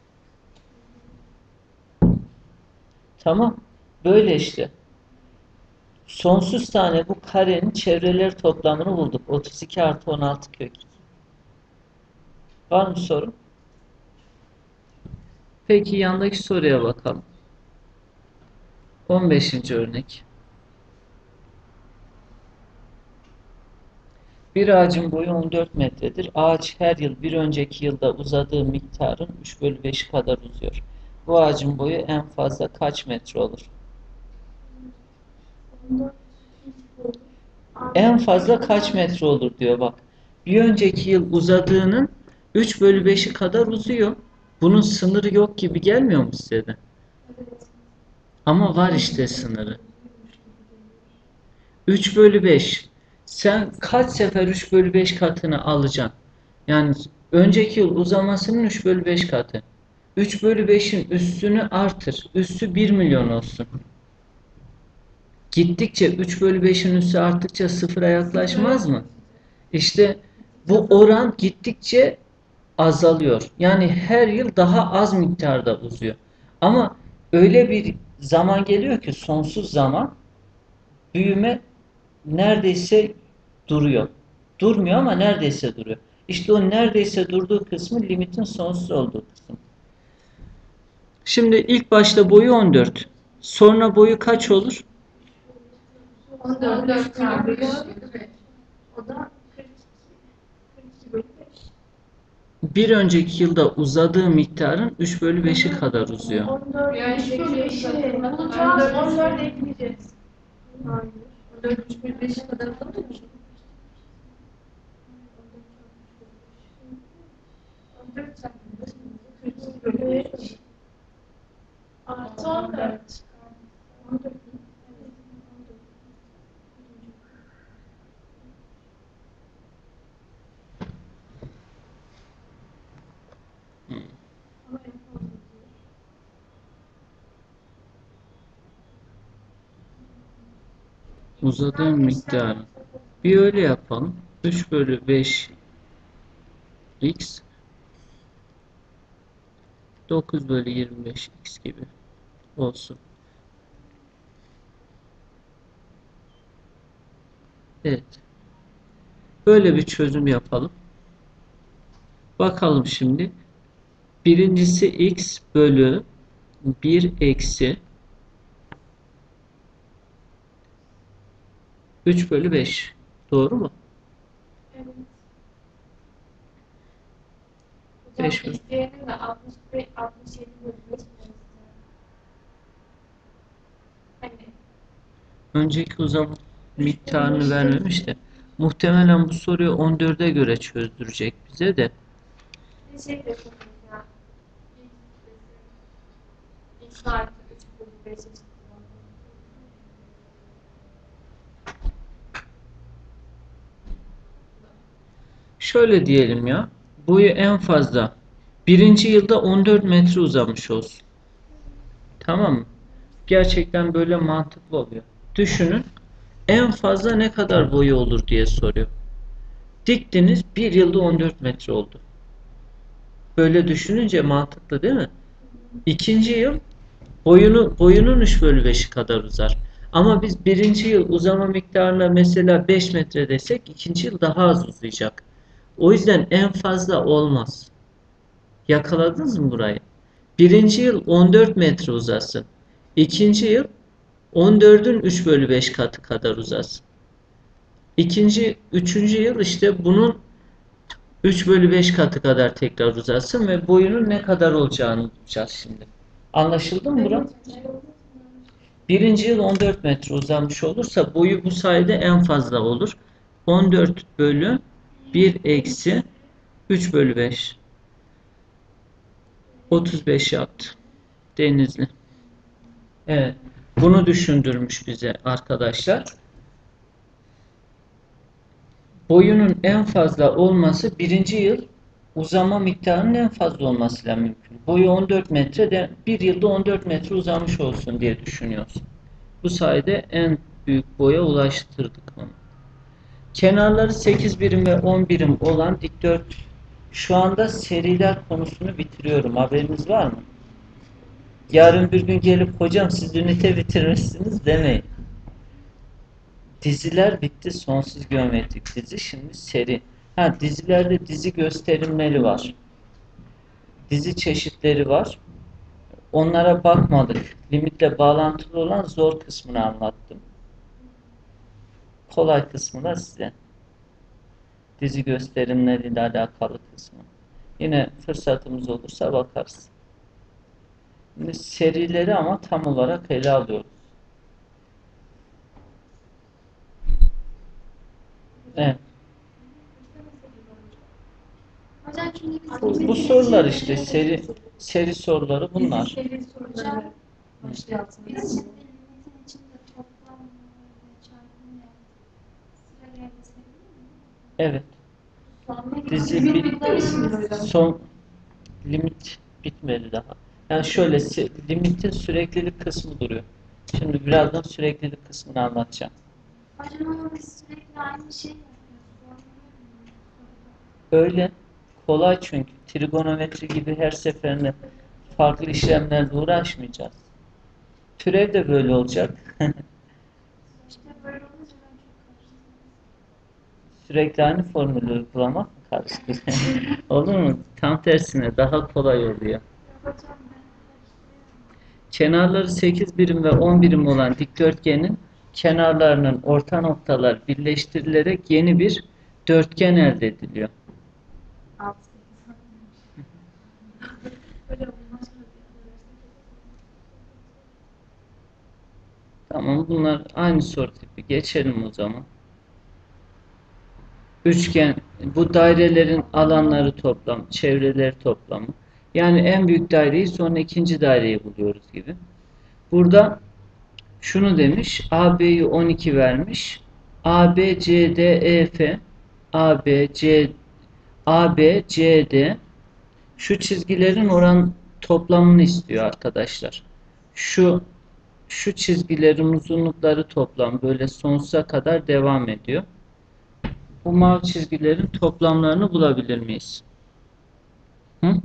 Speaker 1: Tamam. Böyle işte. Sonsuz tane bu karenin çevreleri toplamını bulduk. 32 artı 16 kök 2. Var mı sorun? Peki yandaki soruya bakalım. 15. örnek. Bir ağacın boyu 14 metredir. Ağaç her yıl bir önceki yılda uzadığı miktarın 3 bölü 5'i kadar uzuyor. Bu ağacın boyu en fazla kaç metre olur? En fazla kaç metre olur diyor bak. Bir önceki yıl uzadığının 3 bölü 5'i kadar uzuyor. Bunun sınırı yok gibi gelmiyor mu size de? Ama var işte sınırı. 3 bölü 5. Sen kaç sefer 3 bölü 5 katını alacaksın? Yani önceki yıl uzamasının 3 bölü 5 katı. 3 bölü 5'in üstünü artır. Üssü 1 milyon olsun. Gittikçe 3 bölü 5'in üssü arttıkça sıfıra yaklaşmaz mı? İşte bu oran gittikçe azalıyor. Yani her yıl daha az miktarda uzuyor. Ama öyle bir zaman geliyor ki sonsuz zaman büyüme neredeyse duruyor. Durmuyor ama neredeyse duruyor. İşte o neredeyse durduğu kısmı limitin sonsuz olduğu kısım. Şimdi ilk başta boyu 14. Sonra boyu kaç olur?
Speaker 4: 14 çarpı 100. O da 42 bölü 5.
Speaker 1: Bir önceki yılda uzadığı miktarın 3 bölü 5'i kadar uzuyor.
Speaker 4: 14
Speaker 2: Yani şu
Speaker 4: bölü 5'i.
Speaker 2: unutmaz 14 ekleyeceğiz.
Speaker 4: Hayır. 14 3 bölü 5'e kadar kalır mı?
Speaker 2: 14 çarpı 42 bölü 5 artı 14.
Speaker 4: 14. Ama en fazla diyor.
Speaker 1: Uzadığı miktarı. Bir öyle yapalım. 3 bölü 5 x 9 bölü 25 x gibi olsun. Evet. Böyle bir çözüm yapalım. Bakalım şimdi. Birincisi x bölü 1 eksi 3 bölü 5. Doğru mu?
Speaker 2: Evet.
Speaker 1: Beş
Speaker 2: Hocam
Speaker 1: mi?
Speaker 2: isteyenin de 65, 67 bölü 5 hani
Speaker 1: Önceki uzam miktarını vermemiş de. Muhtemelen bu soruyu 14'e göre çözdürecek bize de.
Speaker 2: bir şey de yapalım ya. X artı 3 bölü 5 eşittir.
Speaker 1: Şöyle diyelim ya. Boyu en fazla birinci yılda 14 metre uzamış olsun. Tamam mı? Gerçekten böyle mantıklı oluyor. Düşünün. En fazla ne kadar boyu olur diye soruyor. Diktiniz bir yılda 14 metre oldu. Böyle düşününce mantıklı değil mi? İkinci yıl boyunun 3 bölü 5'i kadar uzar. Ama biz birinci yıl uzama miktarına mesela 5 metre desek ikinci yıl daha az uzayacak. O yüzden en fazla olmaz. Yakaladınız mı burayı? Birinci yıl 14 metre uzasın. İkinci yıl 14'ün 3 bölü 5 katı kadar uzasın. Üçüncü yıl işte bunun 3 bölü 5 katı kadar tekrar uzasın ve boyunun ne kadar olacağını bulacağız şimdi. Anlaşıldı mı Burak? Birinci yıl 14 metre uzamış olursa boyu bu sayede en fazla olur. 14 bölü 1 eksi 3 bölü 5. 35 yaptı. Denizli. Evet. Bunu düşündürmüş bize arkadaşlar. Boyunun en fazla olması birinci yıl uzama miktarının en fazla olmasıyla mümkün. Boyu 14 metre de bir yılda 14 metre uzamış olsun diye düşünüyorsun. Bu sayede en büyük boya ulaştırdık onu. Kenarları 8 birim ve 10 birim olan dikdört, şu anda seriler konusunu bitiriyorum. Haberiniz var mı? Yarın bir gün gelip hocam siz ünite bitirmişsiniz demeyin. Diziler bitti. Sonsuz geometrik dizi. Şimdi seri. Dizilerde dizi gösterimleri var. Dizi çeşitleri var. Onlara bakmadık. Limitle bağlantılı olan zor kısmını anlattım. Kolay kısmı da size. Dizi gösterimleriyle alakalı kısmı. Yine fırsatımız olursa bakarız. Şimdi serileri ama tam olarak ele alıyoruz. Evet.
Speaker 2: Hocam şimdi biz
Speaker 1: Bu sorular işte seri soruları bunlar.
Speaker 4: Seri soruları başlayalım.
Speaker 2: biz şimdi limitin içinde toplam ve çarpım yaptık. Sıra gelmesi değil mi?
Speaker 1: Evet. Dizi
Speaker 4: Limit
Speaker 1: bitti.
Speaker 4: bitmemiş mi hocam?
Speaker 1: Son limit bitmedi daha. Yani şöyle limitin süreklilik kısmı duruyor. Şimdi birazdan süreklilik kısmını anlatacağım.
Speaker 2: Hocam ama biz sürekli aynı şey yapıyoruz.
Speaker 1: Öyle kolay çünkü trigonometri gibi her seferinde farklı işlemlerle uğraşmayacağız. Türev de böyle olacak.
Speaker 2: İşte böyle olunca ben çok karıştım.
Speaker 1: Sürekli aynı formülü uygulamak mı karıştırıyor? Olur mu? Tam tersine daha kolay oluyor.
Speaker 2: Hocam ben karıştırıyorum.
Speaker 1: Kenarları 8 birim ve 10 birim olan dikdörtgenin kenarlarının orta noktalar birleştirilerek yeni bir dörtgen elde ediliyor.
Speaker 4: 6. Hocam başka bir
Speaker 1: Tamam, bunlar aynı soru tipi. Geçelim o zaman. Üçgen, bu dairelerin alanları toplam, çevreleri toplamı. Yani en büyük daireyi sonra ikinci daireyi buluyoruz gibi. Burada şunu demiş, AB'yi 12 vermiş. AB, CD, EF, AB, CD, şu çizgilerin oran toplamını istiyor arkadaşlar. Şu çizgilerin uzunlukları toplam böyle sonsuza kadar devam ediyor. Bu mavi çizgilerin toplamlarını bulabilir miyiz? Hı?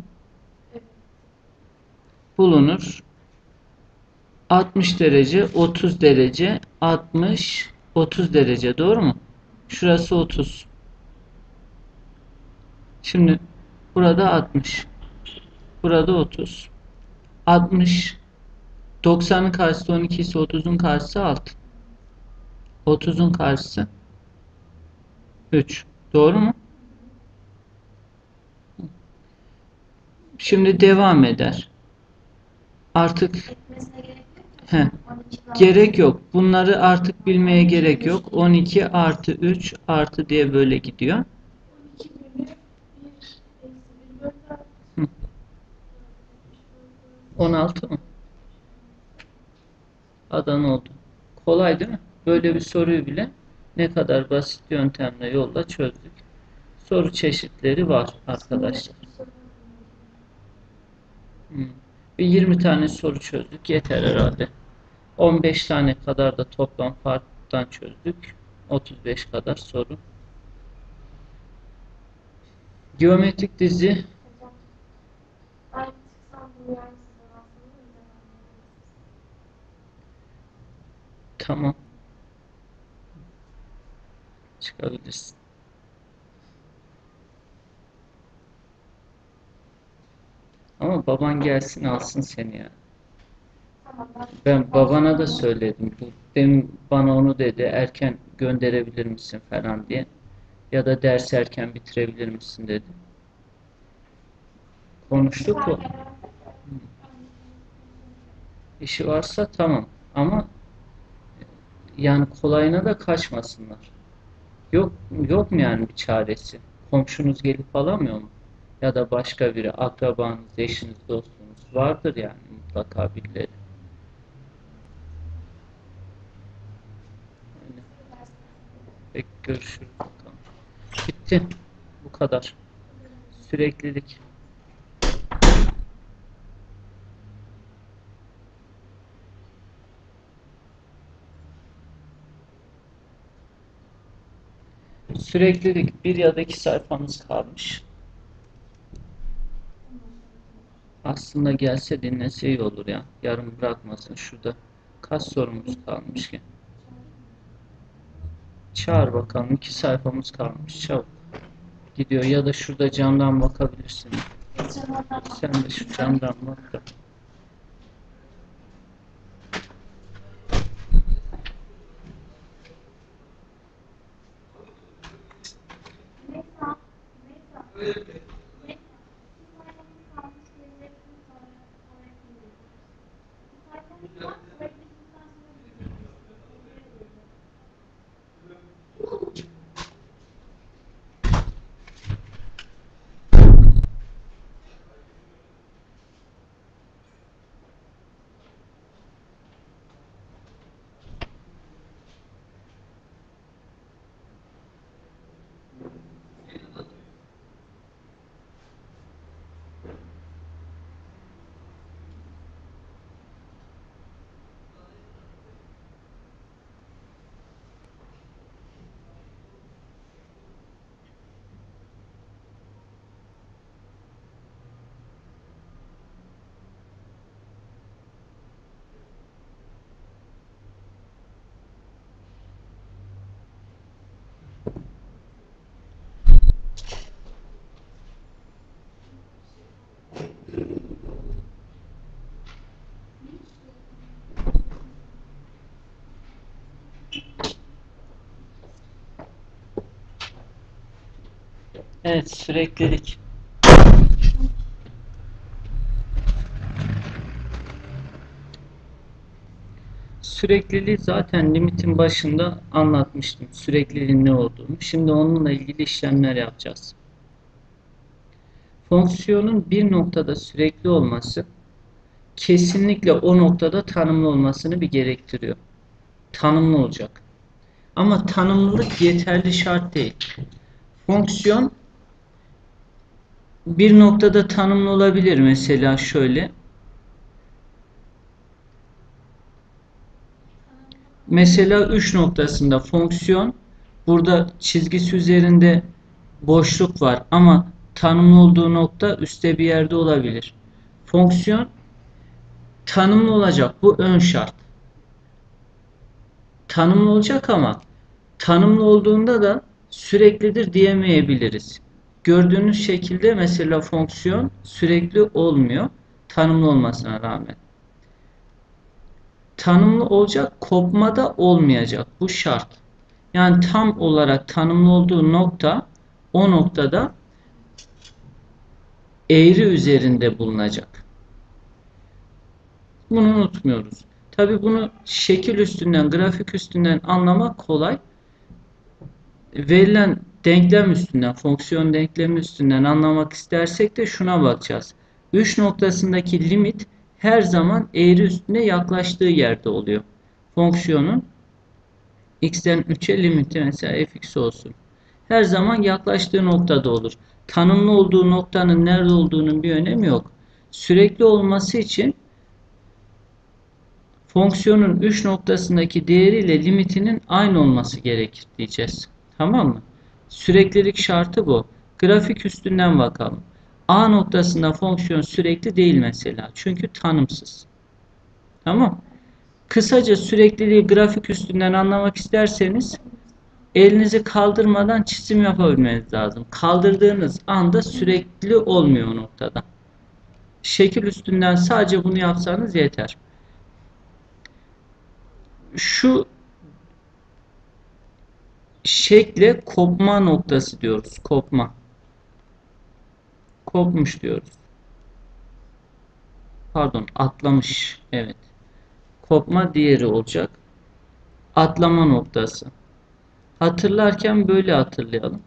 Speaker 1: Bulunur. 60 derece, 30 derece, 60, 30 derece. Doğru mu? Şurası 30. Şimdi burada 60. Burada 30. 60. 90'ın karşısı 12 ise 30'un karşısı 6. 30'un karşısı 3. Doğru mu? Şimdi devam eder. Artık
Speaker 2: Etmesine gerek yok ki.
Speaker 1: he,
Speaker 2: 12 daha.
Speaker 1: gerek yok. Bunları artık bilmeye gerek yok. 12 artı 3 artı diye böyle gidiyor.
Speaker 4: 12 bölü 1 eksi 1 bölü 4.
Speaker 1: Hı. 16 mı? Adana oldu. Kolay değil mi? Böyle bir soruyu bile ne kadar basit yöntemle yolla çözdük. Soru çeşitleri var arkadaşlar. Bir 20 tane soru çözdük. Yeter herhalde. 15 tane kadar da toplam farktan çözdük. 35 kadar soru. Geometrik dizi
Speaker 4: Hocam, aynı çıksam bunu yer misiniz? Aslında öyle
Speaker 1: tamam. Çıkabilirsin. Ama baban gelsin alsın seni ya.
Speaker 4: Tamam ben
Speaker 1: Ben babana da söyledim. Demin bana onu dedi. Erken gönderebilir misin falan diye. Ya da dersi erken bitirebilir misin dedi. Konuştuk o. İşi varsa tamam. Ama yani kolayına da kaçmasınlar. Yok mu yani bir çaresi? Komşunuz gelip alamıyor mu? Ya da başka biri, akrabanız, eşiniz, dostunuz vardır yani mutlaka birileri. Öyle. Peki görüşürüz bakalım. Bitti. Bu kadar. Süreklilik. Süreklilik, bir ya da iki sayfamız kalmış. Aslında gelse dinlese iyi olur ya. Yarım bırakmasın. Şurada kaç sorumuz kalmış ki? Çağır bakalım. 2 sayfamız kalmış. Çabuk. Gidiyor ya da şurada camdan bakabilirsin. Sen de şu camdan bak da.
Speaker 2: Mesela, mesela, mesela, bir sayfamız kalmış kelimesini sonra ekleyebiliriz. Bir sayfamız var, sonra ekledikten sonra gidebiliriz.
Speaker 1: Evet, süreklilik. Sürekliliği zaten limitin başında anlatmıştım. Sürekliliğin ne olduğunu. Şimdi onunla ilgili işlemler yapacağız. Fonksiyonun bir noktada sürekli olması kesinlikle o noktada tanımlı olmasını bir gerektiriyor. Tanımlı olacak. Ama tanımlılık yeterli şart değil. Fonksiyon bir noktada tanımlı olabilir. Mesela şöyle. Mesela 3 noktasında fonksiyon, burada çizgisi üzerinde boşluk var ama tanımlı olduğu nokta üstte bir yerde olabilir. Fonksiyon tanımlı olacak. Bu ön şart. Tanımlı olacak ama tanımlı olduğunda da süreklidir diyemeyebiliriz. Gördüğünüz şekilde mesela fonksiyon sürekli olmuyor. Tanımlı olmasına rağmen. Tanımlı olacak, kopma da olmayacak. Bu şart. Yani tam olarak tanımlı olduğu nokta o noktada eğri üzerinde bulunacak. Bunu unutmuyoruz. Tabi bunu şekil üstünden, grafik üstünden anlamak kolay. Verilen denklem üstünden, fonksiyon denklemi üstünden anlamak istersek de şuna bakacağız. 3 noktasındaki limit her zaman eğri üstüne yaklaştığı yerde oluyor. Fonksiyonun x'ten 3'e limiti mesela fx olsun. Her zaman yaklaştığı noktada olur. Tanımlı olduğu noktanın nerede olduğunun bir önemi yok. Sürekli olması için fonksiyonun 3 noktasındaki değeriyle limitinin aynı olması gerekir diyeceğiz. Tamam mı? Süreklilik şartı bu. Grafik üstünden bakalım. A noktasında fonksiyon sürekli değil mesela. Çünkü tanımsız. Tamam. Kısaca sürekliliği grafik üstünden anlamak isterseniz elinizi kaldırmadan çizim yapabilmeniz lazım. Kaldırdığınız anda sürekli olmuyor o noktada. Şekil üstünden sadece bunu yapsanız yeter. Şu şekle kopma noktası diyoruz. Kopma. Kopmuş diyoruz. Pardon, atlamış. Evet. Kopma diğeri olacak. Atlama noktası. Hatırlarken böyle hatırlayalım.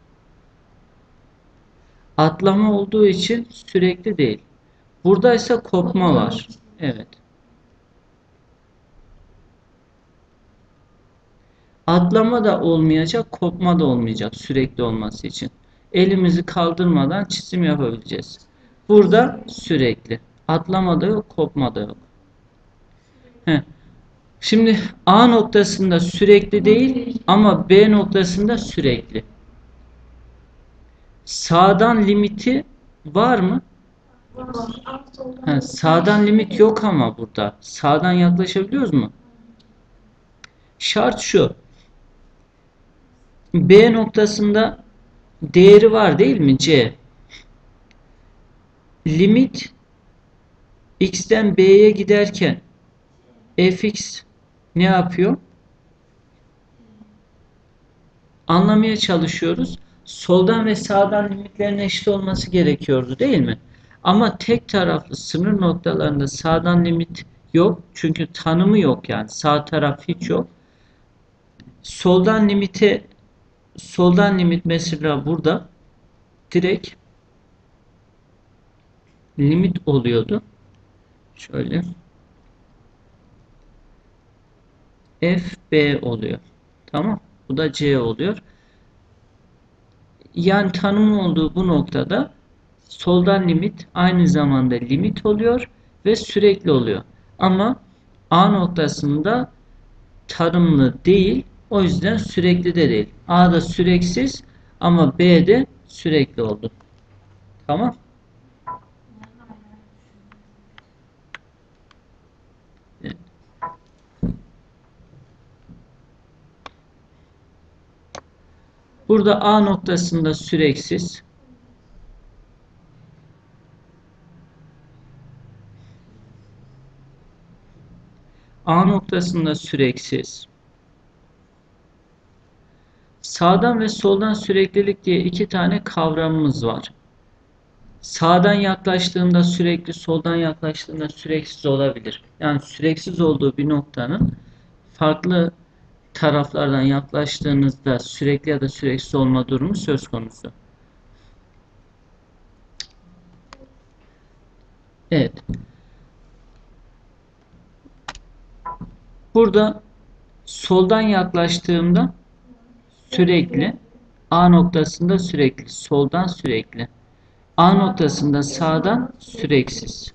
Speaker 1: Atlama olduğu için sürekli değil. Buradaysa kopma var. Evet. Atlama da olmayacak, kopma da olmayacak sürekli olması için. Elimizi kaldırmadan çizim yapabileceğiz. Burada sürekli. Atlama da yok, kopma da yok. Heh. Şimdi A noktasında sürekli değil ama B noktasında sürekli. Sağdan limiti var mı? Sağdan limit yok ama burada. Sağdan yaklaşabiliyoruz mu? Şart şu. B noktasında değeri var değil mi? C. Limit x'ten b'ye giderken fx ne yapıyor? Anlamaya çalışıyoruz. Soldan ve sağdan limitlerin eşit olması gerekiyordu değil mi? Ama tek taraflı sınır noktalarında sağdan limit yok. Çünkü tanımı yok yani. Sağ taraf hiç yok. Soldan limit mesela burada direkt limit oluyordu. Şöyle fb oluyor. Tamam. Bu da c oluyor. Yani tanımı olduğu bu noktada soldan limit aynı zamanda limit oluyor ve sürekli oluyor. Ama A noktasında tanımlı değil. O yüzden sürekli de değil. A'da süreksiz ama B'de sürekli oldu. Tamam. Evet. Burada A noktasında süreksiz. A noktasında süreksiz. Sağdan ve soldan süreklilik diye iki tane kavramımız var. Sağdan yaklaştığında sürekli, soldan yaklaştığında süreksiz olabilir. Yani süreksiz olduğu bir noktanın farklı taraflardan yaklaştığınızda sürekli ya da süreksiz olma durumu söz konusu. Evet. Burada soldan yaklaştığımda sürekli, A noktasında sürekli, soldan sürekli. A noktasında sağdan süreksiz.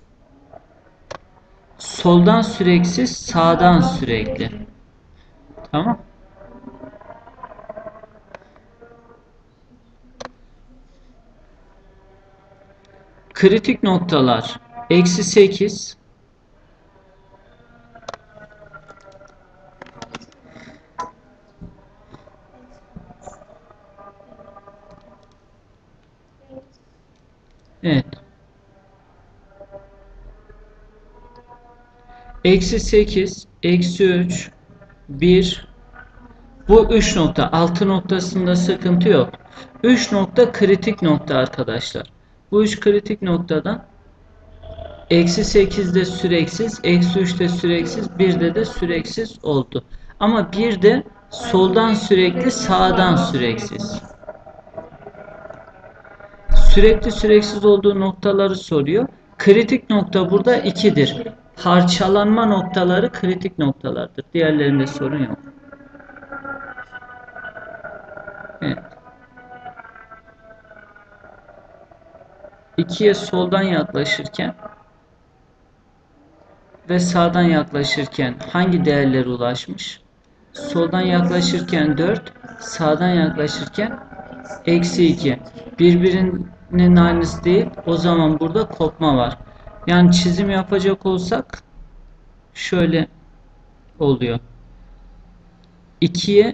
Speaker 1: Soldan süreksiz, sağdan sürekli. Tamam. Kritik noktalar -8, evet. -8, -3, 1. Bu 3 nokta. 6 noktasında sıkıntı yok. 3 nokta kritik nokta arkadaşlar. Bu 3 kritik noktadan -8'de süreksiz, -3'te süreksiz, 1'de de süreksiz oldu. Ama 1'de soldan sürekli, sağdan süreksiz. Sürekli süreksiz olduğu noktaları soruyor. Kritik nokta burada 2'dir. Parçalanma noktaları kritik noktalardır. Diğerlerinde sorun yok. Evet. 2'ye soldan yaklaşırken ve sağdan yaklaşırken hangi değerlere ulaşmış? Soldan yaklaşırken 4, sağdan yaklaşırken -2. Birbirinin aynısı değil. O zaman burada kopma var. Yani çizim yapacak olsak şöyle oluyor. 2'ye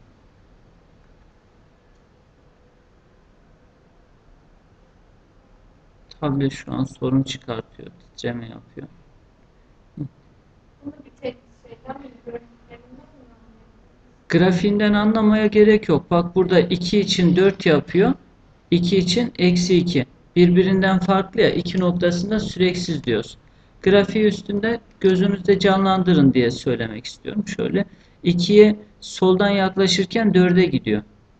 Speaker 1: tablet şu an sorun çıkartıyor. Titreme yapıyor.
Speaker 4: Bunu bir tek şeyden mi, grafiklerinden mi anlıyoruz?
Speaker 1: Grafiğinden anlamaya gerek yok. Bak burada 2 için 4 yapıyor. 2 için -2. Birbirinden farklı ya. 2 noktasında süreksiz diyoruz. Grafiği üstünde gözünüzde canlandırın diye söylemek istiyorum. Şöyle 2'ye soldan yaklaşırken 4'e gidiyor.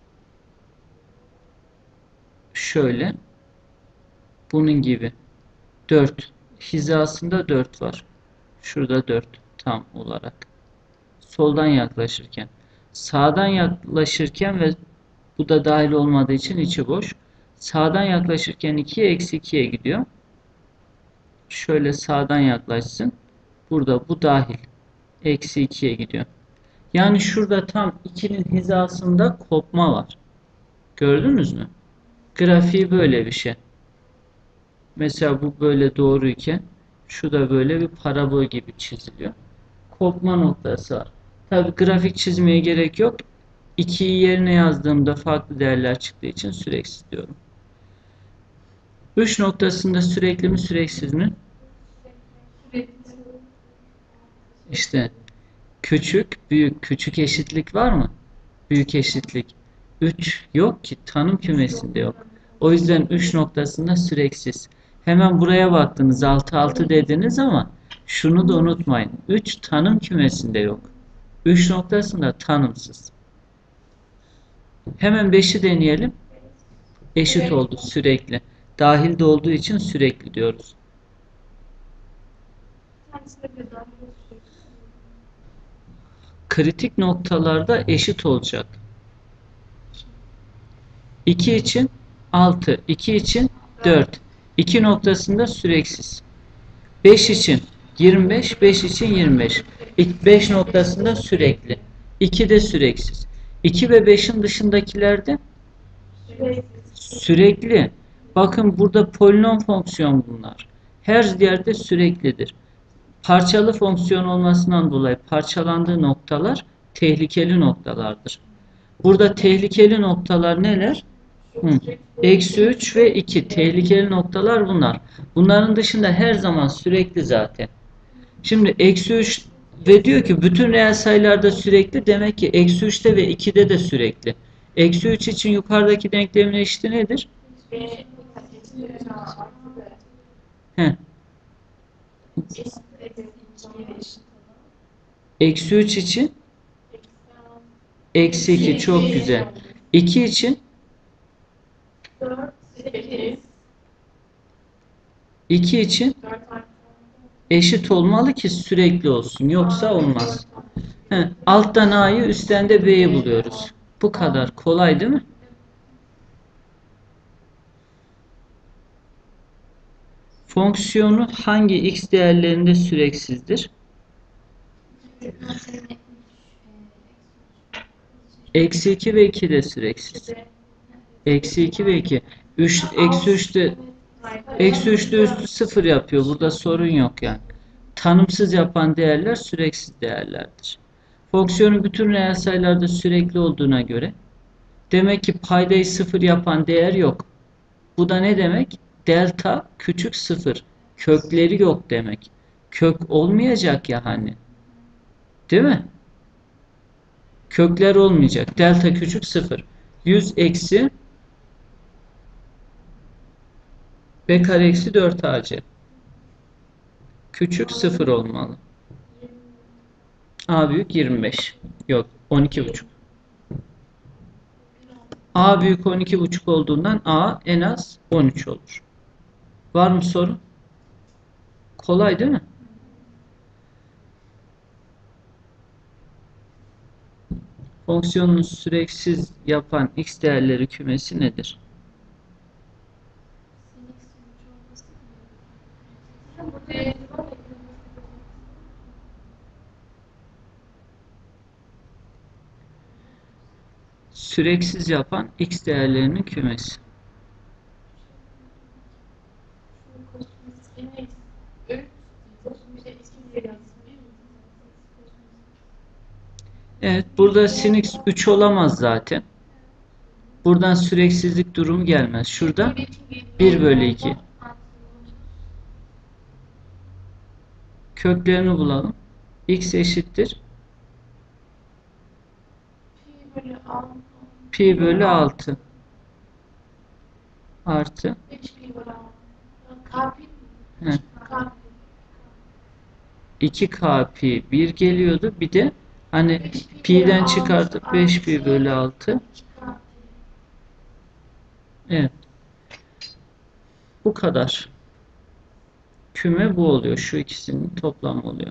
Speaker 1: Şöyle. Bunun gibi. 4. Hizasında 4 var. Şurada 4 tam olarak. Soldan yaklaşırken. Sağdan yaklaşırken ve bu da dahil olmadığı için içi boş. Sağdan yaklaşırken 2'ye eksi 2'ye gidiyor. Şöyle sağdan yaklaşsın. Burada bu dahil. Eksi 2'ye gidiyor. Yani şurada tam 2'nin hizasında kopma var. Gördünüz mü? Grafiği böyle bir şey. Mesela bu böyle doğruyken şu da böyle bir parabol gibi çiziliyor. Kopma noktası var. Tabi grafik çizmeye gerek yok. 2'yi yerine yazdığımda farklı değerler çıktığı için süreksiz diyorum. 3 noktasında sürekli mi süreksiz mi? İşte küçük, büyük, küçük eşitlik var mı? Büyük eşitlik. 3 yok ki, tanım kümesinde yok. O yüzden 3 noktasında süreksiz. Hemen buraya baktınız 6 6 dediniz ama şunu da unutmayın. 3 tanım kümesinde yok. 3 noktasında tanımsız. Hemen 5'i deneyelim. Eşit oldu sürekli. Dahilde olduğu için sürekli diyoruz. Kritik noktalarda eşit olacak. 2 için 6, 2 için 4. 2 noktasında süreksiz. 5 için 25, 5 için 25. 5 noktasında sürekli. 2 de süreksiz. 2 ve 5'in dışındakilerde sürekli. Bakın burada polinom fonksiyon bunlar. Her yerde süreklidir. Parçalı fonksiyon olmasından dolayı parçalandığı noktalar tehlikeli noktalardır. Burada tehlikeli noktalar neler? Eksi 3 ve 2 tehlikeli noktalar bunlar. Bunların dışında her zaman sürekli zaten. Şimdi eksi 3 ve diyor ki bütün reel sayılarda sürekli, demek ki eksi 3'te ve 2'de de sürekli. Eksi 3 için yukarıdaki denklemin eşiti nedir? Heh. Eksi 3 için eksi 2 çok güzel. 2 için 2 için eşit olmalı ki sürekli olsun. Yoksa olmaz. Alttan A'yı, üstten de B'yi buluyoruz. Bu kadar. Kolay değil mi? Fonksiyonu hangi x değerlerinde süreksizdir? Eksi 2 ve 2 de süreksiz. Eksi 2 ve 2. Eksi 3'te üstü 0 yapıyor. Burada sorun yok yani. Tanımsız yapan değerler süreksiz değerlerdir. Fonksiyonun bütün reel sayılarda sürekli olduğuna göre demek ki paydayı 0 yapan değer yok. Bu da ne demek? Delta küçük 0. Kökleri yok demek. Kök olmayacak ya hani. Değil mi? Kökler olmayacak. Delta küçük 0. 100 eksi b kare eksi 4 ac. Küçük 0 olmalı. A büyük 25. Yok 12,5. A büyük 12,5 olduğundan A en az 13 olur. Var mı soru? Kolay değil mi? Fonksiyonunu süreksiz yapan x değerleri kümesi nedir? Süreksiz yapan x değerlerinin kümesi. Evet, burada sin x 3 olamaz zaten. Buradan süreksizlik durumu gelmez. Şurada 1 bölü 2. Köklerini bulalım. X eşittir pi bölü 6 artı 2k pi 1 geliyordu. Bir de hani pi'den çıkartıp 5 pi bölü 6. Evet. Bu kadar. Küme bu oluyor. Şu ikisinin toplamı oluyor.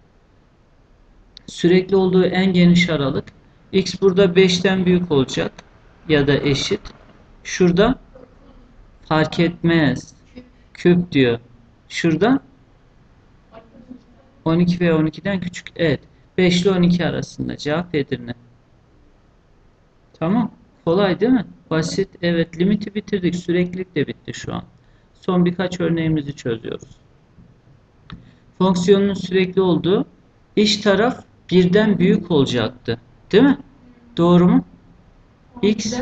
Speaker 1: Sürekli olduğu en geniş aralık. X burada 5'ten büyük olacak. Ya da eşit. Şurada Fark etmez. Küp diyor. Şurada 12 ve 12'den küçük. Evet. 5 ile 12 arasında. Cevap Edirne. Tamam. Kolay değil mi? Basit. Evet. Limiti bitirdik. Süreklilik de bitti şu an. Son birkaç örneğimizi çözüyoruz. Fonksiyonun sürekli olduğu iç taraf birden büyük olacaktı. Değil mi? Doğru mu? X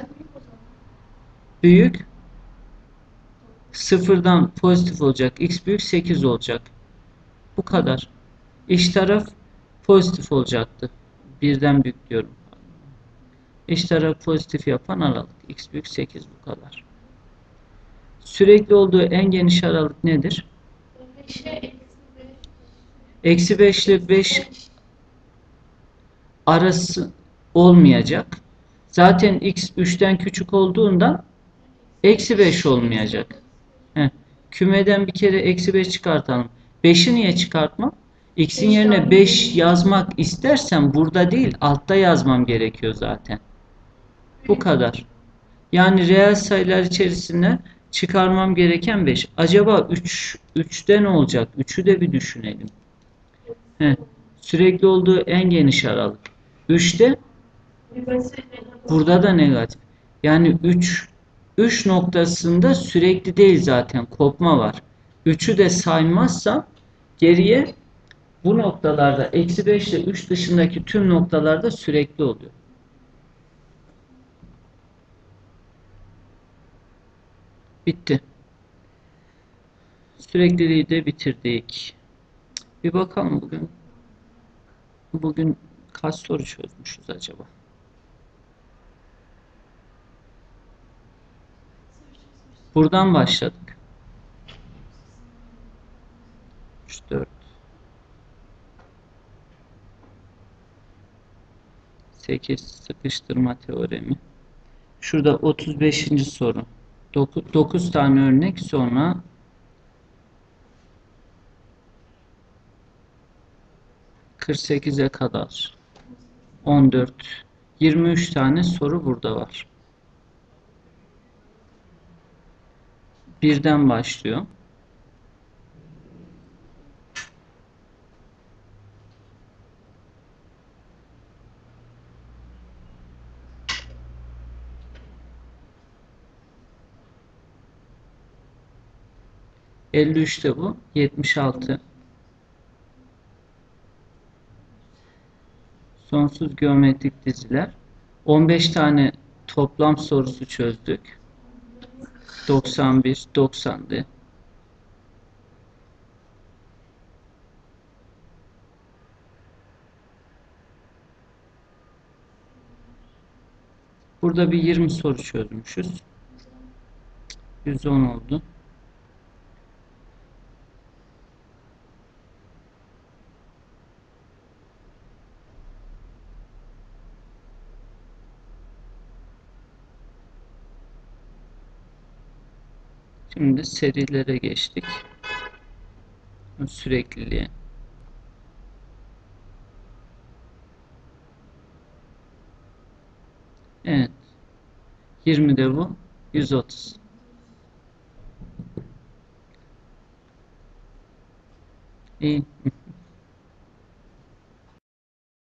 Speaker 1: büyük sıfırdan pozitif olacak. X büyük 8 olacak. Bu kadar. İç taraf pozitif olacaktı. Birden büyük diyorum. İç taraf pozitif yapan aralık. X büyük 8 bu kadar. Sürekli olduğu en geniş aralık nedir? Eksi 5 ile 5 arası olmayacak. Zaten X 3'ten küçük olduğundan eksi 5 olmayacak. Heh. Kümeden bir kere eksi 5 çıkartalım. 5'i niye çıkartmam? X'in yerine 5 yazmak istersen burada değil altta yazmam gerekiyor zaten. Bu kadar. Yani reel sayılar içerisinde çıkarmam gereken 5. Acaba 3'te ne olacak? 3'ü de bir düşünelim. Heh. Sürekli olduğu en geniş aralık. 3'te burada da negatif. Yani 3 noktasında sürekli değil zaten. Kopma var. 3'ü de saymazsam geriye bu noktalarda eksi 5 ile 3 dışındaki tüm noktalarda sürekli oluyor. Bitti. Sürekliliği de bitirdik. Bir bakalım bugün kaç soru çözmüşüz acaba? Buradan başladık. 3, 4, 8 sıkıştırma teoremi. Şurada 35. soru. 9 tane örnek sonra 48'e kadar 14, 23 tane soru burada var. Birden başlıyor. ...53'te bu. 76. Sonsuz geometrik diziler. 15 tane toplam sorusu çözdük. 91, 90'dı. Burada bir 20 soru çözmüşüz. 110 oldu. Şimdi serilere geçtik. Sürekliliğe. Evet. 20 de bu. 130. İyi.